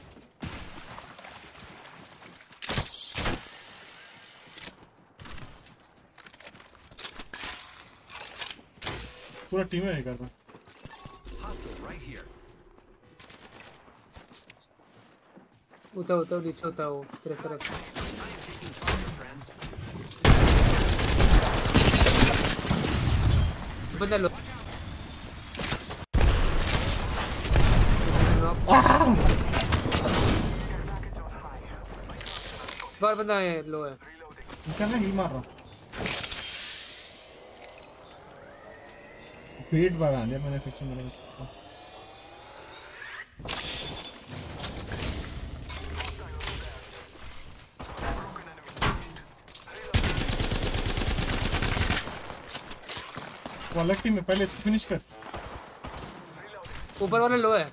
पूरा टीम है कर रहा। Hostile right here. उता उता नीचे उता वो तेरे तरफ। बंदा लो। और बंदा है लो है। क्या मैं ही मार रहा हूँ। पेट बढ़ा लिया मैंने फिर से। मैंने वो अलग टीम में, पहले इसको फिनिश कर। ऊपर वाला लो है।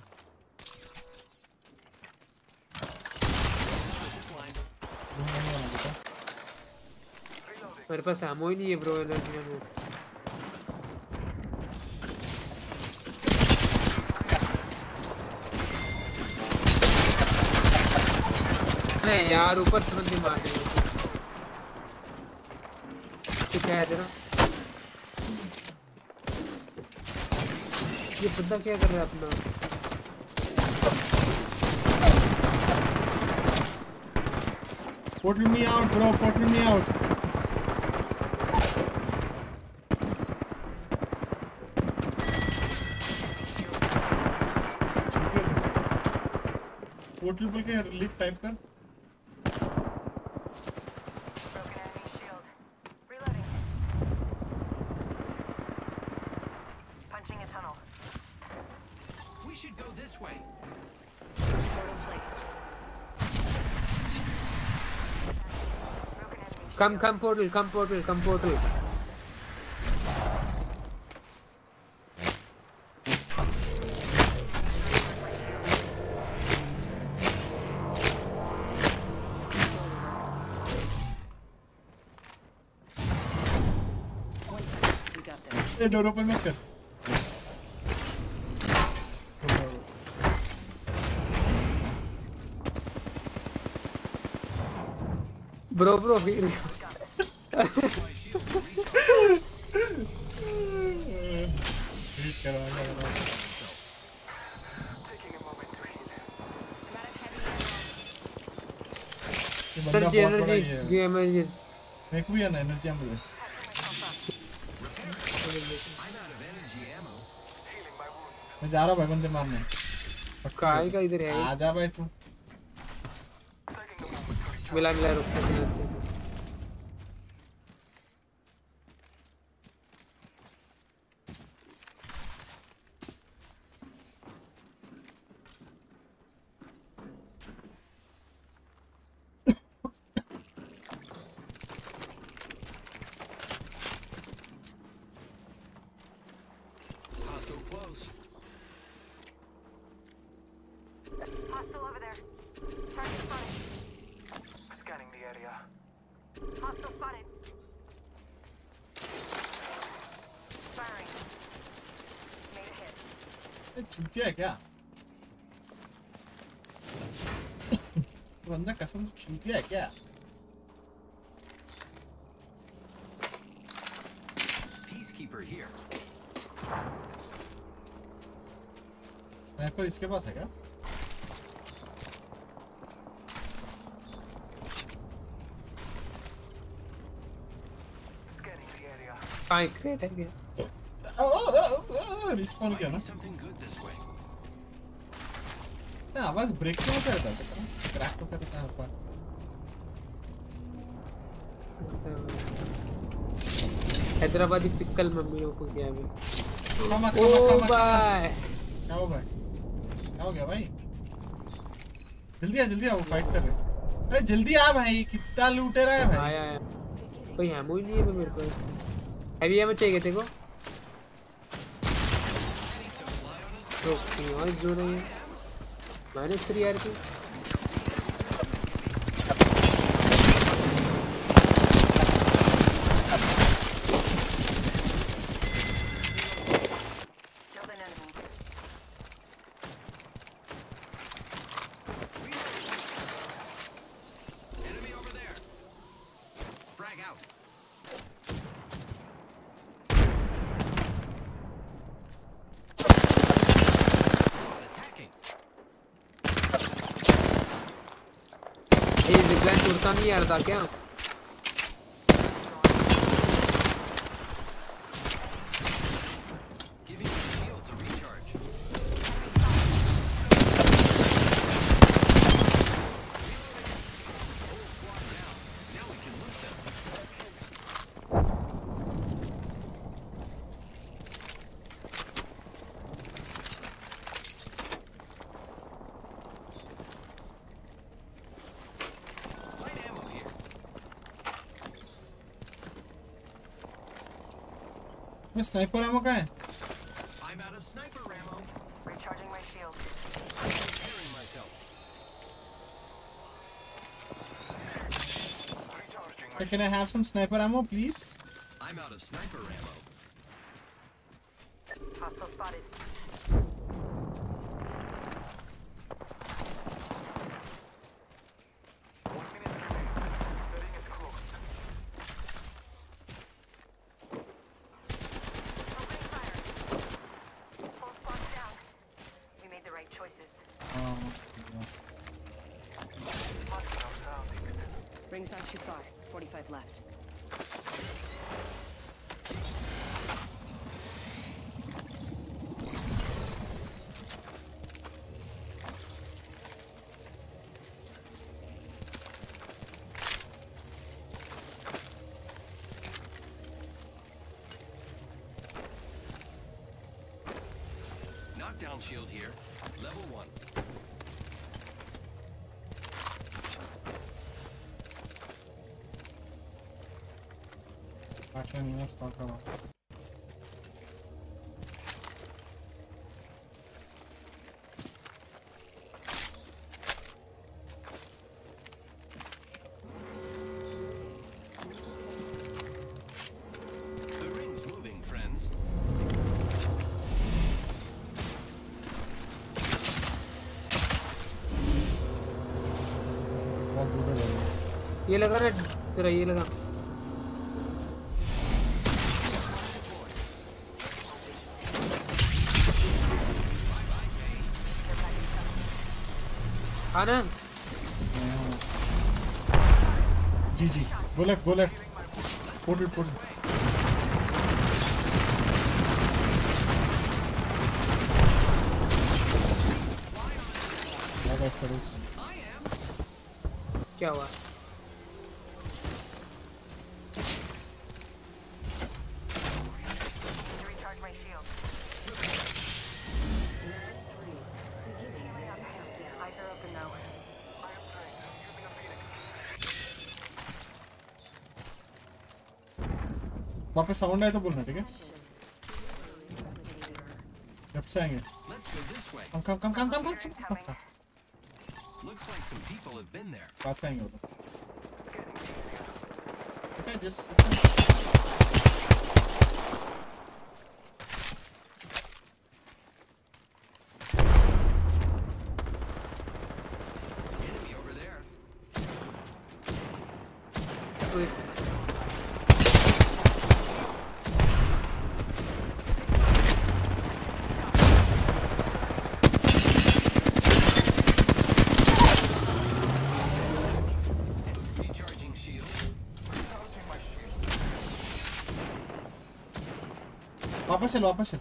मेरे पास एमो ही नहीं है ब्रो, एनर्जी एमो। अरे यार ऊपर तुरंत ही मार दिया। क्या है तेरा? ये बंदा क्या कर रहा है अपना? Portal me out, bro. Portal me out. Portal बोल के लिख टाइप कर। Punching a tunnel. We should go this way. Portal placed. Come, come portal, come portal, come portal. ये डोर ओपन मत कर। Bro, bro, feel. Energy, energy, give energy. मेरे को भी है ना एनर्जी हम बोले। मैं जा रहा हूँ भाई बंदे मारने। काय का इधर है? आ जा भाई तू। मिला मिला रुक मिला। Hostile close. Hostile over there. Target spotted. Scanning the area. Hostile spotted. Firing. Made a hit. ये चूतिया है क्या? बंदा कसम से चूतिया है क्या? Peacekeeper here. स्नाइपर इसके पास है क्या? काय क्रेट है क्या? रिस्पॉन किया ना? Something good this way. ना आवाज ब्रेक क्यों करता है? क्रैक तो करता है ऊपर। हैदराबादी पिकल मम्मियों को क्या भी? कमा ओ कमा भाई। क्या हो भाई? क्या हो गया भाई? जल्दी आ जल्दी आ वो फाइट कर रहे। अरे जल्दी आ भाई कितना लूटे रहा है भाई? आया आया। कोई एमो ही नहीं है मेरे पास। हैवी एमो चाहिए तेरे को? तो क्यों जो नहीं है? माइनस थ्री आर की। Enemy over there. Frag out. Attacking. ये जिगलैन उड़ता नहीं यार था क्या? Giving your shields a recharge. Whole squad down. Now we can loot them. Light ammo here. ये स्नाइपर एमो कहाँ है? I'm out of sniper ammo. Recharging my shield. Repairing myself. Hey, can I have some sniper ammo please? I'm out of sniper ammo. Hostile spotted. Full squad Rings aren't too far. forty-five left. Knockdown shield here. Level one. Actually, let's talk about. The ring's moving, friends. ये लगा ना तेरा ये लगा आना जी जी go left go left put it put it क्या हुआ वापस साउंड आया तो बोलना ठीक है लेफ्ट से आएंगे कम come come come come come come Looks like some people have been there. पास आएंगे वो okay just Enemy over there. Recharging shield. वापस चल वापस चल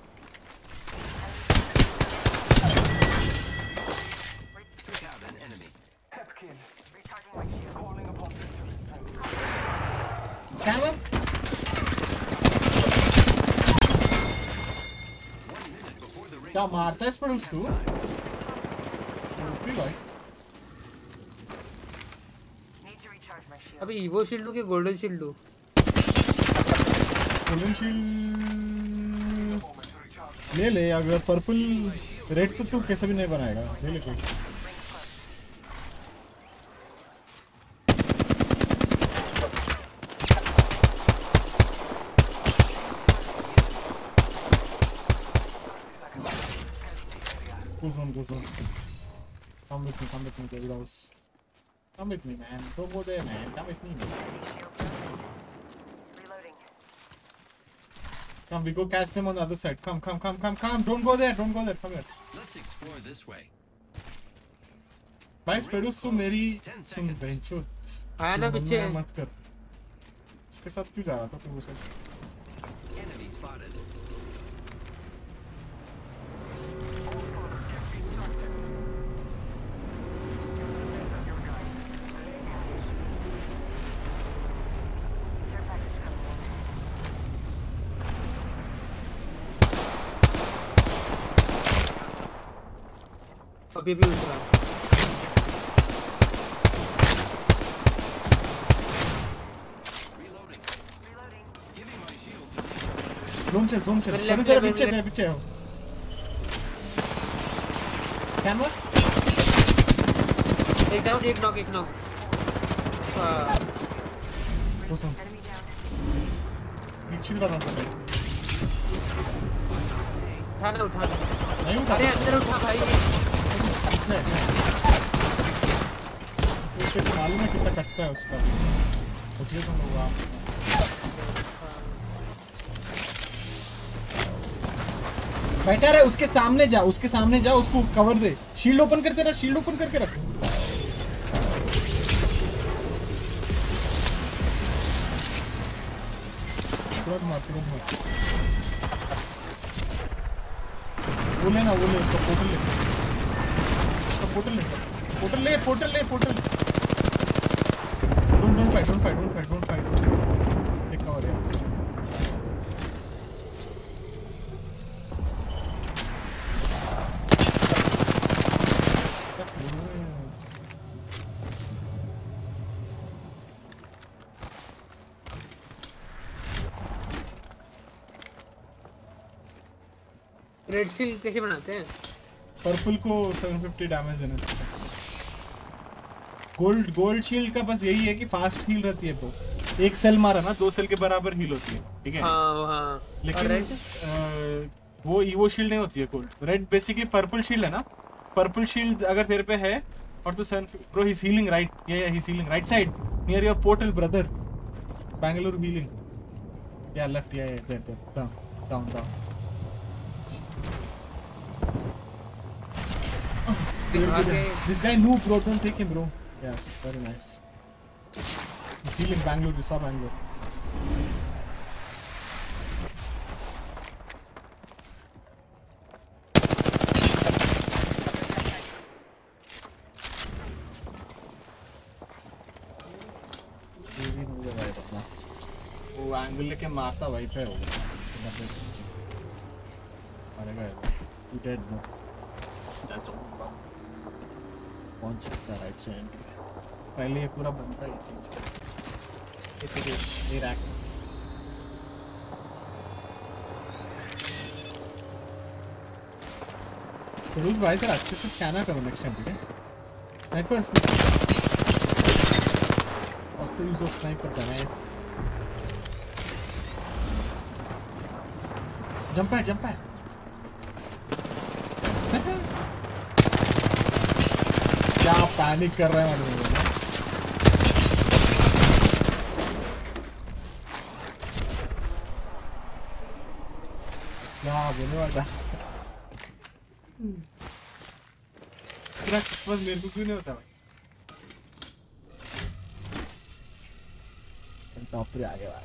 Took out an enemy. Scanner क्या मारता है इस पर उसको ओपी भाई अबे ईवो शील्ड लूं कि गोल्डन शील्ड लूं गोल्डन शील्ड ले ले अगर पर्पल रेड तो तू कैसे भी नहीं बनाएगा ले ले कोई Go zone, go zone. Come with me, come with me, Devils. Come with me, man. Don't go there, man. Come with me, man. Come, we go catch them on the other side. Come, come, come, come, come. Don't go there, don't go there. Come here. Let's explore this way. भाई स्पेडुस तू मेरी सुन बेंचो आया ना पीछे मत कर उसके साथ क्यों जा रहा था तू उसे Enemy spotted. अभी भी उतरा जोन चल जोन चल तेरे तेरे पीछे तेरे पीछे हो स्कैनर एक डाउन एक नॉक एक नॉक ओसम पीछे लगा था उठाना उठाना नहीं उठा अरे अंदर उठा भाई तेरे को मालूम है कितना कटता है उसका मुझे तो हुआ बेटर है उसके सामने जा उसके सामने जा उसको कवर दे शील्ड ओपन करते रह शील्ड ओपन करके रख तुरंत मार तुरंत मार वो लेना वो ले उसका पोर्टल ले उसका पोर्टल ले पोर्टल ले पोर्टल ले portal don't don't fight don't fight don't fight don't fight एक कवर है रेड शील्ड कैसे बनाते हैं? पर्पल को सेवन फिफ्टी डैमेज देना गोल्ड गोल्ड शील्ड का बस यही है कि फास्ट हील रहती है वो एक सेल मारा ना दो सेल के बराबर हील होती है ठीक है हाँ हाँ लेकिन आ, वो ईवो शील्ड नहीं होती है gold red basically purple shield है ना पर्पल शील्ड अगर तेरे पे है और तू seven bro he is healing right ये he is healing right side near your portal brother Bangalore healing या लेफ्ट या there there down down down This guy noob bro, don't take him bro. Yes, very nice. He's healing Bangalore, you saw Bangalore. वो angle लेके मारता वहीं पे होगा मरेगा you dead bro. That's all. कौन सकता राइट साइड पहले ये पूरा बनता है चीज ये तो ये रैक्स तो रूज भाई तेरा अच्छे से स्कैनर करो नेक्स्ट टाइम ठीक है sniper what's the use of sniper guys jump pad jump pad क्या पैनिक कर रहे हैं मतलब क्या बोलने वाला पूरा बस मेरे को क्यों नहीं होता भाई टॉप पे आ गया भाई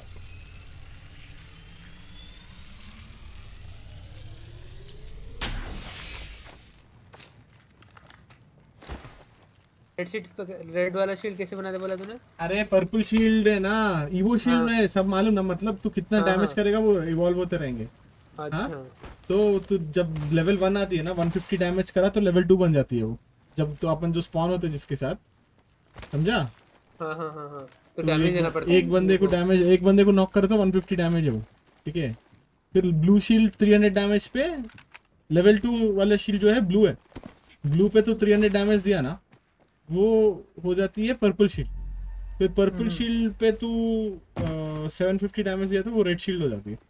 रेड शील्ड रेड वाला शील्ड कैसे बनाते बोला तूने? अरे पर्पल शील्ड है ना ईवो शील्ड है सब मालूम ना मतलब तू कितना डैमेज करेगा वो इवॉल्व होते रहेंगे अच्छा हाँ? तो तू जब लेवल वन आती है ना वन फिफ्टी डैमेज करा तो लेवल टू बन जाती है वो जब तो अपन जो स्पॉन होते जिसके साथ समझा हाँ हाँ हाँ हाँ तो डैमेज देना पड़ता है एक बंदे को डैमेज एक बंदे को नॉक करे तो वन फिफ्टी डैमेज है वो ठीक है फिर blue shield three hundred damage पे लेवल टू वाला शील्ड जो है ब्लू है ब्लू पे तो थ्री हंड्रेड डैमेज दिया ना वो हो जाती है पर्पल शील्ड फिर पर्पल शील्ड पे तू सेवन फिफ्टी डैमेज दिया तो वो रेड शील्ड हो जाती है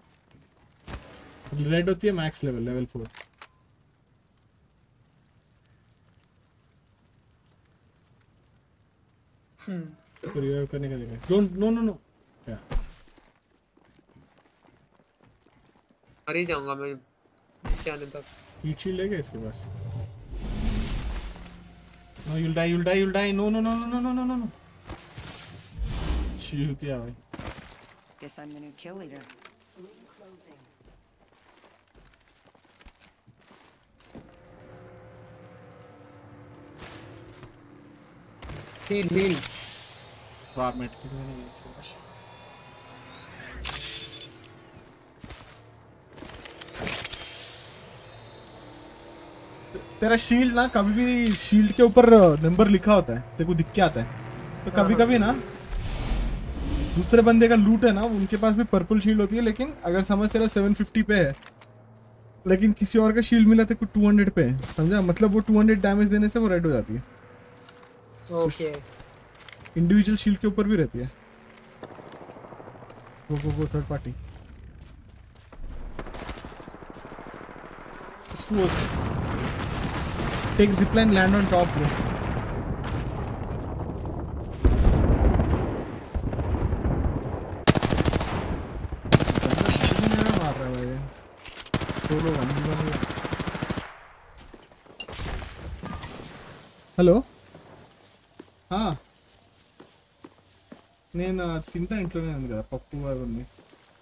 रेड होती है मैक्स लेवल लेवल फोर तो रिवाइव करने का देखा डोंट नो नो नो क्या मर ही जाऊंगा मैं जाने तक हीट शील्ड है क्या इसके पास No, you'll die, you'll die, you'll die. No, no, no, no, no, no, no, no. Shoot, yeah, bhai. Guess I'm the new kill leader. Heal, heal. War med ki maine ye socha. तेरा shield ना कभी भी shield के ऊपर number लिखा होता है तेरे को दिख के आता है तो कभी कभी ना दूसरे बंदे का लूट है ना उनके पास भी पर्पल शील्ड होती है लेकिन अगर समझ तेरा सेवन फिफ्टी पे है लेकिन किसी और का शील्ड मिला तेरे को टू हंड्रेड पे है समझा मतलब वो टू हंड्रेड डैमेज देने से वो रेड हो जाती है ओके इंडिविजुअल शील्ड के ऊपर भी रहती है वो वो वो थर्ड पार्टी इसको take zipline land on top bro मार रहा है भाई सोलो वन वन हेलो हाँ నేను తింటా ఇంట్లోనే ఉంది కదా పప్పు అవన్నీ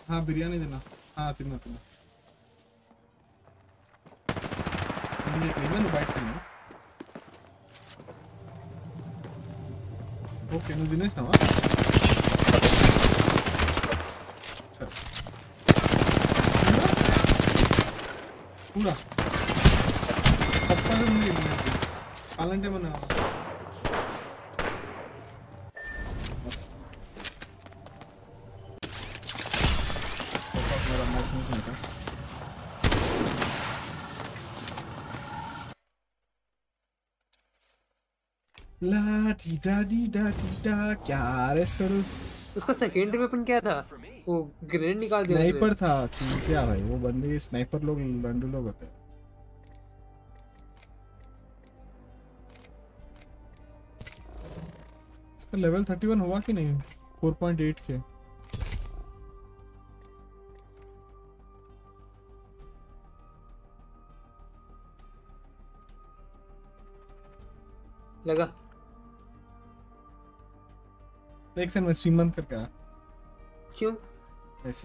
हाँ बिरयानी देना हाँ तिन्ना तिन्ना मैंने बाइट करना ओके నువ్వు తినేస్తావా సరే పూరా తప్పదు ఉంది అలాంటి మన ला डी दा डी दा डी दा क्या रेस करो उसका सेकेंडरी वेपन क्या था वो ग्रेनेड निकाल दिया स्नाइपर था क्या भाई वो बंदे स्नाइपर लोग लंडू लोग होते हैं इसका लेवल इकतीस हुआ कि नहीं चार पॉइंट आठ के लगा एक सेकंड में स्ट्रीम बंद करके आ क्यों